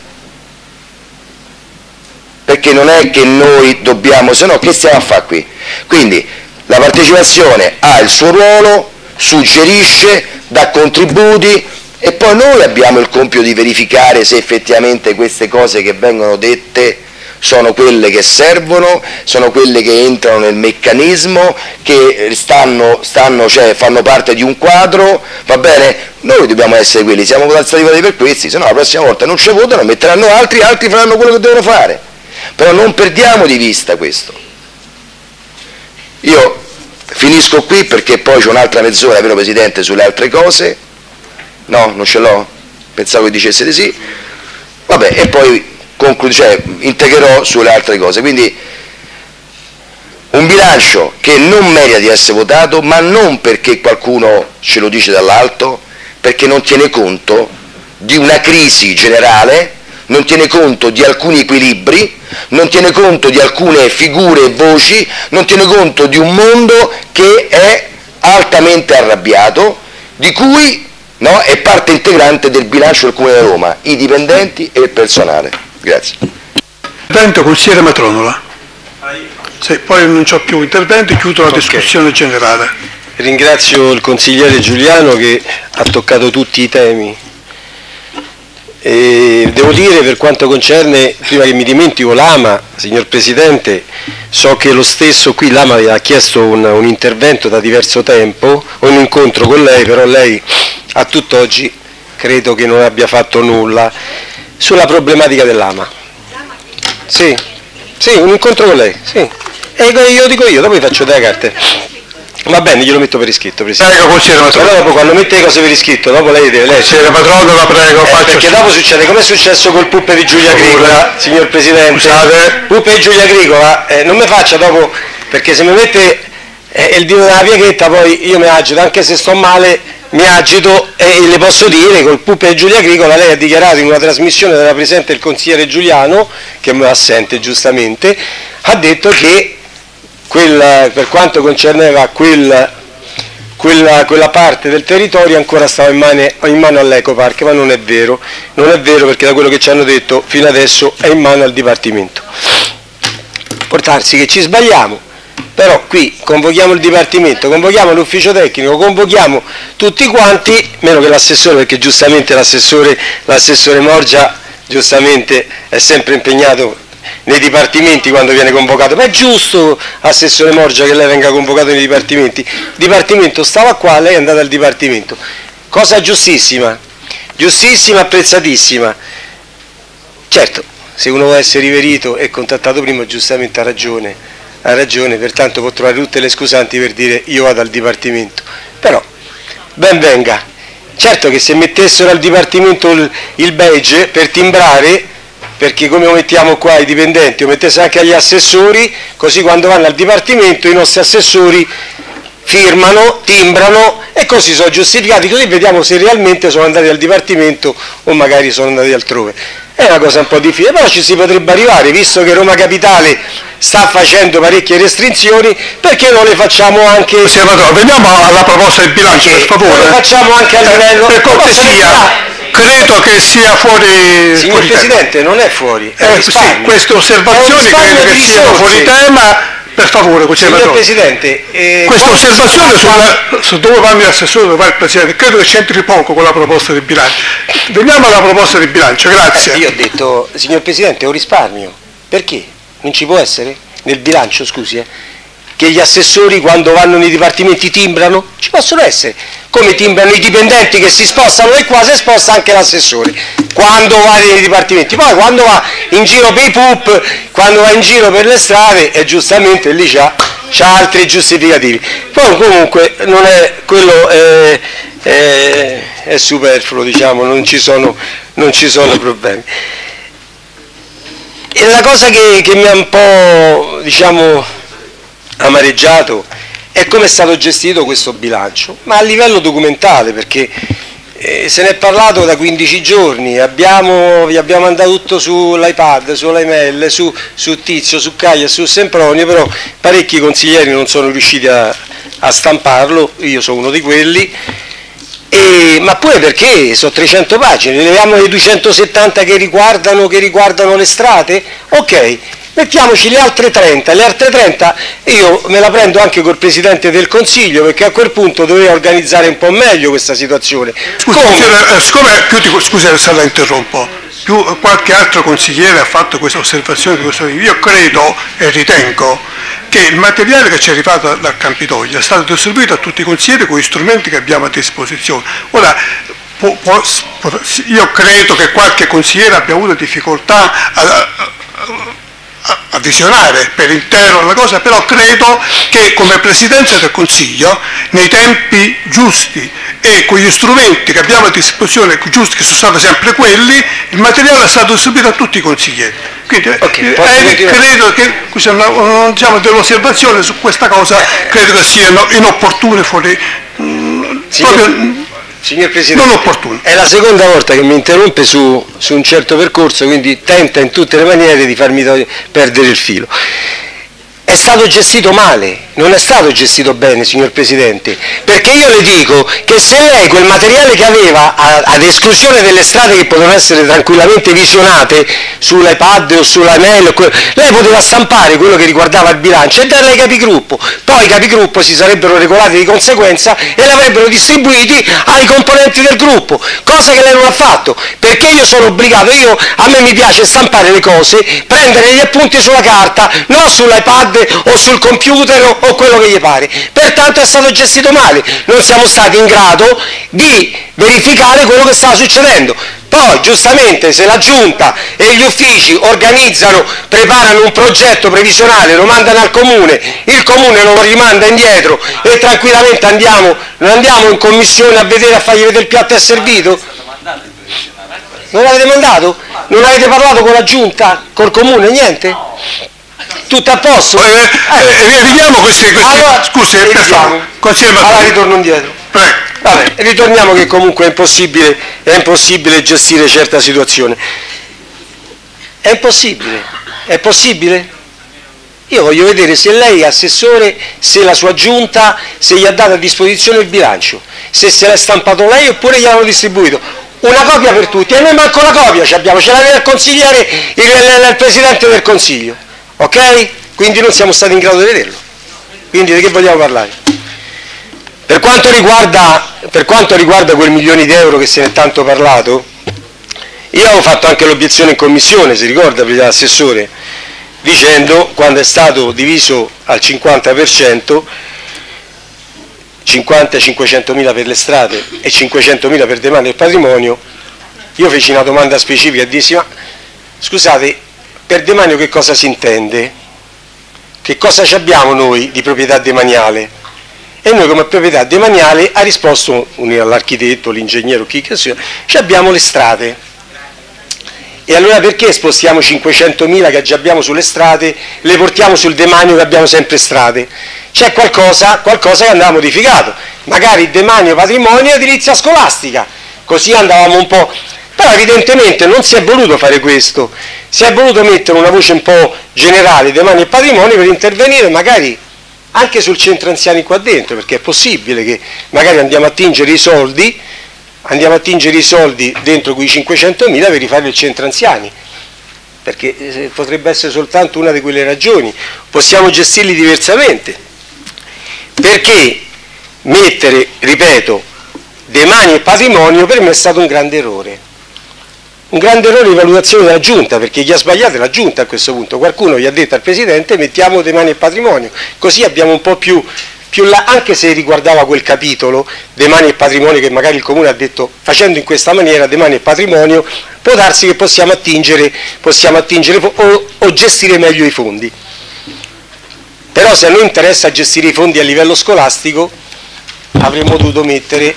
perché non è che noi dobbiamo, se no che stiamo a fare qui? Quindi la partecipazione ha il suo ruolo, suggerisce, dà contributi, e poi noi abbiamo il compito di verificare se effettivamente queste cose che vengono dette sono quelle che servono, sono quelle che entrano nel meccanismo, che cioè fanno parte di un quadro, va bene? Noi dobbiamo essere quelli, siamo stati votati per questi, se no la prossima volta non ci votano, metteranno altri faranno quello che devono fare. Però non perdiamo di vista questo. Io finisco qui perché poi c'è un'altra mezz'ora, vero Presidente, sulle altre cose. No, non ce l'ho? Pensavo che dicesse di sì. Vabbè, e poi integherò sulle altre cose. Quindi un bilancio che non merita di essere votato, ma non perché qualcuno ce lo dice dall'alto, perché non tiene conto di una crisi generale, non tiene conto di alcuni equilibri, non tiene conto di alcune figure e voci, non tiene conto di un mondo che è altamente arrabbiato, di cui è parte integrante del bilancio del Comune di Roma, i dipendenti e il personale. Grazie. Intervento consigliere Matronola. Se poi non c'ho più interventi, chiudo la discussione generale. Ringrazio il consigliere Giuliano che ha toccato tutti i temi. E devo dire, per quanto concerne, prima che mi dimentico, l'AMA, signor Presidente, so che lo stesso qui l'AMA aveva chiesto un intervento da diverso tempo, un incontro con lei, però lei a tutt'oggi credo che non abbia fatto nulla sulla problematica dell'AMA. Sì, un incontro con lei, sì. E io dico dopo vi faccio delle carte. Va bene, glielo metto per iscritto, Presidente. Prego, consigliere Matronola. Però dopo quando mette le cose per iscritto, dopo lei deve... Consigliere Matronola, prego, perché dopo succede, come è successo col Puppe di Giulia Agricola, signor Presidente. Scusate. Puppe di Giulia Agricola, non mi faccia dopo, perché se mi mette il dito nella pieghetta poi io mi agito, anche se sto male, mi agito, e le posso dire, col Puppe di Giulia Agricola lei ha dichiarato in una trasmissione della presente il consigliere Giuliano, che è assente giustamente, ha detto che per quanto concerneva quella parte del territorio ancora stava in mano all'Ecopark, ma non è vero, perché da quello che ci hanno detto fino adesso è in mano al Dipartimento. Può darsi che ci sbagliamo, però qui convochiamo il Dipartimento, convochiamo l'ufficio tecnico, convochiamo tutti quanti, meno che l'assessore, perché giustamente l'assessore Morgia giustamente è sempre impegnato nei dipartimenti quando viene convocato, ma è giusto, assessore Morgia, che lei venga convocato nei dipartimenti. Il dipartimento stava qua, lei è andata al dipartimento, cosa giustissima, giustissima, apprezzatissima. Certo, se uno vuole essere riverito e contattato prima, giustamente ha ragione, pertanto può trovare tutte le scusanti per dire io vado al Dipartimento. Però, ben venga. Certo che se mettessero al Dipartimento il badge per timbrare, perché come lo mettiamo qua ai dipendenti, lo mettessero anche agli assessori, così quando vanno al Dipartimento i nostri assessori firmano, timbrano e così sono giustificati, così vediamo se realmente sono andati al Dipartimento o magari sono andati altrove. È una cosa un po' difficile, però ci si potrebbe arrivare, visto che Roma Capitale sta facendo parecchie restrizioni, perché non le facciamo anche... Veniamo alla proposta di bilancio, per favore. Non le facciamo anche a livello... Per cortesia, credo che sia fuori... Signor Presidente, non è fuori, è sì, queste osservazioni credo che siano fuori tema. Per favore, Signor Presidente, questa osservazione su dove vanno gli assessori, dove va il Presidente, credo che c'entri poco con la proposta di bilancio. Veniamo alla proposta di bilancio, grazie. Io ho detto, signor Presidente, è un risparmio. Perché? Non ci può essere? Nel bilancio, scusi, che gli assessori quando vanno nei dipartimenti timbrano? Ci possono essere. Come timbrano i dipendenti che si spostano e qua si sposta anche l'assessore quando va nei dipartimenti. Poi quando va in giro per i pup, quando va in giro per le strade, e giustamente lì c'ha altri giustificativi. Poi comunque non è quello è superfluo, diciamo, non ci sono problemi. E la cosa che mi ha un po', diciamo, amareggiato è come è stato gestito questo bilancio, ma a livello documentale, perché se ne è parlato da 15 giorni, vi abbiamo mandato tutto sull'iPad, sull'email, su Tizio, su Caia, su Sempronio, però parecchi consiglieri non sono riusciti a stamparlo, io sono uno di quelli, ma pure perché sono 300 pagine, leviamo le 270 che riguardano le strade, ok. Mettiamoci le altre 30 io me la prendo anche col Presidente del Consiglio, perché a quel punto doveva organizzare un po' meglio questa situazione. Scusa se la interrompo, più qualche altro consigliere ha fatto questa osservazione, io credo e ritengo che il materiale che ci è arrivato dal Campidoglio è stato distribuito a tutti i consiglieri con gli strumenti che abbiamo a disposizione. Ora, io credo che qualche consigliere abbia avuto difficoltà a visionare per intero la cosa, però credo che come Presidenza del Consiglio, nei tempi giusti e con gli strumenti che abbiamo a disposizione giusti, che sono stati sempre quelli, il materiale è stato distribuito a tutti i consiglieri. Quindi credo che diciamo, dell'osservazione su questa cosa credo che siano inopportune, Signor Presidente, non opportuno. È la seconda volta che mi interrompe su un certo percorso, quindi tenta in tutte le maniere di farmi perdere il filo. È stato gestito male, non è stato gestito bene, signor Presidente, perché io le dico che se lei quel materiale che aveva, ad esclusione delle strade che potevano essere tranquillamente visionate sull'iPad o sulla mail, lei poteva stampare quello che riguardava il bilancio e darle ai capigruppo, poi i capigruppo si sarebbero regolati di conseguenza e l'avrebbero distribuiti ai componenti del gruppo, cosa che lei non ha fatto, perché io sono obbligato, a me mi piace stampare le cose, prendere gli appunti sulla carta, non sull'iPad o sul computer o quello che gli pare. Pertanto è stato gestito male, non siamo stati in grado di verificare quello che stava succedendo. Poi giustamente se la Giunta e gli uffici organizzano, preparano un progetto previsionale, lo mandano al Comune, il Comune lo rimanda indietro e tranquillamente non andiamo in commissione a fargli vedere il piatto è servito? Non l'avete mandato? Non avete parlato con la Giunta, col Comune, niente? Tutto a posto? Vediamo questi allora, scusi, allora ritorno indietro. Vabbè, ritorniamo che comunque è impossibile gestire certa situazione. È impossibile? È possibile? Io voglio vedere se lei è assessore, se la sua giunta, se gli ha dato a disposizione il bilancio, se se l'ha stampato lei oppure gli hanno distribuito. Una copia per tutti, e noi manco la copia ce l'aveva il consigliere, il Presidente del Consiglio. Ok? Quindi non siamo stati in grado di vederlo. Quindi di che vogliamo parlare? Per quanto riguarda quel milioni di euro che se ne è tanto parlato, io avevo fatto anche l'obiezione in commissione, si ricorda, l'assessore, dicendo, quando è stato diviso al 50%, 50-500.000 per le strade e 500.000 per demanda del patrimonio, io feci una domanda specifica e dissi: ma scusate, per demanio che cosa si intende? Che cosa ci abbiamo noi di proprietà demaniale? E noi come proprietà demaniale ha risposto l'architetto, l'ingegnere, chi che sia, ci abbiamo le strade. E allora perché spostiamo 500.000 che già abbiamo sulle strade, le portiamo sul demanio che abbiamo sempre strade? C'è qualcosa che andava modificato, magari il demanio patrimonio e edilizia scolastica, così andavamo un po'. Però evidentemente non si è voluto fare questo, si è voluto mettere una voce un po' generale, demanio e patrimonio, per intervenire magari anche sul centro anziani qua dentro, perché è possibile che magari andiamo a tingere i soldi dentro quei 500.000 per rifare il centro anziani, perché potrebbe essere soltanto una di quelle ragioni. Possiamo gestirli diversamente, perché mettere, ripeto, demanio e patrimonio per me è stato un grande errore di valutazione della Giunta, perché chi ha sbagliato è la Giunta a questo punto. Qualcuno gli ha detto al Presidente: mettiamo demanio e patrimonio, così abbiamo un po' più là, anche se riguardava quel capitolo demanio e patrimonio, che magari il Comune ha detto: facendo in questa maniera demanio e patrimonio può darsi che possiamo attingere o gestire meglio i fondi. Però se a noi interessa gestire i fondi a livello scolastico, avremmo dovuto mettere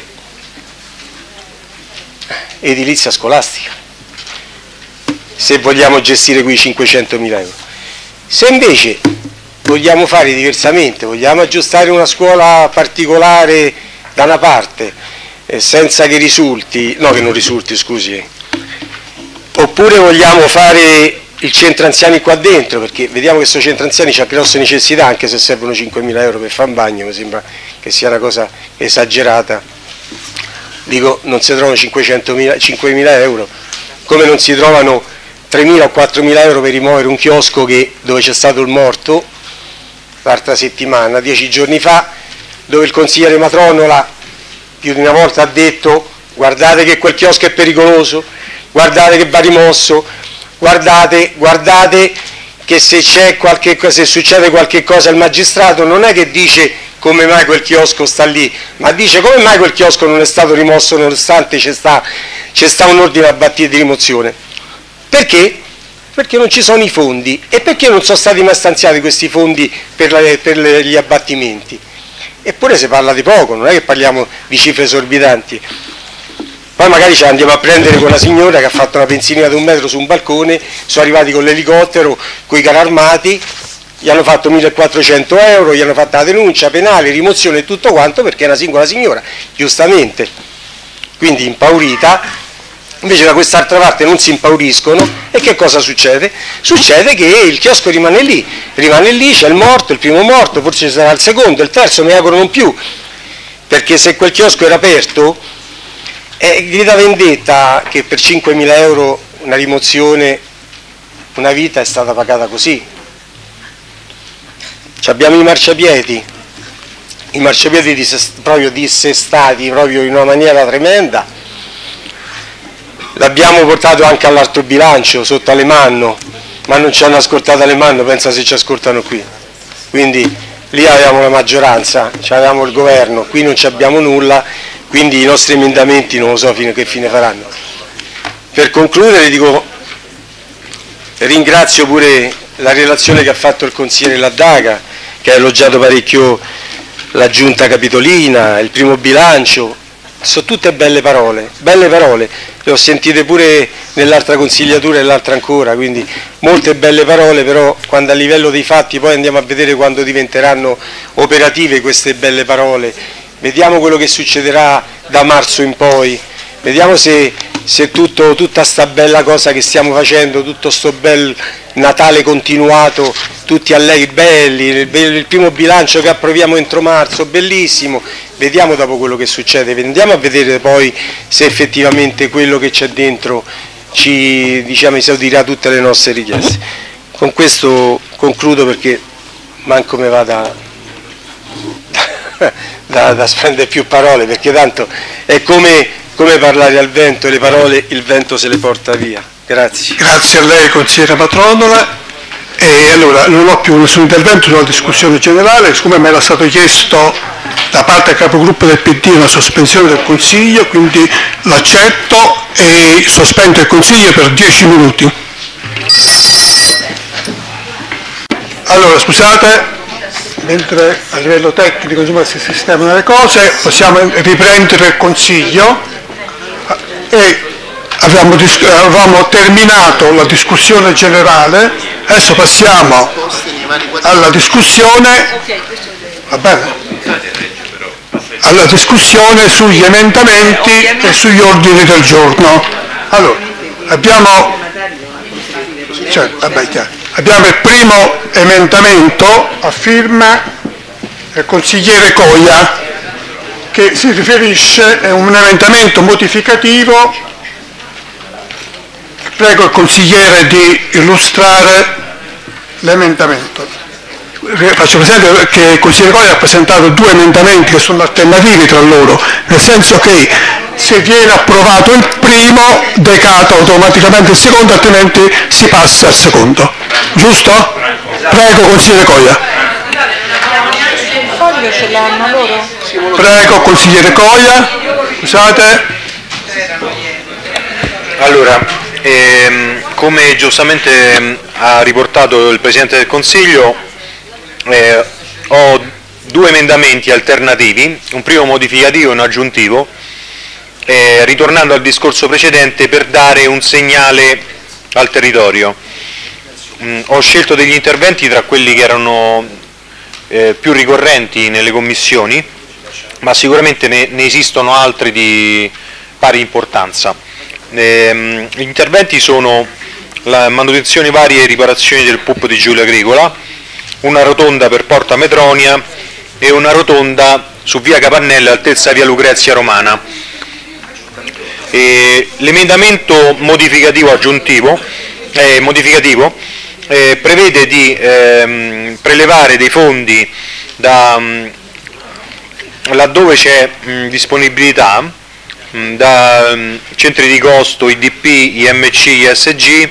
edilizia scolastica, se vogliamo gestire quei 500.000 euro. Se invece vogliamo fare diversamente, vogliamo aggiustare una scuola particolare da una parte, senza che non risulti, scusi, oppure vogliamo fare il centro anziani qua dentro, perché vediamo che questo centro anziani ha grosse necessità, anche se servono 5.000 euro per fare un bagno, mi sembra che sia una cosa esagerata. Dico, non si trovano 5.000 euro, come non si trovano 3.000 o 4.000 euro per rimuovere un chiosco dove c'è stato il morto l'altra settimana, 10 giorni fa, dove il consigliere Matronola più di una volta ha detto: guardate che quel chiosco è pericoloso, guardate che va rimosso, guardate che se succede qualche cosa il magistrato non è che dice come mai quel chiosco sta lì, ma dice come mai quel chiosco non è stato rimosso nonostante c'è sta un ordine di rimozione. Perché? Perché non ci sono i fondi. E perché non sono stati mai stanziati questi fondi per gli abbattimenti? Eppure si parla di poco, non è che parliamo di cifre esorbitanti. Poi magari ce l'andiamo a prendere con la signora che ha fatto una pensilina di 1 metro su un balcone, sono arrivati con l'elicottero, con i carri armati, gli hanno fatto 1.400 euro, gli hanno fatto la denuncia penale, rimozione e tutto quanto, perché è una singola signora, giustamente, quindi impaurita. Invece da quest'altra parte non si impauriscono, e che cosa succede? Succede che il chiosco rimane lì, c'è il morto, il primo morto, forse ci sarà il secondo, il terzo, mi auguro non più, perché se quel chiosco era aperto, grida vendetta che per 5.000 euro una rimozione, una vita è stata pagata così. Abbiamo i marciapiedi proprio dissestati proprio in una maniera tremenda. L'abbiamo portato anche all'altro bilancio sotto Alemanno, ma non ci hanno ascoltato Alemanno, pensa se ci ascoltano qui. Quindi lì avevamo la maggioranza, avevamo il governo, qui non ci abbiamo nulla, quindi i nostri emendamenti non lo so che fine faranno. Per concludere dico, ringrazio pure la relazione che ha fatto il consigliere Laddaga, che ha elogiato parecchio la giunta capitolina, il primo bilancio. Sono tutte belle parole, le ho sentite pure nell'altra consigliatura e l'altra ancora, quindi molte belle parole, però quando a livello dei fatti poi andiamo a vedere quando diventeranno operative queste belle parole, vediamo quello che succederà da marzo in poi, vediamo se tutta sta bella cosa che stiamo facendo, tutto sto bel Natale continuato, tutti allegri belli, il primo bilancio che approviamo entro marzo, bellissimo. Vediamo dopo quello che succede, andiamo a vedere poi se effettivamente quello che c'è dentro ci esaudirà tutte le nostre richieste. Con questo concludo, perché manco me va da spendere più parole, perché tanto è come parlare al vento, e le parole il vento se le porta via. Grazie. Grazie a lei, consigliere Matronola. E allora non ho più nessun intervento sulla discussione generale, siccome mi era stato chiesto da parte del capogruppo del PD una sospensione del Consiglio, quindi l'accetto e sospendo il Consiglio per 10 minuti. Allora, scusate, mentre a livello tecnico insomma, si sistemano le cose, possiamo riprendere il Consiglio e avevamo terminato la discussione generale, adesso passiamo alla discussione, va bene? Alla discussione sugli emendamenti e sugli ordini del giorno. Allora, abbiamo il primo emendamento a firma del consigliere Coia, che si riferisce a un emendamento modificativo. Prego il consigliere di illustrare l'emendamento. Faccio presente che il consigliere Coia ha presentato 2 emendamenti che sono alternativi tra loro, nel senso che se viene approvato il primo decade automaticamente il secondo, altrimenti si passa al secondo. Giusto? Prego consigliere Coia. Prego consigliere Coia. Scusate. Allora, come giustamente ha riportato il Presidente del Consiglio, ho 2 emendamenti alternativi, un primo modificativo e un aggiuntivo, ritornando al discorso precedente per dare un segnale al territorio. Ho scelto degli interventi tra quelli che erano più ricorrenti nelle commissioni, ma sicuramente ne esistono altri di pari importanza. Gli interventi sono la manutenzione varie e riparazioni del PUP di Giulia Agricola, una rotonda per Porta Metronia e una rotonda su via Capannelle altezza via Lucrezia Romana. L'emendamento modificativo aggiuntivo prevede di prelevare dei fondi da laddove c'è disponibilità da centri di costo IDP, IMC, ISG,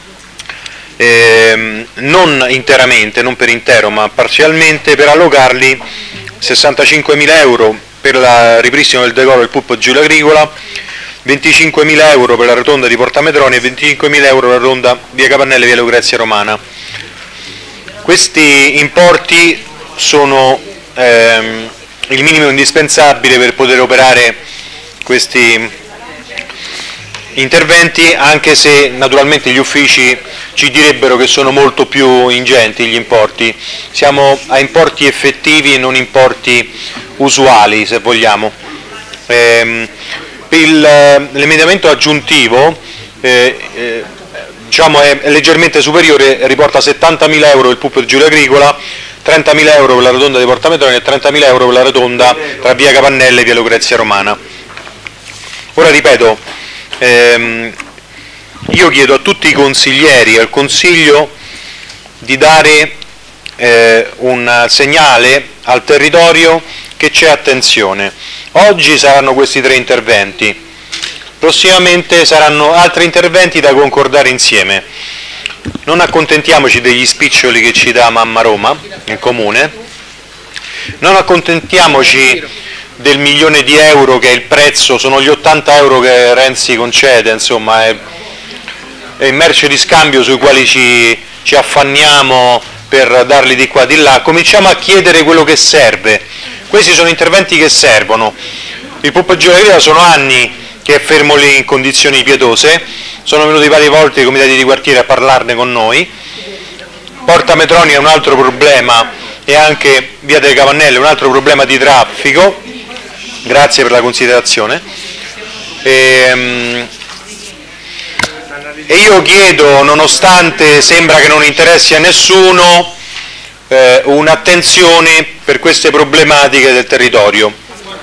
non interamente, non per intero ma parzialmente, per allocarli 65.000 euro per il ripristino del decoro del PUP Giulia Agricola, 25.000 euro per la rotonda di Porta Metronia e 25.000 euro per la rotonda via Capannelle e via Lucrezia Romana. Questi importi sono il minimo indispensabile per poter operare questi interventi, anche se naturalmente gli uffici ci direbbero che sono molto più ingenti gli importi. Siamo a importi effettivi e non importi usuali, se vogliamo. L'emendamento aggiuntivo diciamo è leggermente superiore, riporta 70.000 euro il PUP Giulia Agricola, 30.000 euro per la rotonda di Porta Metronia e 30.000 euro per la rotonda tra via Capannelle e via Lucrezia Romana. Ora ripeto, io chiedo a tutti i consiglieri e al Consiglio di dare un segnale al territorio che c'è attenzione. Oggi saranno questi 3 interventi, prossimamente saranno altri interventi da concordare insieme. Non accontentiamoci degli spiccioli che ci dà Mamma Roma, il Comune, non accontentiamoci del 1.000.000 di euro che è il prezzo, sono gli 80 euro che Renzi concede, insomma è merce di scambio sui quali ci affanniamo per darli di qua di là. Cominciamo a chiedere quello che serve. Questi sono interventi che servono. Il PUP Giulia Agricola sono anni che è fermo lì in condizioni pietose, sono venuti varie volte i comitati di quartiere a parlarne con noi. Porta Metronia è un altro problema e anche via delle Capannelle un altro problema di traffico. Grazie per la considerazione. E io chiedo, nonostante sembra che non interessi a nessuno, un'attenzione per queste problematiche del territorio.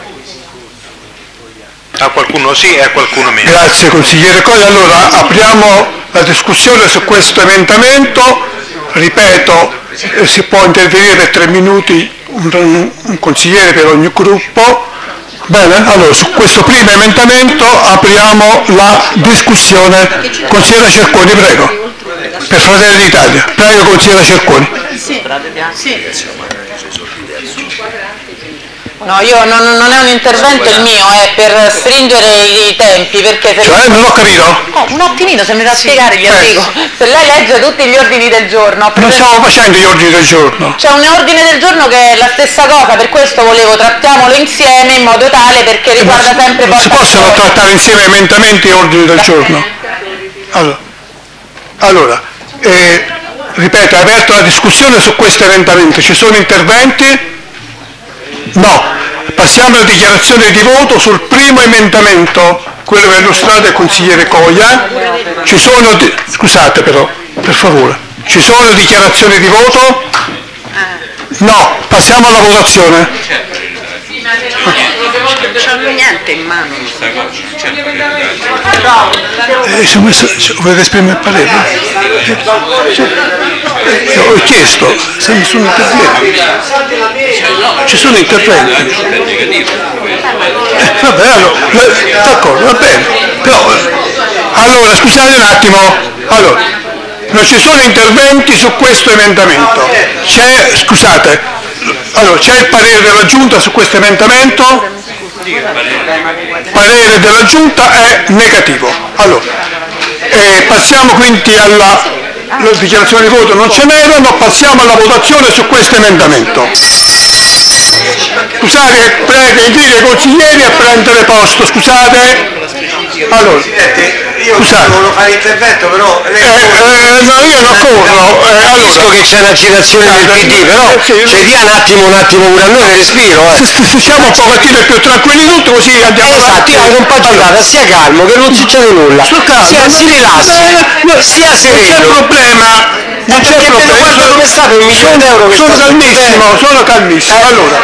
A qualcuno sì e a qualcuno meno. Grazie consigliere Coia. Allora apriamo la discussione su questo emendamento. Ripeto, si può intervenire per 3 minuti un consigliere per ogni gruppo. Bene, allora su questo primo emendamento apriamo la discussione. Consigliere Cerconi, prego, per Fratelli d'Italia. Prego consigliere Cerconi. No, io non è un intervento il mio, è per stringere i tempi, perché se... Cioè, non ho capito? Un attimino, se mi fa spiegare, glielo dico. Se lei legge tutti gli ordini del giorno... Non stiamo facendo gli ordini del giorno. C'è un ordine del giorno che è la stessa cosa, per questo volevo trattiamolo insieme in modo tale perché riguarda sempre... Non si possono trattare insieme emendamenti e ordini del giorno. Allora ripeto, è aperta la discussione su questo emendamento. Ci sono interventi? No. Passiamo alla dichiarazione di voto sul primo emendamento, quello che ha illustrato il consigliere Coia. Ci sono, scusate però, per favore, ci sono dichiarazioni di voto? No, passiamo alla votazione. Non c'hanno niente in mano. Volete esprimere il parere? Ho chiesto se nessuno interviene. Ci sono interventi. Vabbè, allora, d'accordo, va bene. Però, allora, scusate un attimo. Allora, non ci sono interventi su questo emendamento. Scusate, allora, c'è il parere della Giunta su questo emendamento? Il parere della Giunta è negativo. Allora, passiamo quindi alla dichiarazione di voto, non ce n'erano, passiamo alla votazione su questo emendamento. Scusate, prego, invito i consiglieri a prendere posto, scusate. Allora, io volevo fare intervento, però no, io non corro. Capisco che c'è un'agitazione del PD, però ci dia un attimo pure a noi il respiro. Siamo un pochettino più tranquilli tutti, così andiamo avanti. Esatto, un po' agitata, sia calmo, che non succede nulla. Si rilassi, sia sereno. Non c'è problema. Non c'è problema. Guarda come è stato €1 milione. Sono calmissimo. Allora,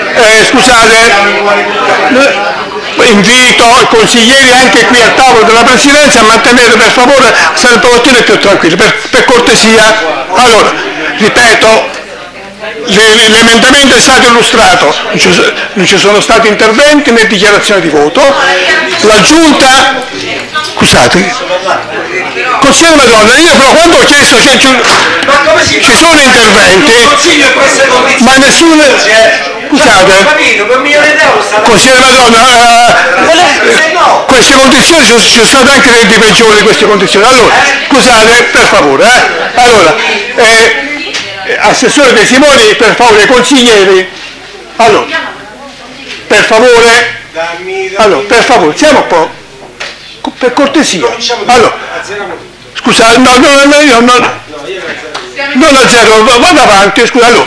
scusate. Invito i consiglieri anche qui al tavolo della Presidenza a mantenere per favore, stare un pochettino più tranquilli, per cortesia. Allora, ripeto, l'emendamento è stato illustrato, non ci sono stati interventi né dichiarazioni di voto. La Giunta, scusate, consigliere Madonna, io però quando ho chiesto ci sono interventi, ma nessuno... Scusate, consigliere Madonna, queste condizioni ci sono state anche dei peggiori di queste condizioni. Allora, scusate, per favore, allora, Assessore De Simoni, per favore, consiglieri, allora, per favore, siamo un po', per cortesia, allora, scusate, io non a zero, vado avanti, scusa, allora.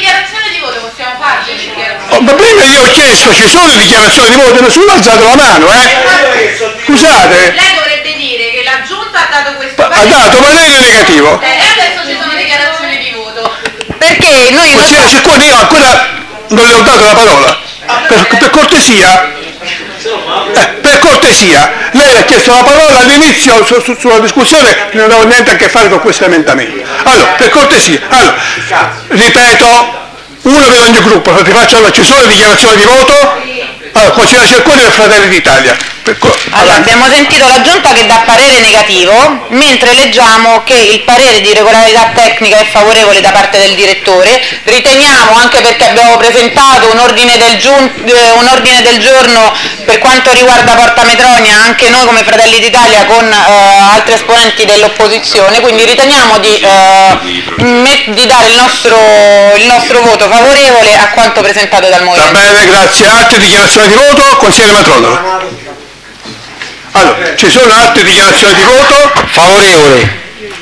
Ma prima io ho chiesto, ci sono dichiarazioni di voto, nessuno ha alzato la mano, Scusate. Lei dovrebbe dire che la Giunta ha dato questo parere. Ha dato parere negativo. E adesso ci sono dichiarazioni di voto. Perché noi... Io ancora non le ho dato la parola. Per cortesia. Per cortesia. Lei ha chiesto la parola all'inizio sulla discussione che non aveva niente a che fare con questo emendamento. Allora, per cortesia. Allora, ripeto, uno per ogni gruppo, ci sono dichiarazioni di voto? Allora, consigliere Cerconi del Fratelli d'Italia. Allora, abbiamo sentito la Giunta che dà parere negativo, mentre leggiamo che il parere di regolarità tecnica è favorevole da parte del direttore. Riteniamo, anche perché abbiamo presentato un ordine del giorno per quanto riguarda Porta Metronia, anche noi come Fratelli d'Italia con altri esponenti dell'opposizione, quindi riteniamo di dare il nostro voto favorevole a quanto presentato dal Movimento. Va bene, grazie. Altre dichiarazioni di voto? Consigliere Matrono. Allora, ci sono altre dichiarazioni di voto? Favorevole.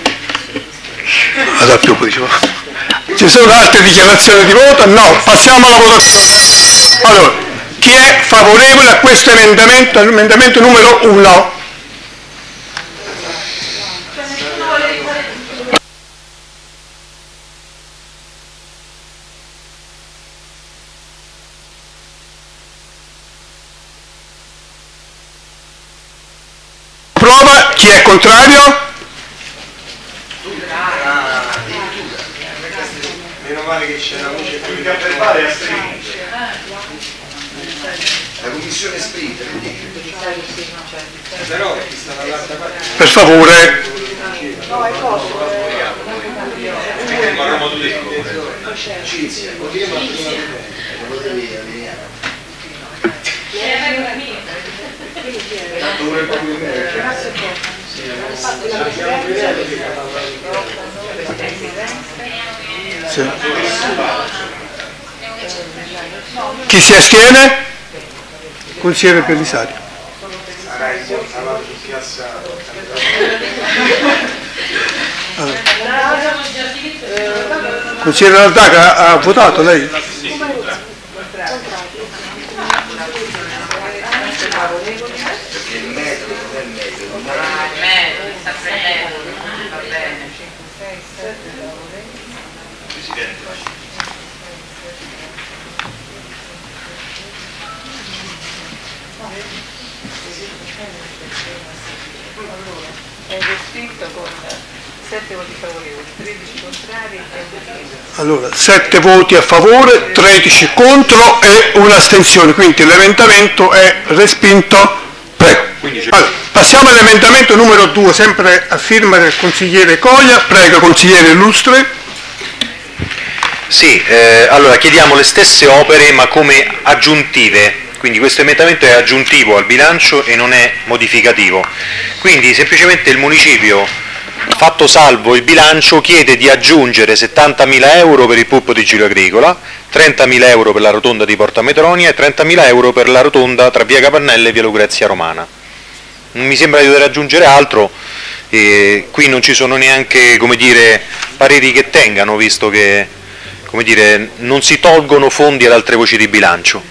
Ci sono altre dichiarazioni di voto? No, passiamo alla votazione. Allora, chi è favorevole a questo emendamento, l'emendamento numero 1? Prova, chi è contrario? Meno male che c'è la voce pubblica verbale a la commissione sprinta, però sta dall'altra parte. Per favore. Sì. Chi si astiene? Consigliere Pellisario. Consigliere Lardaca, ha votato lei? È respinto con 7 voti favorevoli, 13 contrari e 1 Allora, 7 voti a favore, 13 contro e un'astensione, quindi l'emendamento è respinto. Prego. Allora, passiamo all'emendamento numero 2, sempre a firma del consigliere Coia. Prego, consigliere illustre. Sì, allora chiediamo le stesse opere ma come aggiuntive, quindi questo emendamento è aggiuntivo al bilancio e non è modificativo, quindi semplicemente il municipio, fatto salvo il bilancio, chiede di aggiungere 70.000 euro per il PUP di Giulio Agricola, 30.000 euro per la rotonda di Porta Metronia e 30.000 euro per la rotonda tra via Capannelle e via Lucrezia Romana. Non mi sembra di dover aggiungere altro, qui non ci sono neanche, come dire, pareri che tengano, visto che, come dire, non si tolgono fondi ad altre voci di bilancio.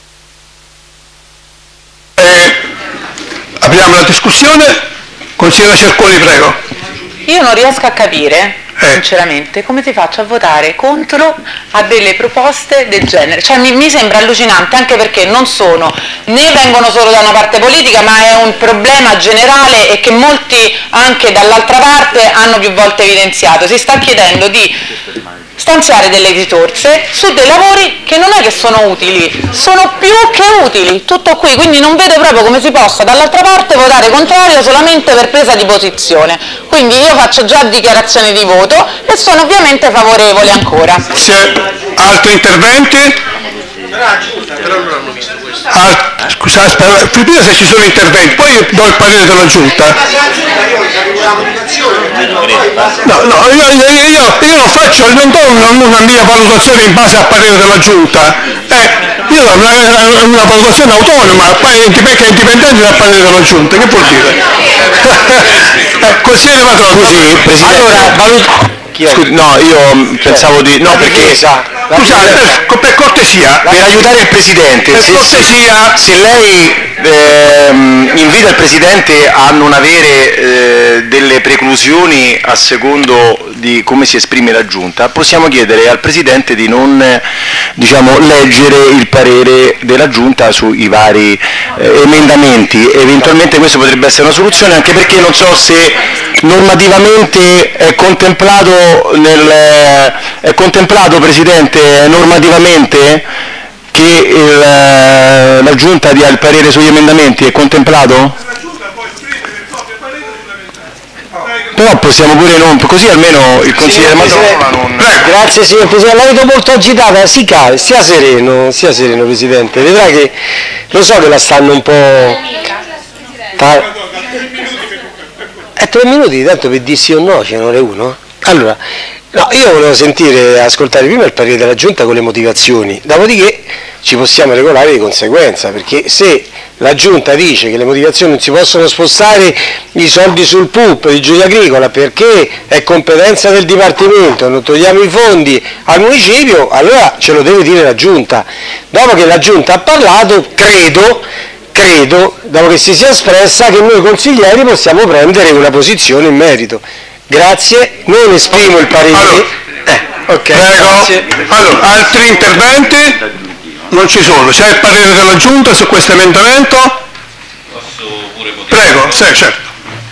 Apriamo la discussione. Consigliere Cerconi, prego. Io non riesco a capire, sinceramente, come si faccia a votare contro a delle proposte del genere. Cioè mi sembra allucinante, anche perché non sono, né vengono solo da una parte politica, ma è un problema generale e che molti anche dall'altra parte hanno più volte evidenziato. Si sta chiedendo di stanziare delle risorse su dei lavori che non è che sono utili, sono più che utili, tutto qui, quindi non vedo proprio come si possa dall'altra parte votare contrario solamente per presa di posizione. Quindi io faccio già dichiarazione di voto e sono ovviamente favorevole ancora. Altri interventi? Scusate, prima se ci sono interventi, poi do il parere della Giunta. No, io non faccio, non do una mia valutazione in base al parere della Giunta. Io do una valutazione autonoma, che è indipendente dal parere della Giunta. Che vuol dire? Consigliere Matrone. Scusi, Presidente. Scusi, no, io pensavo di... No, perché... Scusate, per cortesia. Per aiutare il Presidente, per cortesia. Se lei invita il Presidente a non avere delle preclusioni a secondo di come si esprime la Giunta, possiamo chiedere al Presidente di non leggere il parere della Giunta sui vari emendamenti. Eventualmente questo potrebbe essere una soluzione, anche perché non so se normativamente è contemplato, Presidente, normativamente che la Giunta dia il parere sugli emendamenti, è contemplato? Però possiamo pure non, così almeno il consigliere Matrola non... Grazie signor Presidente, la vedo molto agitata, sia sereno Presidente, vedrà che lo so che la stanno un po'... 3 minuti, tanto per dir sì o no, ce ne vuole uno? Allora, no, io volevo ascoltare prima il parere della Giunta con le motivazioni, dopodiché ci possiamo regolare di conseguenza, perché se la Giunta dice che le motivazioni non si possono spostare i soldi sul PUP di Giulio Agricola perché è competenza del Dipartimento, non togliamo i fondi al municipio, allora ce lo deve dire la Giunta. Dopo che la Giunta ha parlato, credo, dopo che si sia espressa, che noi consiglieri possiamo prendere una posizione in merito. Grazie, non esprimo il parere. Ok, prego. Grazie. Allora, altri interventi? Non ci sono. C'è il parere della Giunta su questo emendamento? Posso pure votare? Prego, sì, certo.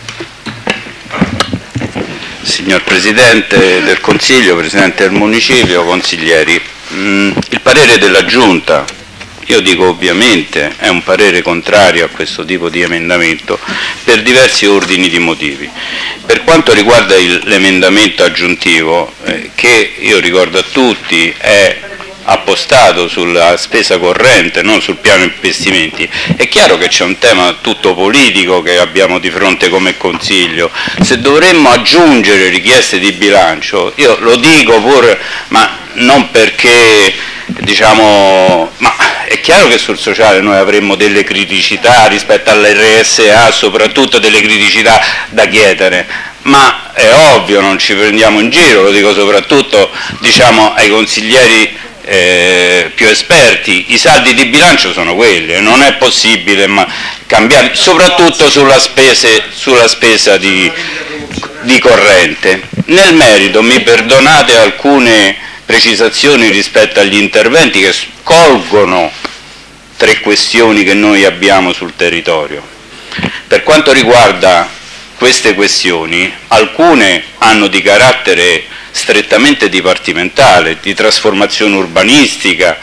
Signor Presidente del Consiglio, Presidente del Municipio, consiglieri, il parere della Giunta, io dico ovviamente, è un parere contrario a questo tipo di emendamento per diversi ordini di motivi. Per quanto riguarda l'emendamento aggiuntivo, che io ricordo a tutti è appostato sulla spesa corrente, non sul piano investimenti. È chiaro che c'è un tema tutto politico che abbiamo di fronte come Consiglio. Se dovremmo aggiungere richieste di bilancio, io lo dico pure, ma non perché diciamo, ma è chiaro che sul sociale noi avremmo delle criticità rispetto all'RSA, soprattutto delle criticità da chiedere, ma è ovvio, non ci prendiamo in giro, lo dico soprattutto diciamo ai consiglieri più esperti, i saldi di bilancio sono quelli, non è possibile cambiare, soprattutto sulla spesa di corrente. Nel merito mi perdonate alcune precisazioni rispetto agli interventi che colgono 3 questioni che noi abbiamo sul territorio. Per quanto riguarda queste questioni, alcune hanno di carattere strettamente dipartimentale, di trasformazione urbanistica,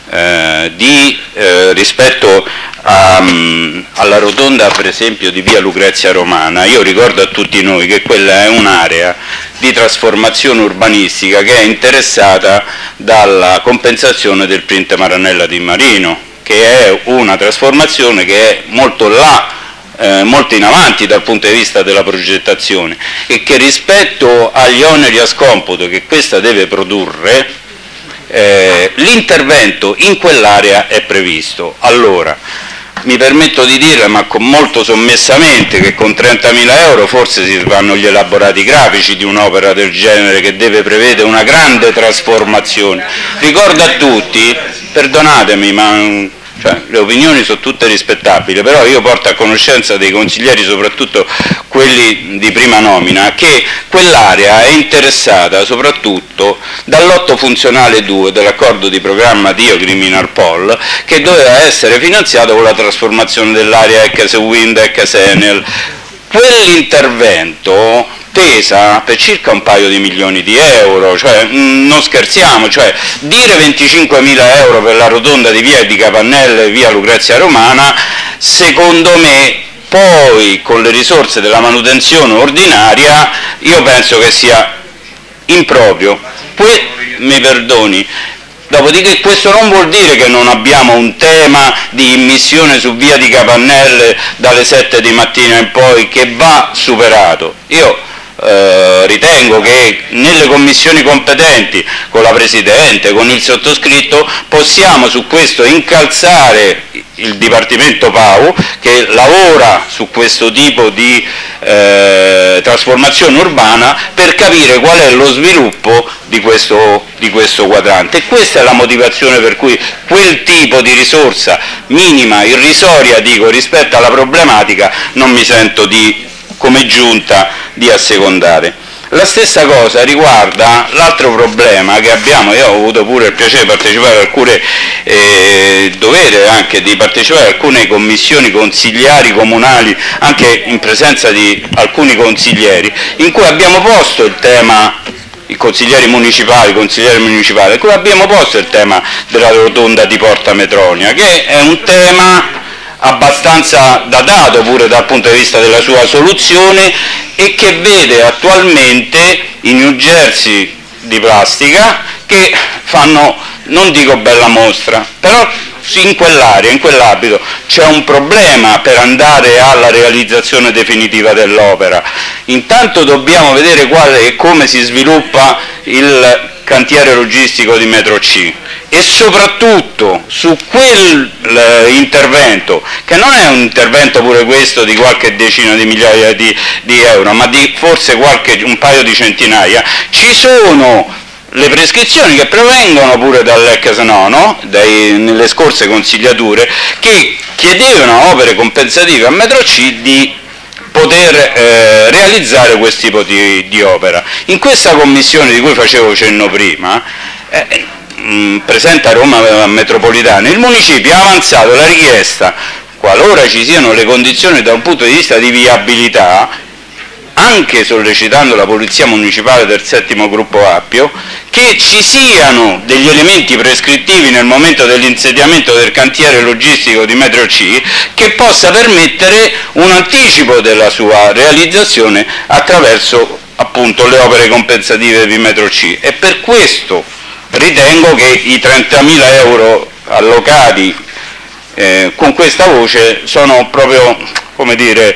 rispetto alla rotonda per esempio di via Lucrezia Romana. Io ricordo a tutti noi che quella è un'area di trasformazione urbanistica che è interessata dalla compensazione del Printe Maranella di Marino, che è una trasformazione che è molto molto in avanti dal punto di vista della progettazione e che rispetto agli oneri a scomputo che questa deve produrre, l'intervento in quell'area è previsto. Allora, mi permetto di dire, ma molto sommessamente, che con 30.000 euro forse si fanno gli elaborati grafici di un'opera del genere che deve prevedere una grande trasformazione. Ricordo a tutti, perdonatemi, ma le opinioni sono tutte rispettabili, però io porto a conoscenza dei consiglieri, soprattutto quelli di prima nomina, che quell'area è interessata soprattutto dall'otto funzionale 2 dell'accordo di programma Dio Criminal Pol, che doveva essere finanziato con la trasformazione dell'area Eccles-Wind, Eccles-Enel. Quell'intervento pesa per circa un paio di milioni di euro, cioè non scherziamo, cioè dire 25.000 euro per la rotonda di via di Capannelle e via Lucrezia Romana, secondo me poi con le risorse della manutenzione ordinaria io penso che sia improprio. Poi mi perdoni, dopodiché questo non vuol dire che non abbiamo un tema di immissione su via di Capannelle dalle 7 di mattina in poi che va superato. Io ritengo che nelle commissioni competenti, con la Presidente, con il sottoscritto, possiamo su questo incalzare il Dipartimento PAU che lavora su questo tipo di trasformazione urbana per capire qual è lo sviluppo di questo quadrante, e questa è la motivazione per cui quel tipo di risorsa minima, irrisoria dico, rispetto alla problematica non mi sento come giunta di assecondare. La stessa cosa riguarda l'altro problema che abbiamo. Io ho avuto pure il piacere di partecipare a alcune, dovere anche di partecipare a alcune commissioni consigliari comunali, anche in presenza di alcuni consiglieri, in cui abbiamo posto il tema, i consiglieri municipali, in cui abbiamo posto il tema della rotonda di Porta Metronia, che è un tema abbastanza datato pure dal punto di vista della sua soluzione e che vede attualmente i New Jersey di plastica che fanno, non dico bella mostra, però in quell'area, in quell'ambito c'è un problema per andare alla realizzazione definitiva dell'opera. Intanto dobbiamo vedere come si sviluppa il cantiere logistico di Metro C e soprattutto su quell'intervento, che non è un intervento pure questo di qualche decina di migliaia di euro, ma di forse un paio di centinaia, ci sono le prescrizioni che provengono pure dall'ex nono, nelle scorse consigliature, che chiedevano opere compensative a Metro C di poter realizzare questo tipo di opera. In questa commissione di cui facevo cenno prima, presente a Roma Metropolitana, il municipio ha avanzato la richiesta, qualora ci siano le condizioni da un punto di vista di viabilità, anche sollecitando la Polizia Municipale del settimo gruppo Appio, che ci siano degli elementi prescrittivi nel momento dell'insediamento del cantiere logistico di Metro C che possa permettere un anticipo della sua realizzazione attraverso appunto le opere compensative di Metro C. E per questo ritengo che i 30.000 euro allocati con questa voce sono proprio, come dire,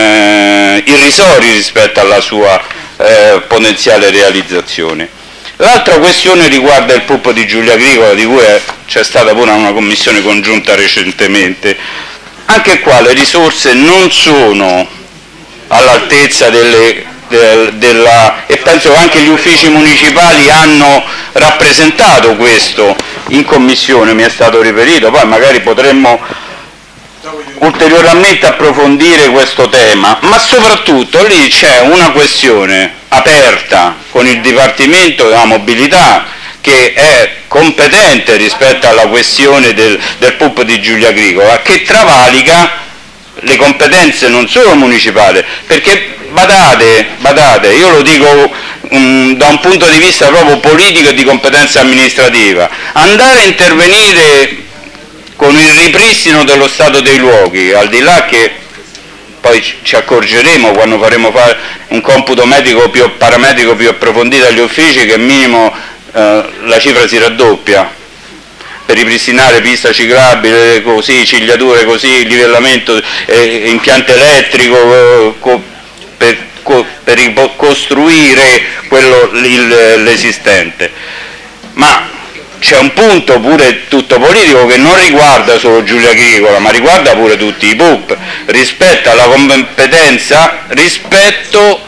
irrisori rispetto alla sua potenziale realizzazione. L'altra questione riguarda il PUP di Giulia Agricola, di cui c'è stata pure una commissione congiunta recentemente. Anche qua le risorse non sono all'altezza e penso che anche gli uffici municipali hanno rappresentato questo in commissione, mi è stato riferito, poi magari potremmo ulteriormente approfondire questo tema, ma soprattutto lì c'è una questione aperta con il Dipartimento della Mobilità che è competente rispetto alla questione del PUP di Giulia Agricola, che travalica le competenze non solo municipali, perché badate, io lo dico da un punto di vista proprio politico e di competenza amministrativa, andare a intervenire con il ripristino dello stato dei luoghi, al di là che poi ci accorgeremo quando faremo fare un computo paramedico più approfondito agli uffici, che minimo la cifra si raddoppia per ripristinare pista ciclabile, così, cigliature così, livellamento, impianto elettrico, per ricostruire l'esistente. Ma c'è un punto pure tutto politico che non riguarda solo Giulia Agricola, ma riguarda pure tutti i PUP, rispetto alla competenza, rispetto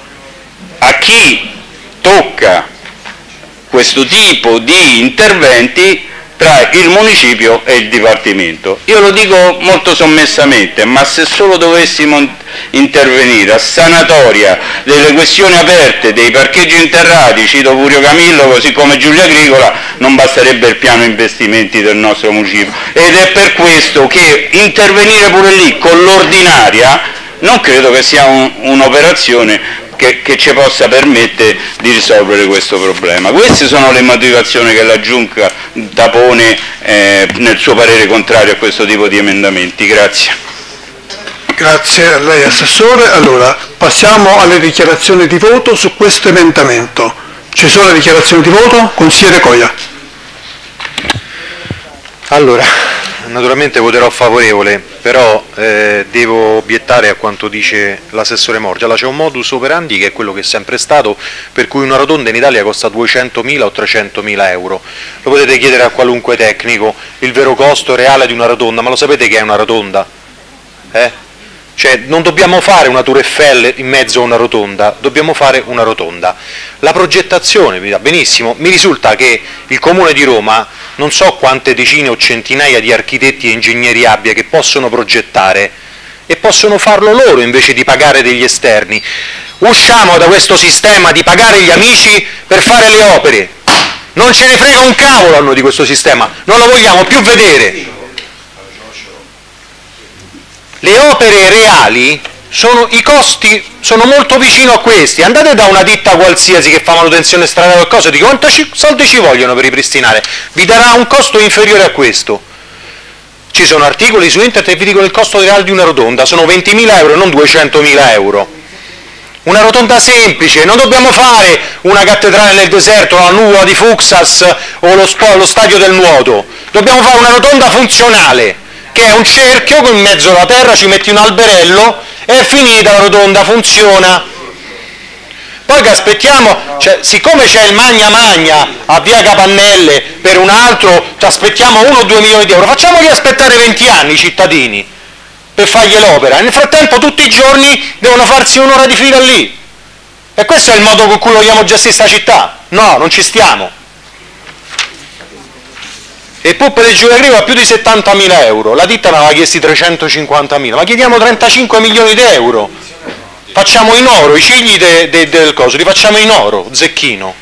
a chi tocca questo tipo di interventi tra il municipio e il Dipartimento. Io lo dico molto sommessamente, ma se solo dovessimo intervenire a sanatoria delle questioni aperte, dei parcheggi interrati, cito Furio Camillo, così come Giulia Agricola, non basterebbe il piano investimenti del nostro municipio, ed è per questo che intervenire pure lì con l'ordinaria non credo che sia un'operazione che ci possa permettere di risolvere questo problema. Queste sono le motivazioni che la Giunta pone nel suo parere contrario a questo tipo di emendamenti. Grazie. Grazie a lei Assessore. Allora, passiamo alle dichiarazioni di voto su questo emendamento. Ci sono le dichiarazioni di voto? Consigliere Coia. Allora, naturalmente voterò favorevole, però devo obiettare a quanto dice l'assessore Morgia. Allora, c'è un modus operandi che è quello che è sempre stato, per cui una rotonda in Italia costa 200.000 o 300.000 euro. Lo potete chiedere a qualunque tecnico, il vero costo reale di una rotonda, ma lo sapete che è una rotonda? Cioè, non dobbiamo fare una Tour Eiffel in mezzo a una rotonda, dobbiamo fare una rotonda. La progettazione, mi va benissimo, mi risulta che il Comune di Roma, non so quante decine o centinaia di architetti e ingegneri abbia che possono progettare, e possono farlo loro invece di pagare degli esterni. Usciamo da questo sistema di pagare gli amici per fare le opere. Non ce ne frega un cavolo a noi di questo sistema, non lo vogliamo più vedere. Le opere reali, i costi sono molto vicino a questi. Andate da una ditta qualsiasi che fa manutenzione stradale o qualcosa, dico quanti soldi ci vogliono per ripristinare, vi darà un costo inferiore a questo. Ci sono articoli su internet che vi dicono il costo reale di una rotonda, sono 20.000 euro, non 200.000 euro. Una rotonda semplice, non dobbiamo fare una cattedrale nel deserto, la nuvola di Fuxas o lo stadio del nuoto, dobbiamo fare una rotonda funzionale, che è un cerchio in mezzo alla terra, ci metti un alberello e è finita la rotonda, funziona. Poi che aspettiamo, siccome c'è il magna magna a via Capannelle per un altro, aspettiamo 1 o 2 milioni di euro, facciamogli aspettare 20 anni i cittadini per fargli l'opera, e nel frattempo tutti i giorni devono farsi un'ora di fila lì. E questo è il modo con cui vogliamo gestire sta città? No, non ci stiamo. E il PUP di Giulia Agricola più di 70.000 euro, la ditta ne aveva chiesti 350.000, ma chiediamo 35 milioni di euro, facciamo in oro, i cigli del coso, li facciamo in oro, zecchino.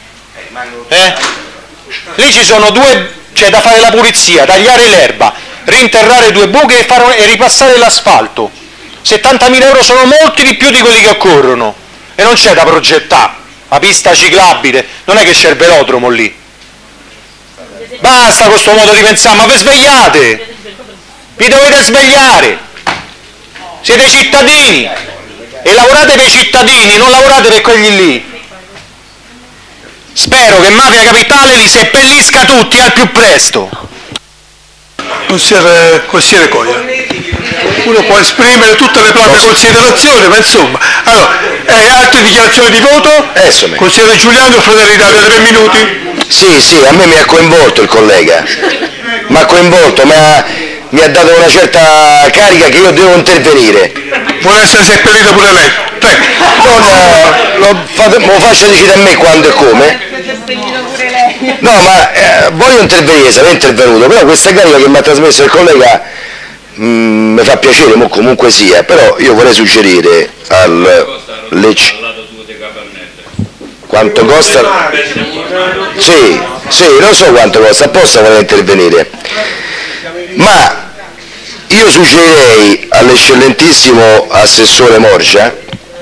Lì ci sono c'è da fare la pulizia, tagliare l'erba, rinterrare 2 buche e ripassare l'asfalto. 70.000 euro sono molti di più di quelli che occorrono, e non c'è da progettare, la pista ciclabile, non è che c'è il velodromo lì. Basta con questo modo di pensare, ma vi svegliate, vi dovete svegliare, siete cittadini e lavorate per i cittadini, non lavorate per quelli lì. Spero che Mafia Capitale li seppellisca tutti al più presto. Consigliere Coia, uno può esprimere tutte le proprie considerazioni, ma insomma, allora, altre dichiarazioni di voto? Consigliere Giuliano, Fratelli d'Italia, 3 minuti. Sì, a me mi ha coinvolto il collega, mi ha dato una certa carica che io devo intervenire. Vuole essere seppellito pure lei? Prego. Lo faccia decidere a me quando e come. No, ma voglio intervenire, sarei intervenuto, però questa carica che mi ha trasmesso il collega mi fa piacere, comunque sia, però io vorrei suggerire quanto costa? Sì, lo so quanto costa, apposta vorrei intervenire, ma io suggerirei all'eccellentissimo assessore Morgia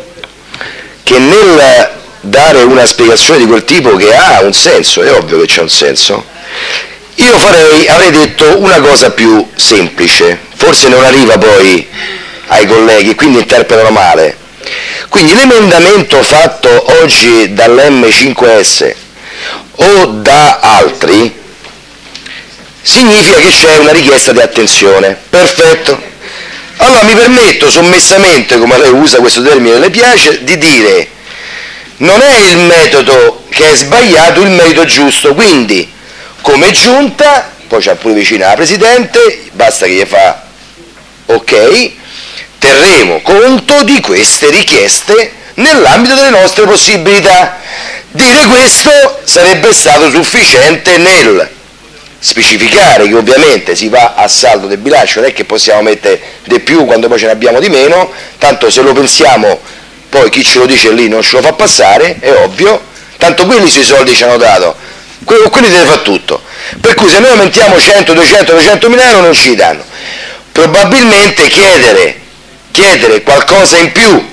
che nel dare una spiegazione di quel tipo, che ha un senso, è ovvio che c'è un senso, io avrei detto una cosa più semplice, forse non arriva poi ai colleghi, quindi interpretano male. Quindi l'emendamento fatto oggi dall'M5S o da altri significa che c'è una richiesta di attenzione, perfetto. Allora mi permetto sommessamente, come lei usa questo termine, le piace, di dire: non è il metodo che è sbagliato, il metodo giusto, quindi come giunta, poi c'è pure vicino la Presidente, basta che gli fa ok, terremo conto di queste richieste nell'ambito delle nostre possibilità. Dire questo sarebbe stato sufficiente nel specificare che ovviamente si va a saldo del bilancio, non è che possiamo mettere di più quando poi ce ne abbiamo di meno, tanto se lo pensiamo poi chi ce lo dice lì non ce lo fa passare, è ovvio, tanto quelli sui soldi ci hanno dato, quelli deve fare tutto, per cui se noi aumentiamo 100, 200, 300 mila euro non ci danno. Probabilmente chiedere qualcosa in più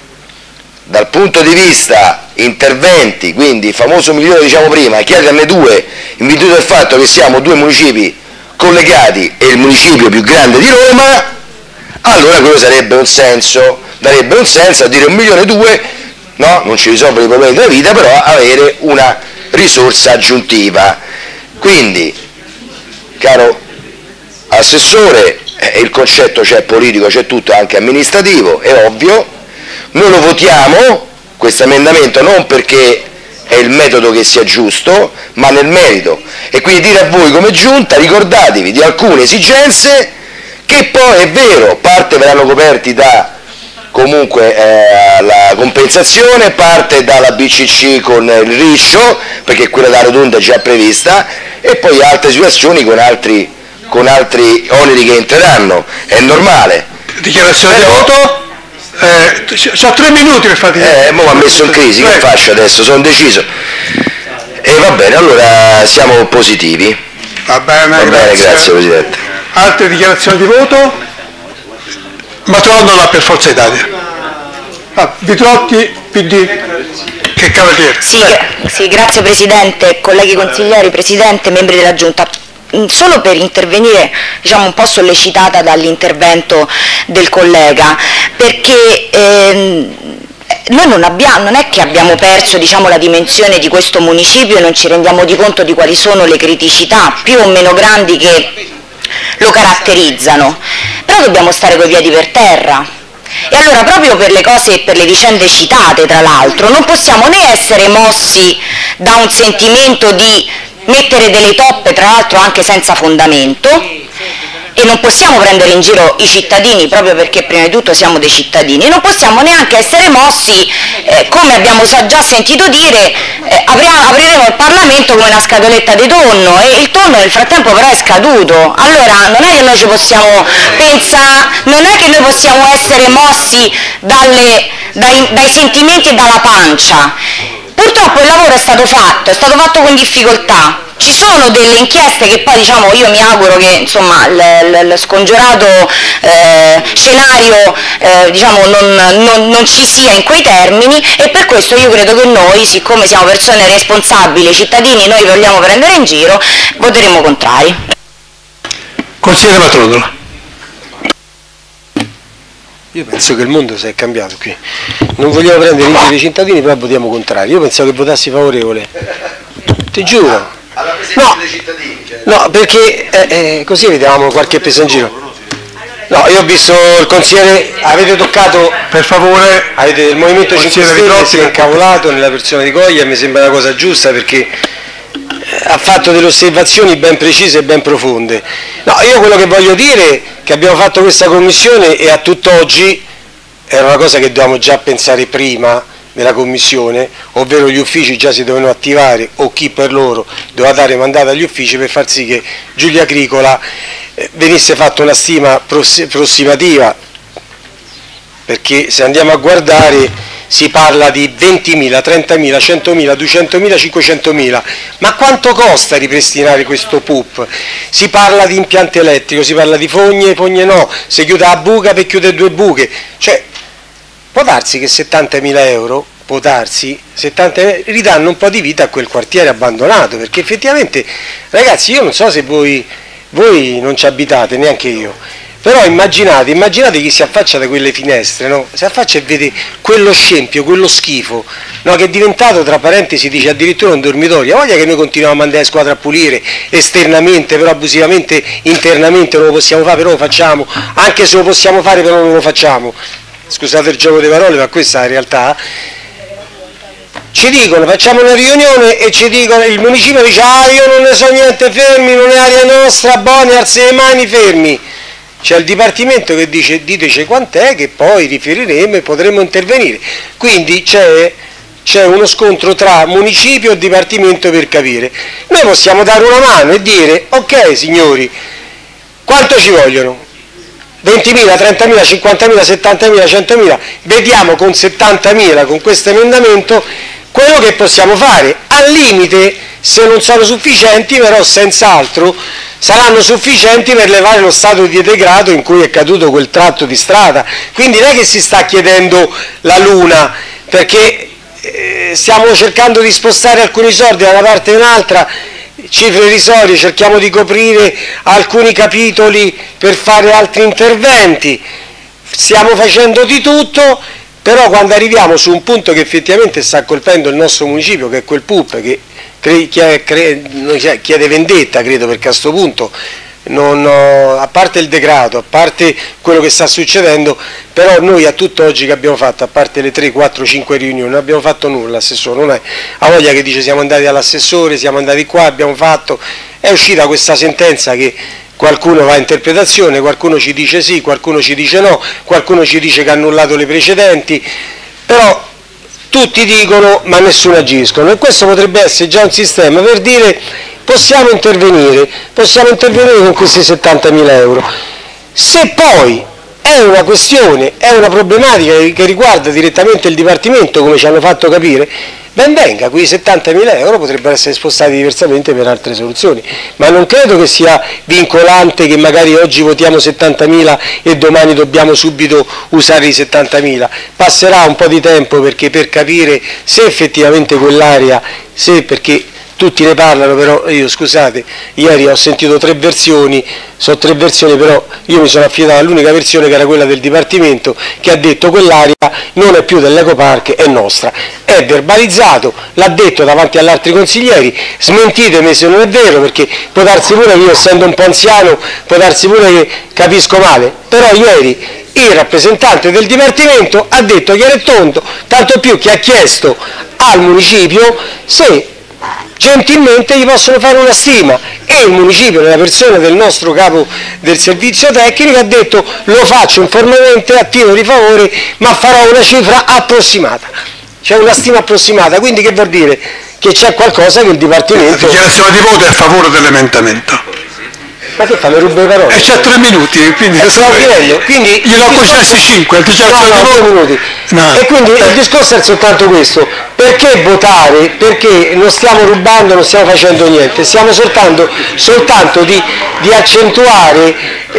dal punto di vista interventi, quindi il famoso milione diciamo prima, chiederne 2 in virtù del fatto che siamo 2 municipi collegati e il municipio più grande di Roma, allora quello sarebbe un senso, darebbe un senso a dire 1,2 milioni, no, non ci risolve i problemi della vita, però avere una risorsa aggiuntiva. Quindi, caro assessore, il concetto c'è politico, c'è tutto, anche amministrativo, è ovvio, noi lo votiamo, questo emendamento, non perché è il metodo che sia giusto, ma nel merito, e quindi dire a voi come giunta, ricordatevi di alcune esigenze che poi è vero, parte verranno coperti da comunque la compensazione, parte dalla BCC con il riscio, perché quella della rotonda è già prevista, e poi altre situazioni con altri oneri che entreranno, è normale. Dichiarazione di voto? C'ho 3 minuti per fare. Mo' mi ha messo in crisi, che faccio adesso? Sono deciso. E va bene, allora siamo positivi. Va bene, grazie Presidente. Altre dichiarazioni di voto? Matrono per Forza Italia. Vitrotti, PD, che cavaliere. Sì, grazie Presidente, colleghi consiglieri, Presidente, membri della Giunta. Solo per intervenire, diciamo, un po' sollecitata dall'intervento del collega, perché noi non è che abbiamo perso, diciamo, la dimensione di questo municipio e non ci rendiamo di conto di quali sono le criticità più o meno grandi che lo caratterizzano, però dobbiamo stare coi piedi per terra. E allora, proprio per le cose e per le vicende citate, tra l'altro, non possiamo né essere mossi da un sentimento di mettere delle toppe, tra l'altro anche senza fondamento, e non possiamo prendere in giro i cittadini proprio perché prima di tutto siamo dei cittadini, e non possiamo neanche essere mossi, come abbiamo già sentito dire, apriremo il Parlamento come una scatoletta di tonno, e il tonno nel frattempo però è scaduto. Allora non è che noi ci possiamo pensare, non è che noi possiamo essere mossi dai sentimenti e dalla pancia. Purtroppo il lavoro è stato fatto con difficoltà. Ci sono delle inchieste che poi, diciamo, io mi auguro che, insomma, il scongiurato scenario diciamo, non ci sia in quei termini, e per questo io credo che noi, siccome siamo persone responsabili, cittadini, noi vogliamo prendere in giro, voteremo contrari. Consigliere Matrodola. Io penso che il mondo si è cambiato qui. Non vogliamo prendere in giro i cittadini, però votiamo contrario. Io pensavo che votassi favorevole. ti giuro. Alla presenza dei cittadini. Cioè. No, perché così vediamo qualche presa in giro. No, io ho visto il consigliere, avete toccato, per favore, avete il Movimento 5 Stelle si è incavolato nella persona di Coglia, mi sembra una cosa giusta perché ha fatto delle osservazioni ben precise e ben profonde. No, io quello che voglio dire è che abbiamo fatto questa commissione e a tutt'oggi era una cosa che dovevamo già pensare prima della commissione, ovvero gli uffici già si dovevano attivare o chi per loro doveva dare mandato agli uffici per far sì che Giulia Agricola venisse fatta una stima approssimativa, perché se andiamo a guardare si parla di 20.000, 30.000, 100.000, 200.000, 500.000, ma quanto costa ripristinare questo PUP? Si parla di impianto elettrico, si parla di fogne no, se chiude la buca per chiudere 2 buche, cioè può darsi che 70.000 euro, ridanno un po' di vita a quel quartiere abbandonato, perché effettivamente, ragazzi, io non so se voi non ci abitate, neanche io, però immaginate chi si affaccia da quelle finestre, no? Si affaccia e vede quello scempio, quello schifo, no? Che è diventato, tra parentesi, dice addirittura un dormitorio. Voglia che noi continuiamo a mandare la squadra a pulire esternamente, però abusivamente internamente non lo possiamo fare, però lo facciamo, anche se lo possiamo fare però non lo facciamo. Scusate il gioco di parole, ma questa è la realtà. Ci dicono, facciamo una riunione e ci dicono, il municipio dice io non ne so niente, fermi, non è area nostra, buoni, alzi le mani, fermi. C'è il dipartimento che dice diteci quant'è che poi riferiremo e potremo intervenire. Quindi c'è uno scontro tra municipio e dipartimento per capire. Noi possiamo dare una mano e dire ok signori, quanto ci vogliono? 20.000, 30.000, 50.000, 70.000, 100.000, vediamo con 70.000 con questo emendamento quello che possiamo fare. Al limite, se non sono sufficienti, però senz'altro saranno sufficienti per levare lo stato di degrado in cui è caduto quel tratto di strada. Quindi non è che si sta chiedendo la luna, perché stiamo cercando di spostare alcuni soldi da una parte e un'altra, cifre irrisorie, cerchiamo di coprire alcuni capitoli per fare altri interventi, stiamo facendo di tutto, però quando arriviamo su un punto che effettivamente sta colpendo il nostro municipio, che è quel PUP che chiede vendetta, credo, perché a questo punto a parte il degrado, a parte quello che sta succedendo, però noi a tutt'oggi che abbiamo fatto, a parte le 3, 4, 5 riunioni, non abbiamo fatto nulla. L'assessore non è a voglia che dice siamo andati all'assessore, siamo andati qua, abbiamo fatto, è uscita questa sentenza che qualcuno va a interpretazione, qualcuno ci dice sì, qualcuno ci dice no, qualcuno ci dice che ha annullato le precedenti, però tutti dicono ma nessuno agiscono, e questo potrebbe essere già un sistema per dire possiamo intervenire con questi 70.000 euro. Se poi è una questione, è una problematica che riguarda direttamente il Dipartimento, come ci hanno fatto capire, ben venga, quei 70.000 euro potrebbero essere spostati diversamente per altre soluzioni, ma non credo che sia vincolante che magari oggi votiamo 70.000 e domani dobbiamo subito usare i 70.000. Passerà un po' di tempo perché per capire se effettivamente quell'area, perché tutti ne parlano, però io scusate, ieri ho sentito 3 versioni, però io mi sono affidato all'unica versione che era quella del Dipartimento, che ha detto quell'area non è più dell'Ecopark, è nostra. È verbalizzato, l'ha detto davanti agli altri consiglieri, smentitemi se non è vero, perché può darsi pure che io essendo un po' anziano, può darsi pure che capisco male, però ieri il rappresentante del Dipartimento ha detto chiaro e tondo, tanto più che ha chiesto al municipio se gentilmente gli possono fare una stima, e il municipio, nella persona del nostro capo del servizio tecnico, ha detto lo faccio informalmente a titolo di favore, ma farò una cifra approssimata, cioè una stima approssimata. Quindi che vuol dire? Che c'è qualcosa che il Dipartimento... La dichiarazione di voto è a favore dell'emendamento. Ma che fa, le rubo le parole? E c'è 3 minuti, quindi... quindi glielo ho concessi 5, No. E quindi il discorso è soltanto questo: perché votare? Perché non stiamo rubando, non stiamo facendo niente, stiamo soltanto di accentuare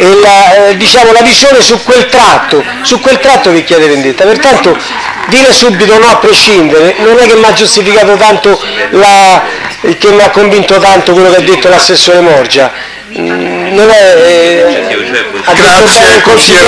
la visione su quel tratto che chiede vendetta. Pertanto dire subito no a prescindere non è che mi ha giustificato tanto, che mi ha convinto tanto quello che ha detto l'assessore Morgia. Non è grazie il consigliere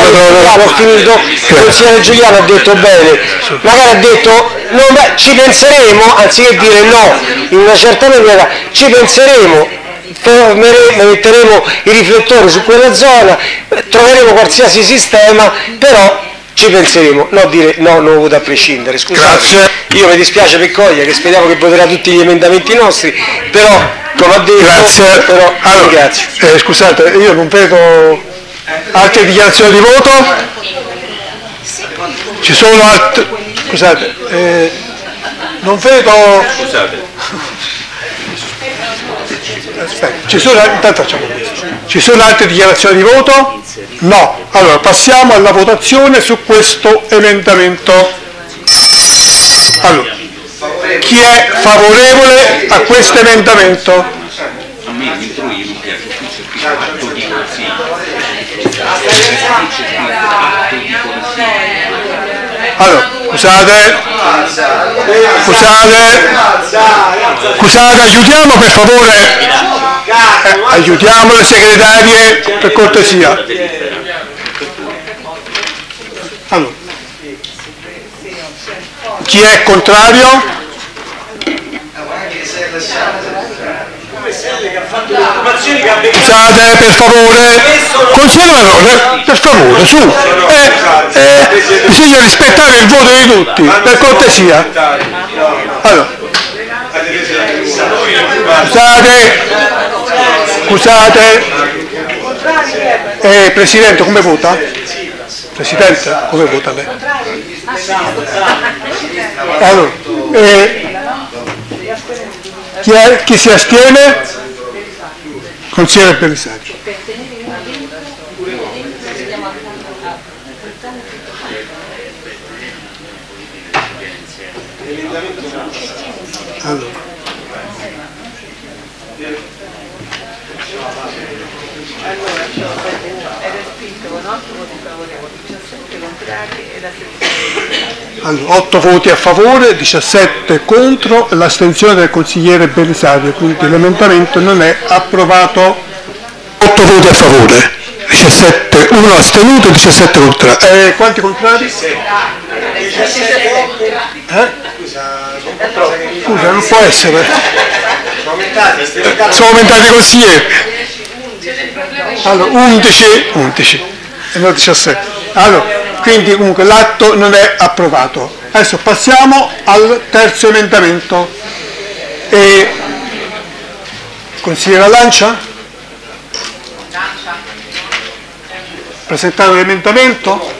Giuliano ha detto bene, magari ha detto ci penseremo, anziché dire no in una certa maniera, ci penseremo, metteremo i riflettori su quella zona, troveremo qualsiasi sistema, però ci penseremo, no dire no, non voto a prescindere. Scusate, io mi dispiace per Coglia che speriamo che voterà tutti gli emendamenti nostri, però come ha detto, però, allora, grazie. Scusate, io non vedo altre dichiarazioni di voto. Ci sono altre. Scusate, non vedo. Scusate. Aspetta, intanto facciamo questo. Ci sono altre dichiarazioni di voto? No. Allora passiamo alla votazione su questo emendamento. Allora, chi è favorevole a questo emendamento? A me dentro io non piace ufficio qui atto di consiglio. Allora, scusate, aiutiamo per favore, aiutiamo le segretarie per cortesia. Allora, chi è contrario? Scusate, per favore, consigliere, per favore, su, bisogna rispettare il voto di tutti, per cortesia. Allora, scusate, Presidente, come vota? Presidente, come vota lei? Allora, chi si astiene? Consigliere Belisario. Allora. Allora, 8 voti a favore, 17 contro e l'astensione del consigliere Belisario, quindi l'emendamento non è approvato. 8 voti a favore, 17, 1 astenuto e 17 contrari. Quanti contrari? 17. Scusa, non può essere. Sono aumentati i consiglieri. Allora, 11 e non 17. Allora, quindi comunque l'atto non è approvato. Adesso passiamo al terzo emendamento. Consigliera Lancia? Presentare l'emendamento?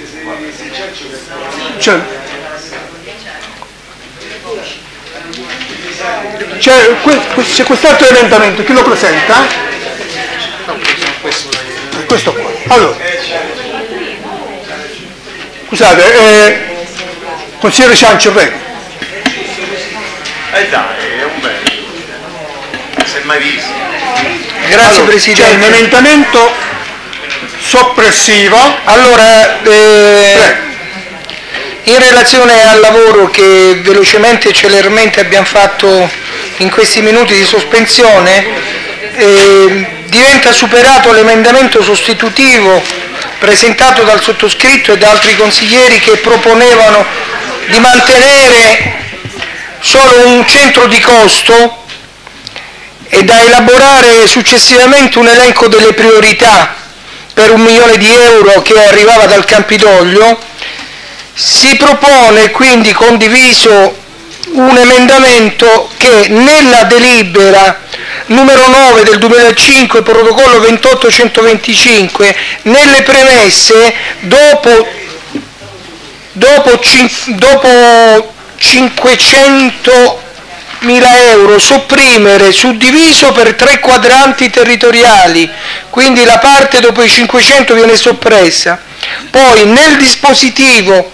C'è quest'altro emendamento, chi lo presenta? Questo qua. Allora, scusate, consigliere Ciancio, prego. Dai, è un bello. Si è mai visto. Grazie, allora, Presidente. C'è un emendamento soppressivo. Allora, in relazione al lavoro che velocemente e celermente abbiamo fatto in questi minuti di sospensione, diventa superato l'emendamento sostitutivo presentato dal sottoscritto e da altri consiglieri che proponevano di mantenere solo un centro di costo e da elaborare successivamente un elenco delle priorità per 1 milione di euro che arrivava dal Campidoglio. Si propone quindi condiviso un emendamento che nella delibera numero 9 del 2005, protocollo 28.125, nelle premesse, dopo 500.000 euro, sopprimere suddiviso per 3 quadranti territoriali, quindi la parte dopo i 500 viene soppressa. Poi nel dispositivo,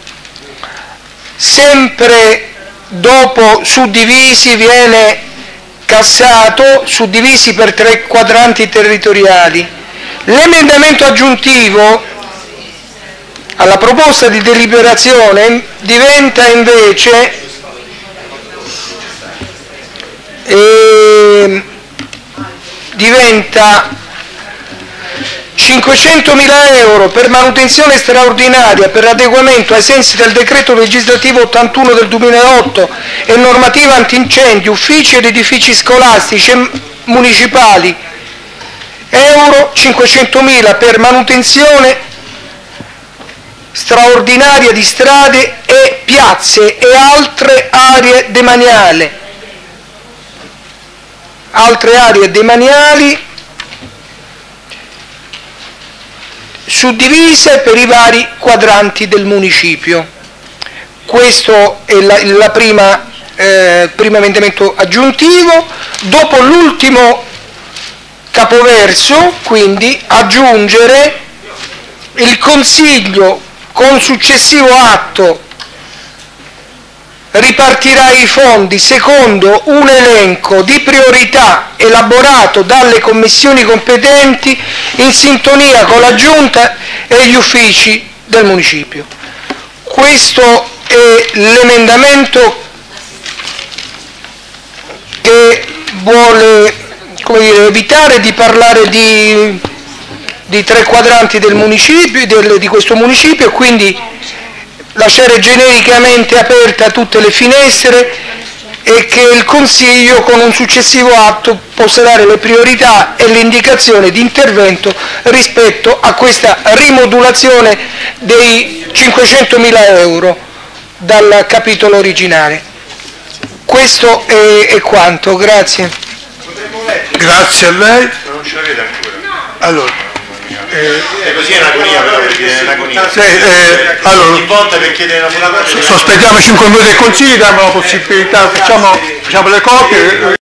sempre dopo suddivisi, viene cassato suddivisi per 3 quadranti territoriali. L'emendamento aggiuntivo alla proposta di deliberazione diventa invece 500.000 euro per manutenzione straordinaria per adeguamento ai sensi del decreto legislativo 81 del 2008 e normativa antincendi, uffici ed edifici scolastici e municipali, euro 500.000 per manutenzione straordinaria di strade e piazze e altre aree demaniali suddivise per i vari quadranti del municipio. Questo è il primo emendamento aggiuntivo. Dopo l'ultimo capoverso, quindi, aggiungere il Consiglio con successivo atto ripartirà i fondi secondo un elenco di priorità elaborato dalle commissioni competenti in sintonia con la Giunta e gli uffici del municipio. Questo è l'emendamento che vuole, come dire, evitare di parlare di tre quadranti del municipio, di questo municipio, e quindi lasciare genericamente aperte tutte le finestre e che il Consiglio con un successivo atto possa dare le priorità e l'indicazione di intervento rispetto a questa rimodulazione dei 500.000 euro dal capitolo originale. Questo è quanto, grazie. Grazie a lei. Non ce l'avete ancora? Allora. Così è un'agonia, però, perché è un'agonia. Allora, ogni volta per chiedere una cosa. Sospettiamo 5 minuti del Consiglio, diamo la possibilità, facciamo le copie.